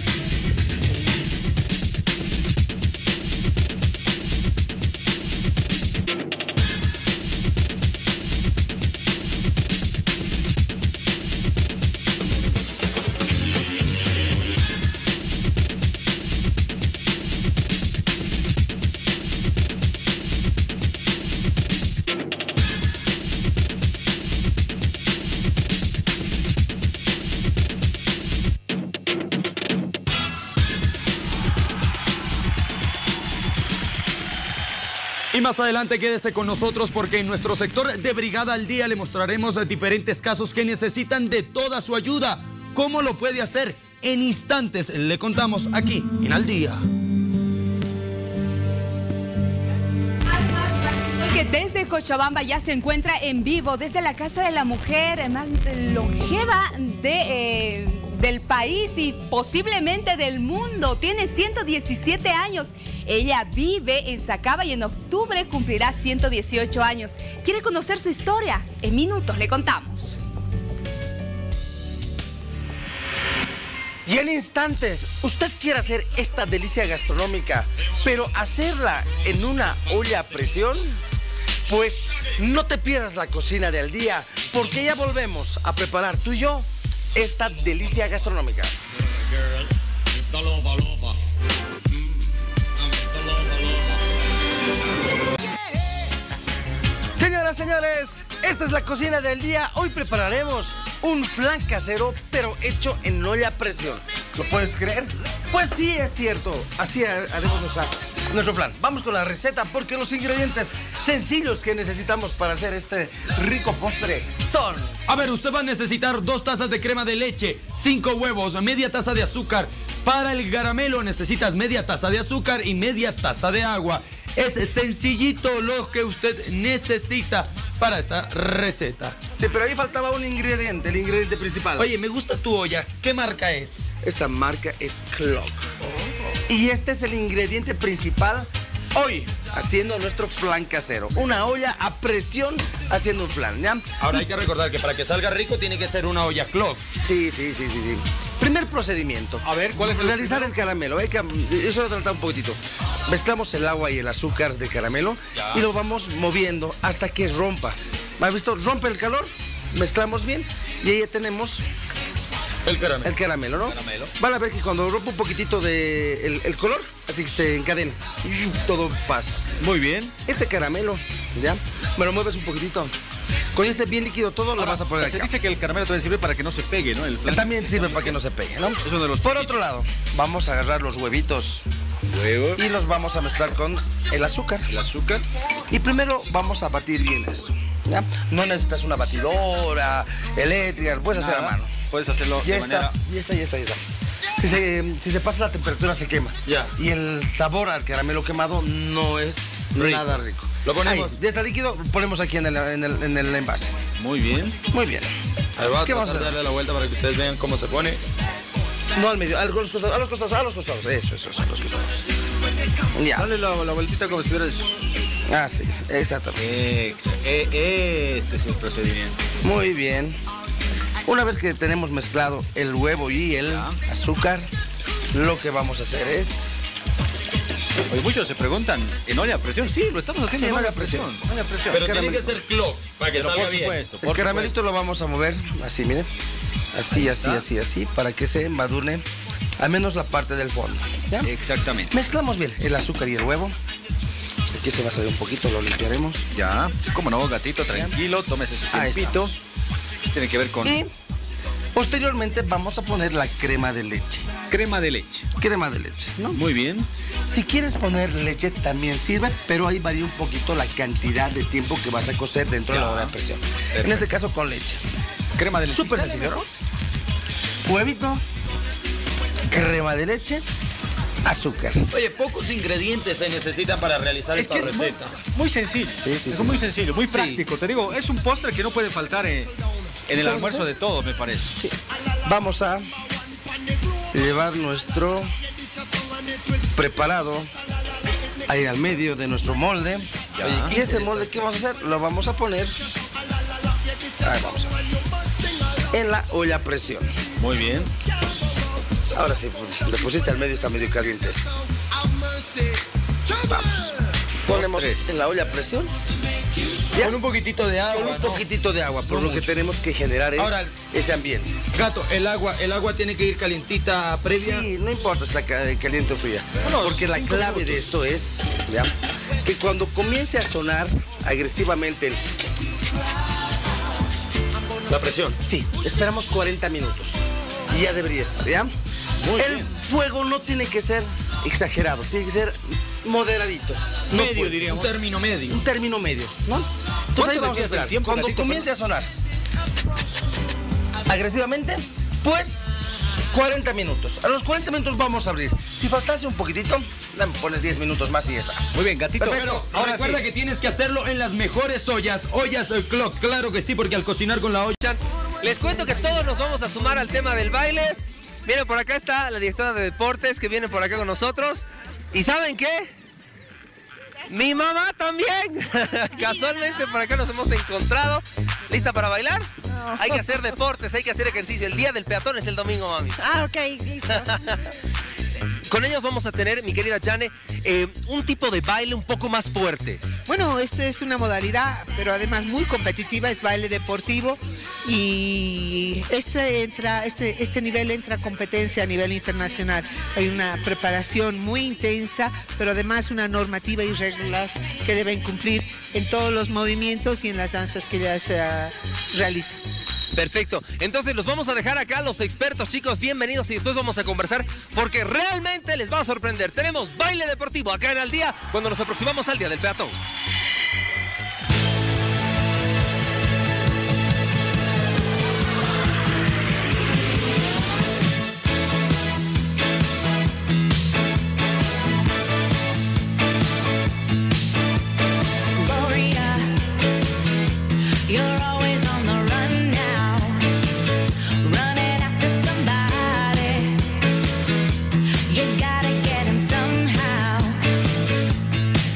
Y más adelante quédese con nosotros porque en nuestro sector de Brigada al Día le mostraremos diferentes casos que necesitan de toda su ayuda. ¿Cómo lo puede hacer? En instantes le contamos aquí en Al Día. Que desde Cochabamba ya se encuentra en vivo, desde la Casa de la Mujer más longeva de, eh, del país y posiblemente del mundo. Tiene ciento diecisiete años. Ella vive en Sacaba y en octubre cumplirá ciento dieciocho años. ¿Quiere conocer su historia? En minutos le contamos. Y en instantes, usted quiere hacer esta delicia gastronómica, pero hacerla en una olla a presión, pues no te pierdas la cocina de Al Día, porque ya volvemos a preparar tú y yo esta delicia gastronómica. Señoras, señores, esta es la cocina del día. Hoy prepararemos un flan casero, pero hecho en olla a presión. ¿Lo puedes creer? Pues sí, es cierto. Así haremos nuestra, nuestro flan. Vamos con la receta porque los ingredientes sencillos que necesitamos para hacer este rico postre son... A ver, usted va a necesitar dos tazas de crema de leche, cinco huevos, media taza de azúcar. Para el caramelo necesitas media taza de azúcar y media taza de agua. Es sencillito lo que usted necesita para esta receta. Sí, pero ahí faltaba un ingrediente, el ingrediente principal. Oye, me gusta tu olla. ¿Qué marca es? Esta marca es Clock. Oh. Y este es el ingrediente principal Hoy, haciendo nuestro flan casero. Una olla a presión haciendo un flan, ¿ya? Ahora hay que recordar que para que salga rico tiene que ser una olla clock. Sí, sí, sí, sí, sí. Primer procedimiento. A ver, ¿cuál es el Realizar primero? el caramelo. Hay que, eso lo he tratado un poquitito. Mezclamos el agua y el azúcar de caramelo Ya. y lo vamos moviendo hasta que rompa. ¿Has visto? Rompe el calor, mezclamos bien y ahí ya tenemos el caramelo. El caramelo, ¿no? Caramelo. Van a ver que cuando rompe un poquitito de el, el color, así que se encadena y todo pasa. Muy bien. Este caramelo, ¿ya? Me lo mueves un poquitito. Con este bien líquido todo lo Ahora, vas a poner se acá. dice que el caramelo también sirve para que no se pegue, ¿no? El flan. También sirve para que no se pegue, ¿no? Es uno de los Por otro lado, vamos a agarrar los huevitos. Huevo. Y los vamos a mezclar con el azúcar. El azúcar. Y primero vamos a batir bien esto, ¿ya? No necesitas una batidora eléctrica, lo puedes hacer a Nada. mano. Puedes hacerlo Ya de está, manera... ya está, ya está, ya está. Si se, si se pasa la temperatura se quema. Ya. Y el sabor al caramelo quemado no es Rico. nada rico. Lo ponemos. Ahí, ya está líquido, lo ponemos aquí en el, en el, en el envase. Muy bien. Muy bien. Ahí va a ¿Qué vamos a tratar de hacer? darle la vuelta para que ustedes vean cómo se pone. No al medio, a los costados, a los costados, a los costados. Eso, eso, eso, a los costados. Ya. Dale la, la vueltita como si estuvieras... Ah, sí, exactamente. Ex- eh, Este es el procedimiento. Muy bien. Una vez que tenemos mezclado el huevo y el azúcar, lo que vamos a hacer es... Oye, muchos se preguntan, ¿en olla a presión? Sí, lo estamos haciendo Sí, en en olla a olla a presión. presión. Olla a presión. Pero El tiene que caramelo. ser clock para que Pero salga por bien. supuesto, El por caramelito lo vamos a mover así, miren. Así, así, así, así, para que se madure al menos la parte del fondo. ¿Ya? Exactamente. Mezclamos bien el azúcar y el huevo. Aquí se va a salir un poquito, lo limpiaremos. Ya, sí, como no, gatito, tranquilo, tómese su Ahí tiempito. Tiene que ver con Y posteriormente vamos a poner la crema de leche. crema de leche. Crema de leche, ¿no? Muy bien. Si quieres poner leche también sirve, pero ahí varía un poquito la cantidad de tiempo que vas a cocer dentro de la olla de presión. En este caso con leche. Crema de leche. Súper sencillo, ¿no? Huevito, crema de leche, azúcar. Oye, pocos ingredientes se necesitan para realizar Es esta que es muy, receta. muy sencillo. Sí, sí, es sí. muy sencillo, muy Sí. práctico. Te digo, es un postre que no puede faltar en, en el ¿Cómo almuerzo se? de todos, me parece. Sí. Vamos a llevar nuestro preparado ahí al medio de nuestro molde. Ya. Oye, y este molde, ¿qué vamos a hacer? Lo vamos a poner ahí vamos a ver. En la olla a presión. Muy bien. Ahora sí, pues, le pusiste al medio, está medio caliente este. Vamos. Ponemos tres. en la olla a presión Con un poquitito de agua. con un ¿no? poquitito de agua, por No lo que mucho. tenemos que generar es Ahora- ese ambiente. Gato, el agua, el agua tiene que ir calientita previa. Sí, no importa si está ca- caliente o fría. Unos Porque la cinco clave minutos. de esto es, ¿ya? Que cuando comience a sonar agresivamente el... La presión. Sí, esperamos cuarenta minutos. Y ya debería estar, ¿ya? Muy el bien. fuego no tiene que ser exagerado, tiene que ser moderadito. No Medio, fuerte. diríamos. Un término medio. Un término medio, ¿no? Entonces ¿Cuánto ahí vamos a decías el esperar. tiempo, Cuando gatito, comience a sonar agresivamente, pues cuarenta minutos. A los cuarenta minutos vamos a abrir. Si faltase un poquitito, le pones diez minutos más y ya está. Muy bien, gatito. Perfecto. Pero ahora recuerda que tienes que hacerlo en las mejores ollas, ollas eh, clock, claro que sí, porque al cocinar con la olla... Les cuento que todos nos vamos a sumar al tema del baile. Miren, por acá está la directora de deportes que viene por acá con nosotros. ¿Y saben qué? Mi mamá también. Casualmente por acá nos hemos encontrado. ¿Lista para bailar? Hay que hacer deportes, hay que hacer ejercicio. El día del peatón es el domingo, mami. Ah, ok, listo. Con ellos vamos a tener, mi querida Jane, eh, un tipo de baile un poco más fuerte. Bueno, esto es una modalidad, pero además muy competitiva, es baile deportivo y este, entra, este, este nivel entra a competencia a nivel internacional. Hay una preparación muy intensa, pero además una normativa y reglas que deben cumplir en todos los movimientos y en las danzas que ya se uh, realizan. Perfecto, entonces los vamos a dejar acá, los expertos, chicos, bienvenidos y después vamos a conversar porque realmente les va a sorprender. Tenemos baile deportivo acá en Al Día cuando nos aproximamos al Día del Peatón. Gloria, you're always on the run now, running after somebody. You gotta get him somehow.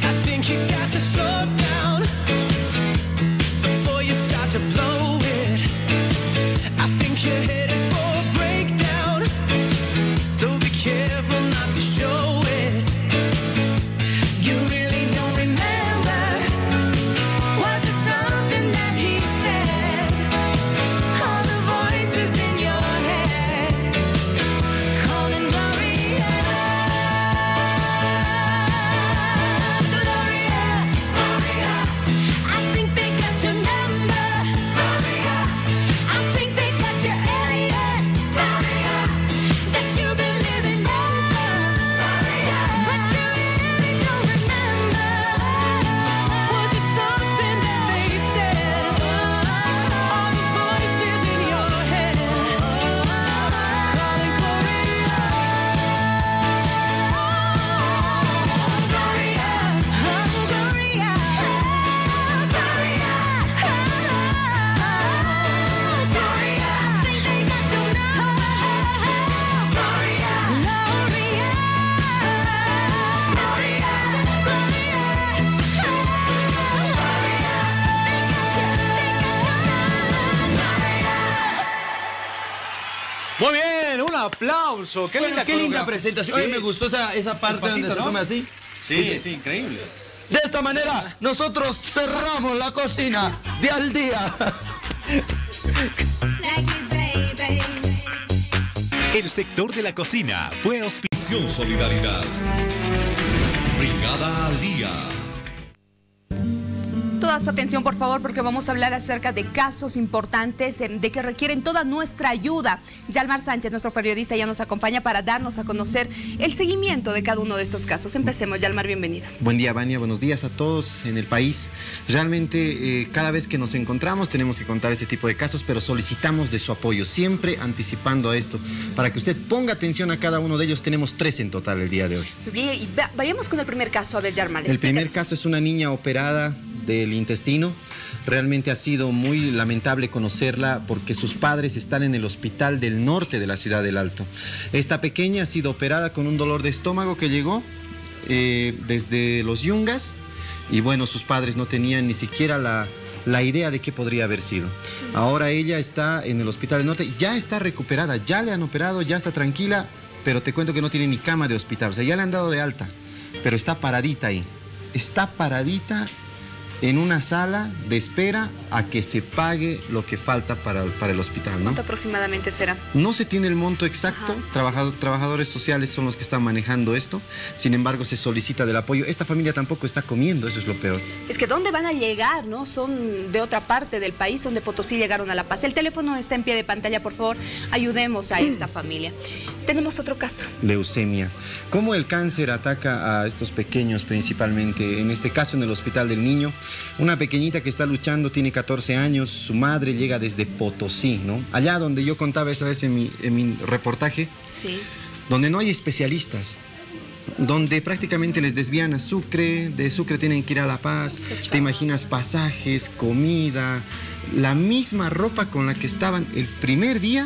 Muy bien, un aplauso. Qué Bueno, linda, qué linda coreografía. presentación. Sí. Oye, me gustó esa, esa parte pasito, donde se ¿no? come así. Sí, sí, sí, increíble. De esta manera, nosotros cerramos la cocina de al día. El sector de la cocina fue auspiciación Solidaridad. Brigada al día. Toda su atención, por favor, porque vamos a hablar acerca de casos importantes eh, de que requieren toda nuestra ayuda. Yalmar Sánchez, nuestro periodista, ya nos acompaña para darnos a conocer el seguimiento de cada uno de estos casos. Empecemos, Yalmar, bienvenido. Buen día, Vania, buenos días a todos en el país. Realmente, eh, cada vez que nos encontramos tenemos que contar este tipo de casos, pero solicitamos de su apoyo, siempre anticipando a esto, para que usted ponga atención a cada uno de ellos. Tenemos tres en total el día de hoy. Bien, y va- vayamos con el primer caso, a ver, Yalmar. El primer explícanos. caso es una niña operada del intestino. Realmente ha sido muy lamentable conocerla porque sus padres están en el hospital del norte de la ciudad del Alto. Esta pequeña ha sido operada con un dolor de estómago que llegó eh, desde los Yungas, y bueno, sus padres no tenían ni siquiera la, la idea de qué podría haber sido. Ahora ella está en el hospital del norte, ya está recuperada, ya le han operado, ya está tranquila, pero te cuento que no tiene ni cama de hospital, o sea, ya le han dado de alta, pero está paradita ahí, está paradita en una sala de espera a que se pague lo que falta para, para el hospital, ¿no? ¿Cuánto aproximadamente será? No se tiene el monto exacto, Trabajado- trabajadores sociales son los que están manejando esto, sin embargo se solicita del apoyo. Esta familia tampoco está comiendo, eso es lo peor. Es que ¿dónde van a llegar, no? Son de otra parte del país, son de Potosí, llegaron a La Paz. El teléfono está en pie de pantalla, por favor, ayudemos a esta familia. Tenemos otro caso. Leucemia. ¿Cómo el cáncer ataca a estos pequeños principalmente? En este caso en el Hospital del Niño, una pequeñita que está luchando, tiene catorce años, su madre llega desde Potosí, ¿no? Allá donde yo contaba esa vez en mi, en mi reportaje, Sí. donde no hay especialistas, donde prácticamente les desvían a Sucre, de Sucre tienen que ir a La Paz, te imaginas pasajes, comida, la misma ropa con la que estaban el primer día,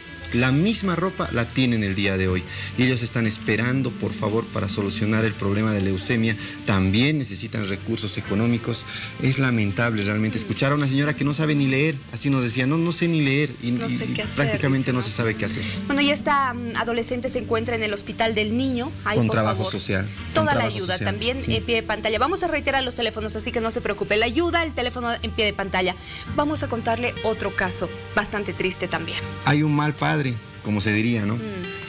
la misma ropa la tienen el día de hoy. Y ellos están esperando, por favor, para solucionar el problema de leucemia. También necesitan recursos económicos. Es lamentable realmente escuchar a una señora que no sabe ni leer. Así nos decía, no, no sé ni leer. Y, No sé y qué hacer, prácticamente dice, no ¿no? se sabe qué hacer. Bueno, ya esta mm, adolescente se encuentra en el Hospital del Niño. Ahí, Con por trabajo favor, social. con Toda la trabajo ayuda social, también sí. en pie de pantalla. Vamos a reiterar los teléfonos, así que no se preocupe. La ayuda, el teléfono en pie de pantalla. Vamos a contarle otro caso bastante triste también. Hay un mal padre, como se diría, ¿no?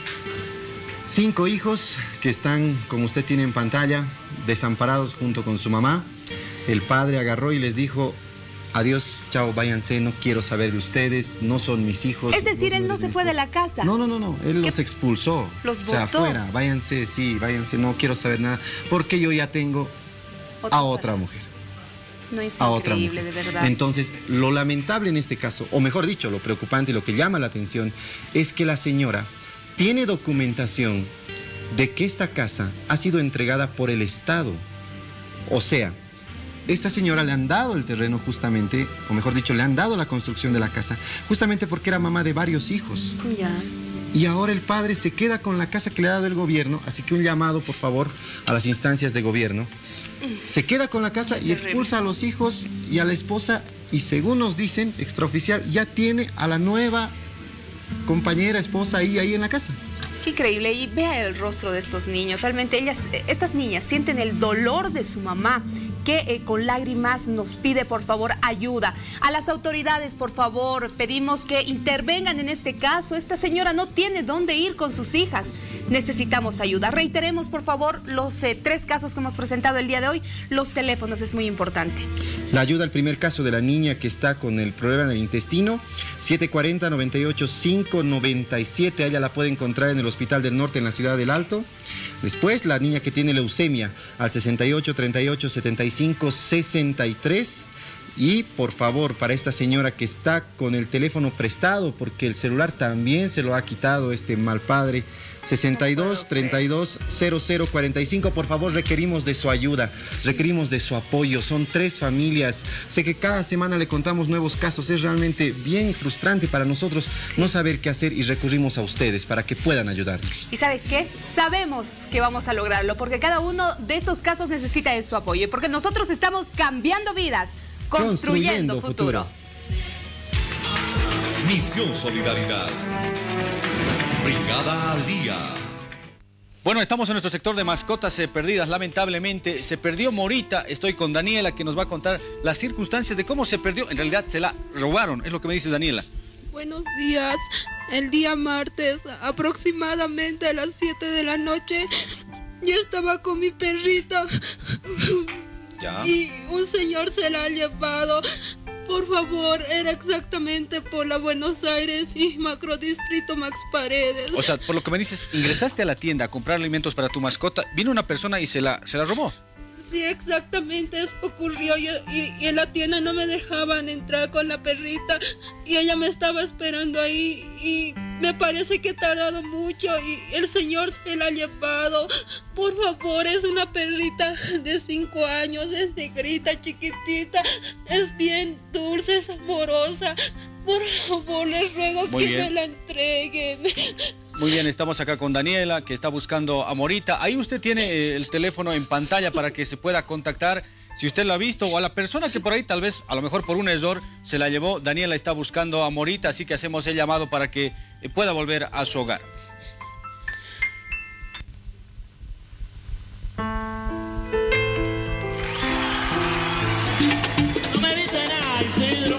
Cinco hijos que están, como usted tiene en pantalla, desamparados junto con su mamá. El padre agarró y les dijo, adiós, chao, váyanse, no quiero saber de ustedes, no son mis hijos. Es decir, vos él no eres se mi fue de esposa". la casa. No, no, no, no, él los expulsó. Los O sea, botó. afuera, váyanse, sí, váyanse, no quiero saber nada, porque yo ya tengo Otra a otra mujer. No es a otra increíble, mujer. de verdad. Entonces, lo lamentable en este caso, o mejor dicho, lo preocupante y lo que llama la atención, es que la señora tiene documentación de que esta casa ha sido entregada por el Estado. O sea, esta señora le han dado el terreno justamente, o mejor dicho, le han dado la construcción de la casa, justamente porque era mamá de varios hijos. Ya. Y ahora el padre se queda con la casa que le ha dado el gobierno, así que un llamado, por favor, a las instancias de gobierno. Se queda con la casa y Terrible. expulsa a los hijos y a la esposa, y según nos dicen, extraoficial, ya tiene a la nueva compañera, esposa ahí, ahí en la casa. Qué increíble. Y vea el rostro de estos niños. Realmente ellas, eh, estas niñas sienten el dolor de su mamá, que eh, con lágrimas nos pide, por favor, ayuda. A las autoridades, por favor, pedimos que intervengan en este caso. Esta señora no tiene dónde ir con sus hijas. Necesitamos ayuda. Reiteremos, por favor, los eh, tres casos que hemos presentado el día de hoy. Los teléfonos es muy importante. La ayuda al primer caso de la niña que está con el problema del intestino, siete cuatro cero, nueve ocho cinco, nueve siete, ella la puede encontrar en el Hospital del Norte en la Ciudad del Alto. Después, la niña que tiene leucemia al sesenta y ocho, treinta y ocho, setenta y cinco, sesenta y tres. Y por favor, para esta señora que está con el teléfono prestado, porque el celular también se lo ha quitado este mal padre, sesenta y dos, treinta y dos, cero cero, cuarenta y cinco, por favor, requerimos de su ayuda, requerimos de su apoyo. Son tres familias. Sé que cada semana le contamos nuevos casos. Es realmente bien frustrante para nosotros no saber qué hacer, y recurrimos a ustedes para que puedan ayudarnos. ¿Y sabes qué? Sabemos que vamos a lograrlo, porque cada uno de estos casos necesita de su apoyo, y porque nosotros estamos cambiando vidas, construyendo, Construyendo futuro. futuro. Misión Solidaridad. Brigada al Día. Bueno, estamos en nuestro sector de mascotas eh, perdidas. Lamentablemente se perdió Morita. Estoy con Daniela, que nos va a contar las circunstancias de cómo se perdió. En realidad se la robaron, es lo que me dice Daniela. Buenos días. El día martes, aproximadamente a las siete de la noche, yo estaba con mi perrita. Ya. Y un señor se la ha llevado. Por favor, era exactamente por la Buenos Aires y Macrodistrito Max Paredes. O sea, por lo que me dices, ingresaste a la tienda a comprar alimentos para tu mascota, vino una persona y se la, se la robó. Sí, exactamente, eso ocurrió. Yo, y, y en la tienda no me dejaban entrar con la perrita y ella me estaba esperando ahí y me parece que he tardado mucho y el señor se la ha llevado. Por favor, es una perrita de cinco años, es negrita, chiquitita, es bien dulce, es amorosa. Por favor, les ruego Muy que bien. me la entreguen. Muy bien, estamos acá con Daniela, que está buscando a Morita. Ahí usted tiene eh, el teléfono en pantalla para que se pueda contactar si usted lo ha visto o a la persona que por ahí tal vez, a lo mejor por un error, se la llevó. Daniela está buscando a Morita, así que hacemos el llamado para que eh, pueda volver a su hogar. No me dice nada, el centro.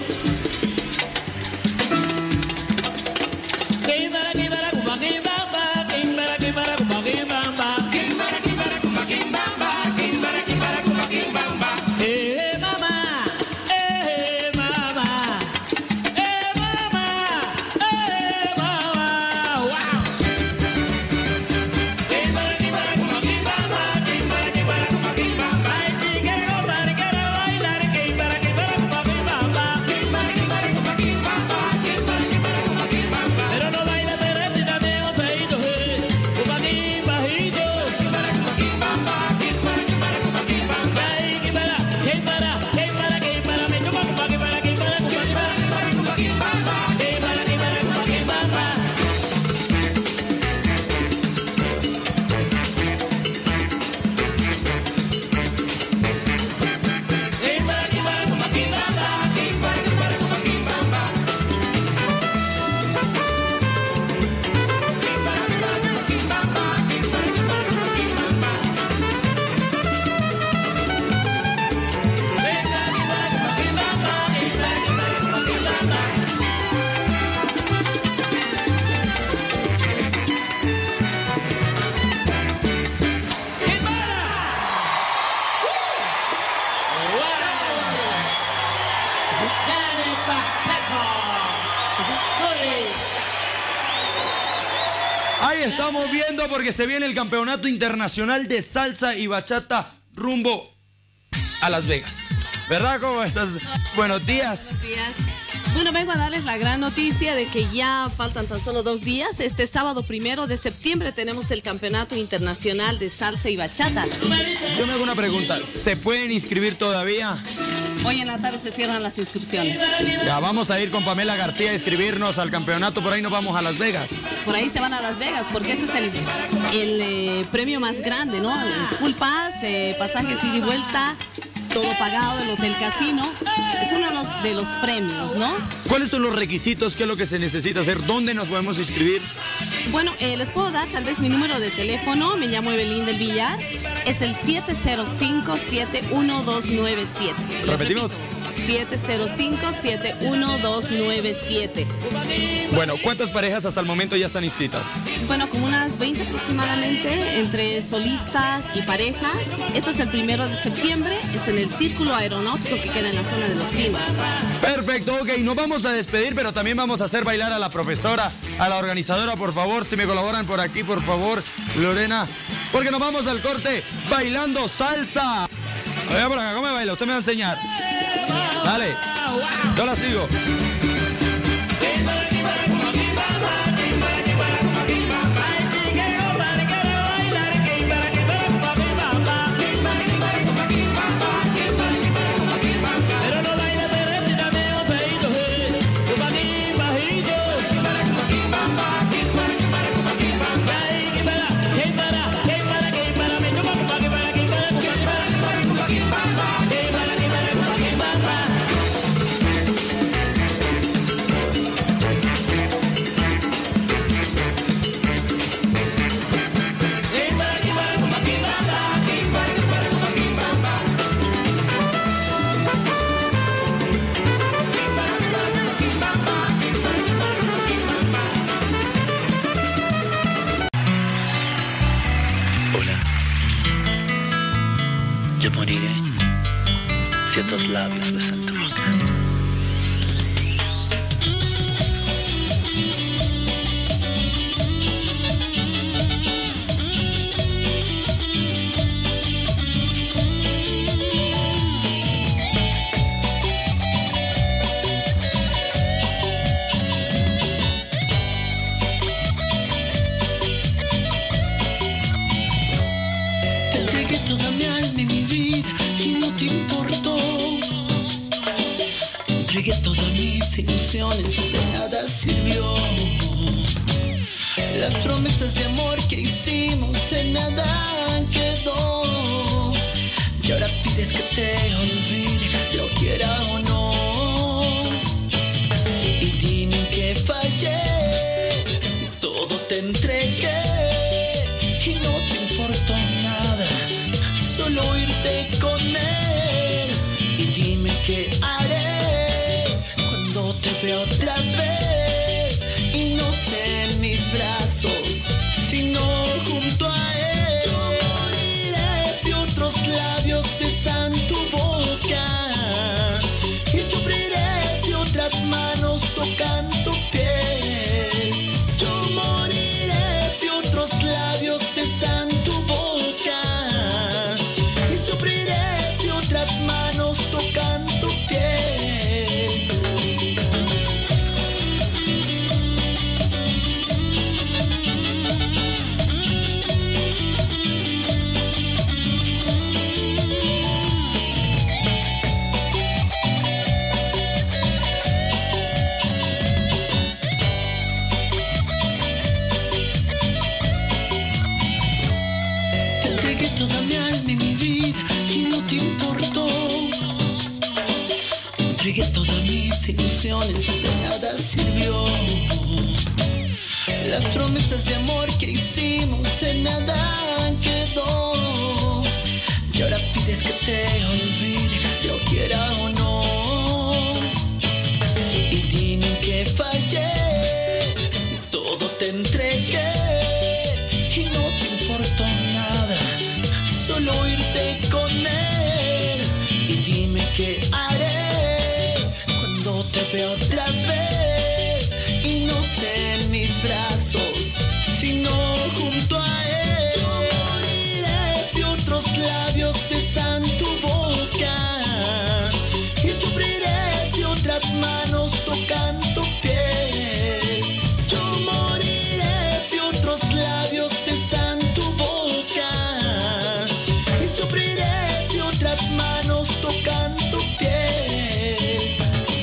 Ahí estamos viendo porque se viene el Campeonato Internacional de Salsa y Bachata rumbo a Las Vegas. ¿Verdad? ¿Cómo estás? Buenos días. Buenos días. Bueno, vengo a darles la gran noticia de que ya faltan tan solo dos días. Este sábado primero de septiembre tenemos el Campeonato Internacional de Salsa y Bachata. Yo me hago una pregunta. ¿Se pueden inscribir todavía? Hoy en la tarde se cierran las inscripciones. Ya vamos a ir con Pamela García a inscribirnos al campeonato. Por ahí nos vamos a Las Vegas. Por ahí se van a Las Vegas porque ese es el, el eh, premio más grande, ¿no? El full pass, eh, pasajes ida y vuelta, todo pagado, el Hotel Casino. Es uno de los, de los premios, ¿no? ¿Cuáles son los requisitos? ¿Qué es lo que se necesita hacer? ¿Dónde nos podemos inscribir? Bueno, eh, les puedo dar tal vez mi número de teléfono. Me llamo Evelyn del Villar. Es el siete cero cinco, siete uno dos nueve siete. Repetimos. siete cero cinco, siete uno dos nueve siete. Bueno, ¿cuántas parejas hasta el momento ya están inscritas? Bueno, como unas veinte aproximadamente, entre solistas y parejas. Esto es el primero de septiembre, es en el Círculo Aeronáutico que queda en la zona de Los Pinos. Perfecto, ok, nos vamos a despedir, pero también vamos a hacer bailar a la profesora, a la organizadora, por favor, si me colaboran por aquí, por favor, Lorena, porque nos vamos al corte bailando salsa. A ver por acá, ¿cómo me baila? Usted me va a enseñar. Dale, yo la sigo. labios besan tu boca. Toda mi alma y mi vida y no te importó. Entregué todas mis ilusiones, de nada sirvió. Las promesas de amor que hicimos en nada quedó. Y ahora pides que te olvide, lo quiera o no. Y dime que fallé, si todo te entregué y no te importó nada, solo irte con él. Y dime qué haré cuando te vea otra vez y no sé en mis brazos, sino junto a él. Yo moriré si otros labios besan tu boca y sufriré si otras manos tocan tu piel. Yo moriré si otros labios besan tu boca y sufriré si otras manos tocan tu piel. Te entregué toda mi alma y mi vida y no te importó. Entregué todas mis ilusiones, de nada sirvió. Las promesas de amor que hicimos en nada quedó. Y ahora pides que te olvide, lo quiera o no. Y dime que fallé, si todo te entregué y no te importó nada, solo irte con él. Y dime qué haré cuando te vea otra vez y no sé en mis brazos, sino junto a él. Yo moriré si otros labios besan tu boca y sufriré si otras manos tocan tu piel. Yo moriré si otros labios besan tu boca y sufriré si otras manos tocan tu piel.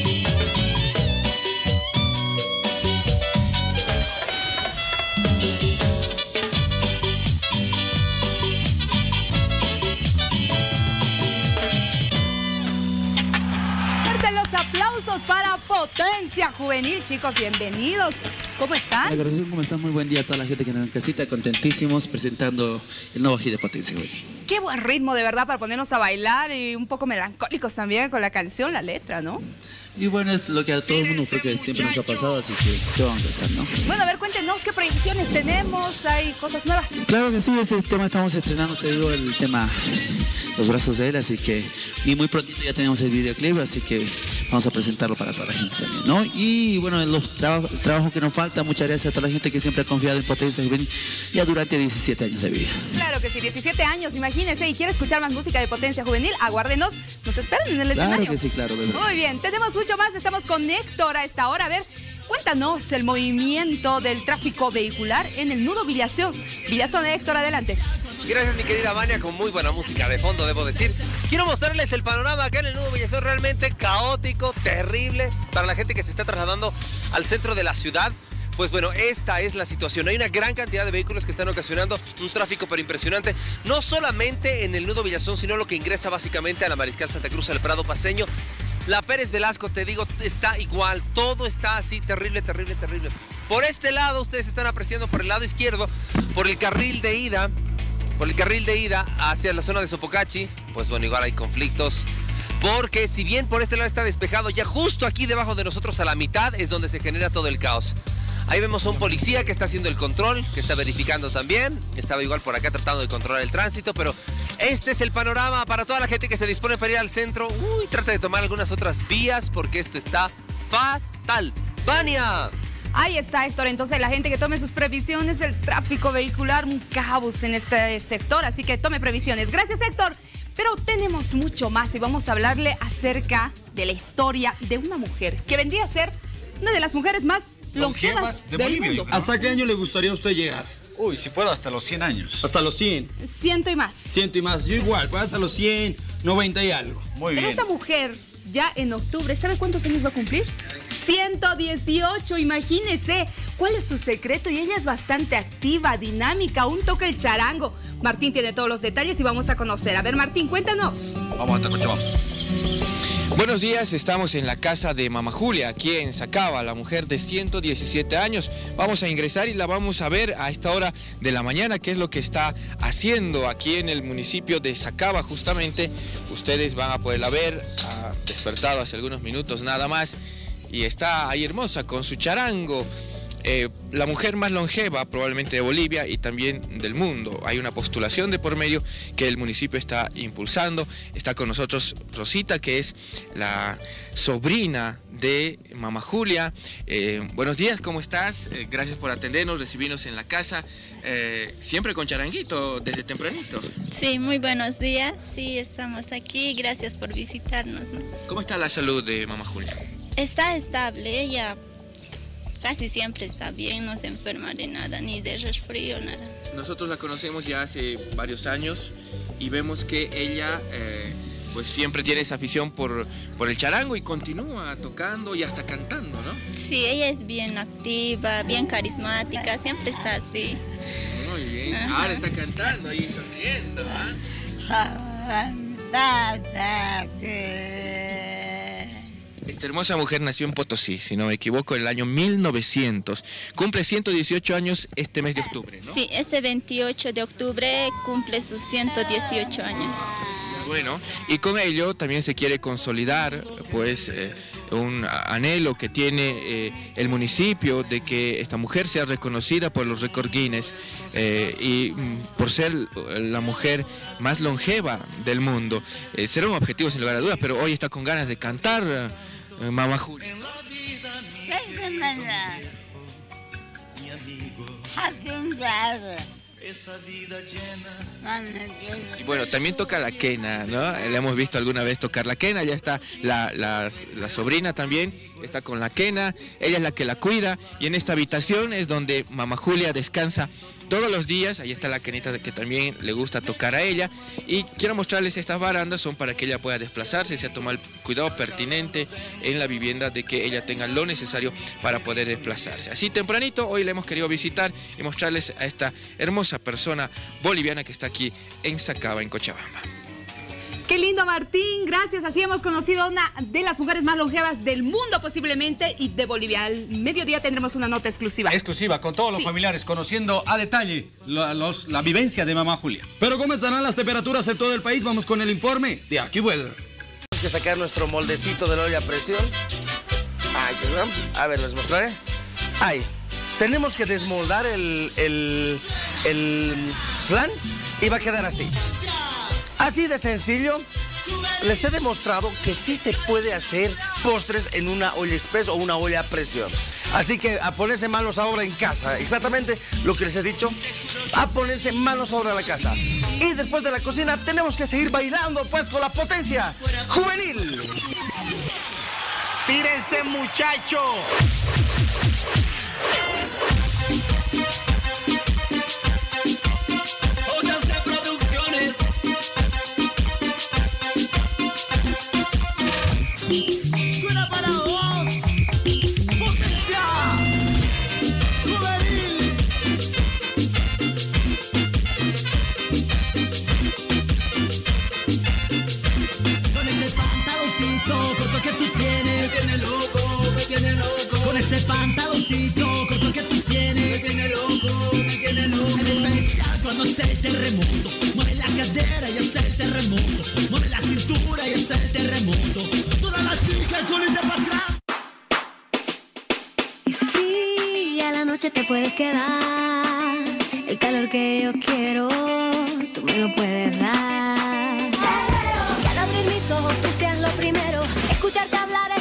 Fuertes los aplausos para Potencia Juvenil, chicos, bienvenidos. ¿Cómo están? Hola, corazón, ¿cómo están? Muy buen día a toda la gente que nos ve en casita, contentísimos presentando el nuevo hit de Potencia Juvenil. Qué buen ritmo, de verdad, para ponernos a bailar y un poco melancólicos también con la canción, la letra, ¿no? Y bueno, es lo que a todo el mundo creo que siempre nos ha pasado, así que ¿qué vamos a hacer, no? Bueno, a ver, cuéntenos qué proyecciones tenemos, hay cosas nuevas. Claro que sí, ese tema estamos estrenando, te digo, el tema Los Brazos de Él, así que y muy prontito ya tenemos el videoclip, así que vamos a presentarlo para toda la gente también, ¿no? Y bueno, los trabajos el trabajo que nos falta, muchas gracias a toda la gente que siempre ha confiado en Potencia Juvenil ya durante diecisiete años de vida. Claro que sí, diecisiete años, imagínense, y quiere escuchar más música de Potencia Juvenil, aguárdenos, nos esperan en el escenario. Claro que sí, claro, bebé. Muy bien, tenemos mucho más, estamos con Héctor a esta hora. A ver, cuéntanos el movimiento del tráfico vehicular en el nudo Villazón. Villazón, Héctor, adelante. Gracias, mi querida Vania, con muy buena música de fondo, debo decir. Quiero mostrarles el panorama acá en el nudo Villazón, realmente caótico, terrible, para la gente que se está trasladando al centro de la ciudad. Pues bueno, esta es la situación. Hay una gran cantidad de vehículos que están ocasionando un tráfico pero impresionante, no solamente en el nudo Villazón, sino lo que ingresa básicamente a la Mariscal Santa Cruz, al Prado Paceño. La Pérez Velasco, te digo, está igual, todo está así, terrible, terrible, terrible. Por este lado, ustedes están apreciando por el lado izquierdo, por el carril de ida, por el carril de ida hacia la zona de Sopocachi, pues bueno, igual hay conflictos. Porque si bien por este lado está despejado, ya justo aquí debajo de nosotros a la mitad es donde se genera todo el caos. Ahí vemos a un policía que está haciendo el control, que está verificando también. Estaba igual por acá tratando de controlar el tránsito, pero Este es el panorama para toda la gente que se dispone para ir al centro. Uy, trata de tomar algunas otras vías porque esto está fatal. ¡Vania! Ahí está, Héctor. Entonces, la gente que tome sus previsiones, el tráfico vehicular, un caos en este sector, así que tome previsiones. Gracias, Héctor. Pero tenemos mucho más y vamos a hablarle acerca de la historia de una mujer que vendría a ser una de las mujeres más longevas, longevas de del Bolivia, mundo. ¿Hasta qué año le gustaría a usted llegar? Uy, si puedo, hasta los cien años. Hasta los cien. Ciento y más. Ciento y más. Yo igual, pues hasta los cien, noventa y algo. Muy Pero bien. esta mujer, ya en octubre, ¿sabe cuántos años va a cumplir? ciento dieciocho, imagínese. ¿Cuál es su secreto? Y ella es bastante activa, dinámica, aún toca el charango. Martín tiene todos los detalles y vamos a conocer. A ver, Martín, cuéntanos. Vamos hasta Cochabamba. Buenos días, estamos en la casa de Mama Julia, aquí en Sacaba, la mujer de ciento diecisiete años. Vamos a ingresar y la vamos a ver a esta hora de la mañana, qué es lo que está haciendo aquí en el municipio de Sacaba, justamente. Ustedes van a poderla ver, ha despertado hace algunos minutos nada más, y está ahí hermosa con su charango. Eh, la mujer más longeva probablemente de Bolivia y también del mundo. Hay una postulación de por medio que el municipio está impulsando. Está con nosotros Rosita, que es la sobrina de Mama Julia. Eh, buenos días, ¿cómo estás? Eh, gracias por atendernos, recibirnos en la casa. Eh, siempre con charanguito, desde tempranito. Sí, muy buenos días. Sí, estamos aquí. Gracias por visitarnos, ¿no? ¿Cómo está la salud de Mama Julia? Está estable, ella casi siempre está bien, no se enferma de nada, ni de resfrío, nada. Nosotros la conocemos ya hace varios años y vemos que ella eh, pues siempre tiene esa afición por, por el charango y continúa tocando y hasta cantando, ¿no? Sí, ella es bien activa, bien carismática, siempre está así. Muy bien, ajá. Ahora está cantando ahí, sonriendo, ¿ah? Esta hermosa mujer nació en Potosí, si no me equivoco, en el año mil novecientos. Cumple ciento dieciocho años este mes de octubre, ¿no? Sí, este veintiocho de octubre cumple sus ciento dieciocho años. Bueno, y con ello también se quiere consolidar, pues, eh, un anhelo que tiene eh, el municipio de que esta mujer sea reconocida por los récords Guinness eh, y mm, por ser la mujer más longeva del mundo. Eh, será un objetivo sin lugar a dudas, pero hoy está con ganas de cantar, eh, Mama Julia. Y bueno, también toca la quena, ¿no? Le hemos visto alguna vez tocar la quena, ya está la, la, la sobrina también, está con la quena, ella es la que la cuida, y en esta habitación es donde Mama Julia descansa todos los días. Ahí está la quenita que también le gusta tocar a ella, y quiero mostrarles estas barandas, son para que ella pueda desplazarse, se ha tomado el cuidado pertinente en la vivienda de que ella tenga lo necesario para poder desplazarse. Así tempranito, hoy le hemos querido visitar y mostrarles a esta hermosa persona boliviana que está aquí en Sacaba, en Cochabamba. Qué lindo, Martín, gracias. Así hemos conocido a una de las mujeres más longevas del mundo posiblemente y de Bolivia. Al mediodía tendremos una nota exclusiva. Exclusiva, con todos los sí. familiares, conociendo a detalle la, los, la vivencia de Mama Julia. Pero ¿cómo estarán las temperaturas en todo el país? Vamos con el informe de AccuWeather. Tenemos que sacar nuestro moldecito de la olla a presión. Ay, a ver, les mostraré. Ahí. Tenemos que desmoldar el, el, el flan y va a quedar así. Así de sencillo, les he demostrado que sí se puede hacer postres en una olla express o una olla a presión. Así que a ponerse manos a obra en casa, exactamente lo que les he dicho, a ponerse manos a obra en la casa. Y después de la cocina tenemos que seguir bailando pues con la potencia juvenil. ¡Tírense, muchachos! Suena para vos, potencia juvenil. Con ese pantaloncito corto que tú tienes, me tiene loco, me tiene loco. Con ese pantaloncito corto que tú tienes, me tiene loco, me tiene loco. En especial cuando hace el terremoto, mueve la cadera y hace el terremoto, mueve la cintura y hace el terremoto. Y si a la noche te puedes quedar, el calor que yo quiero, tú me lo puedes dar. Escucharte hablar es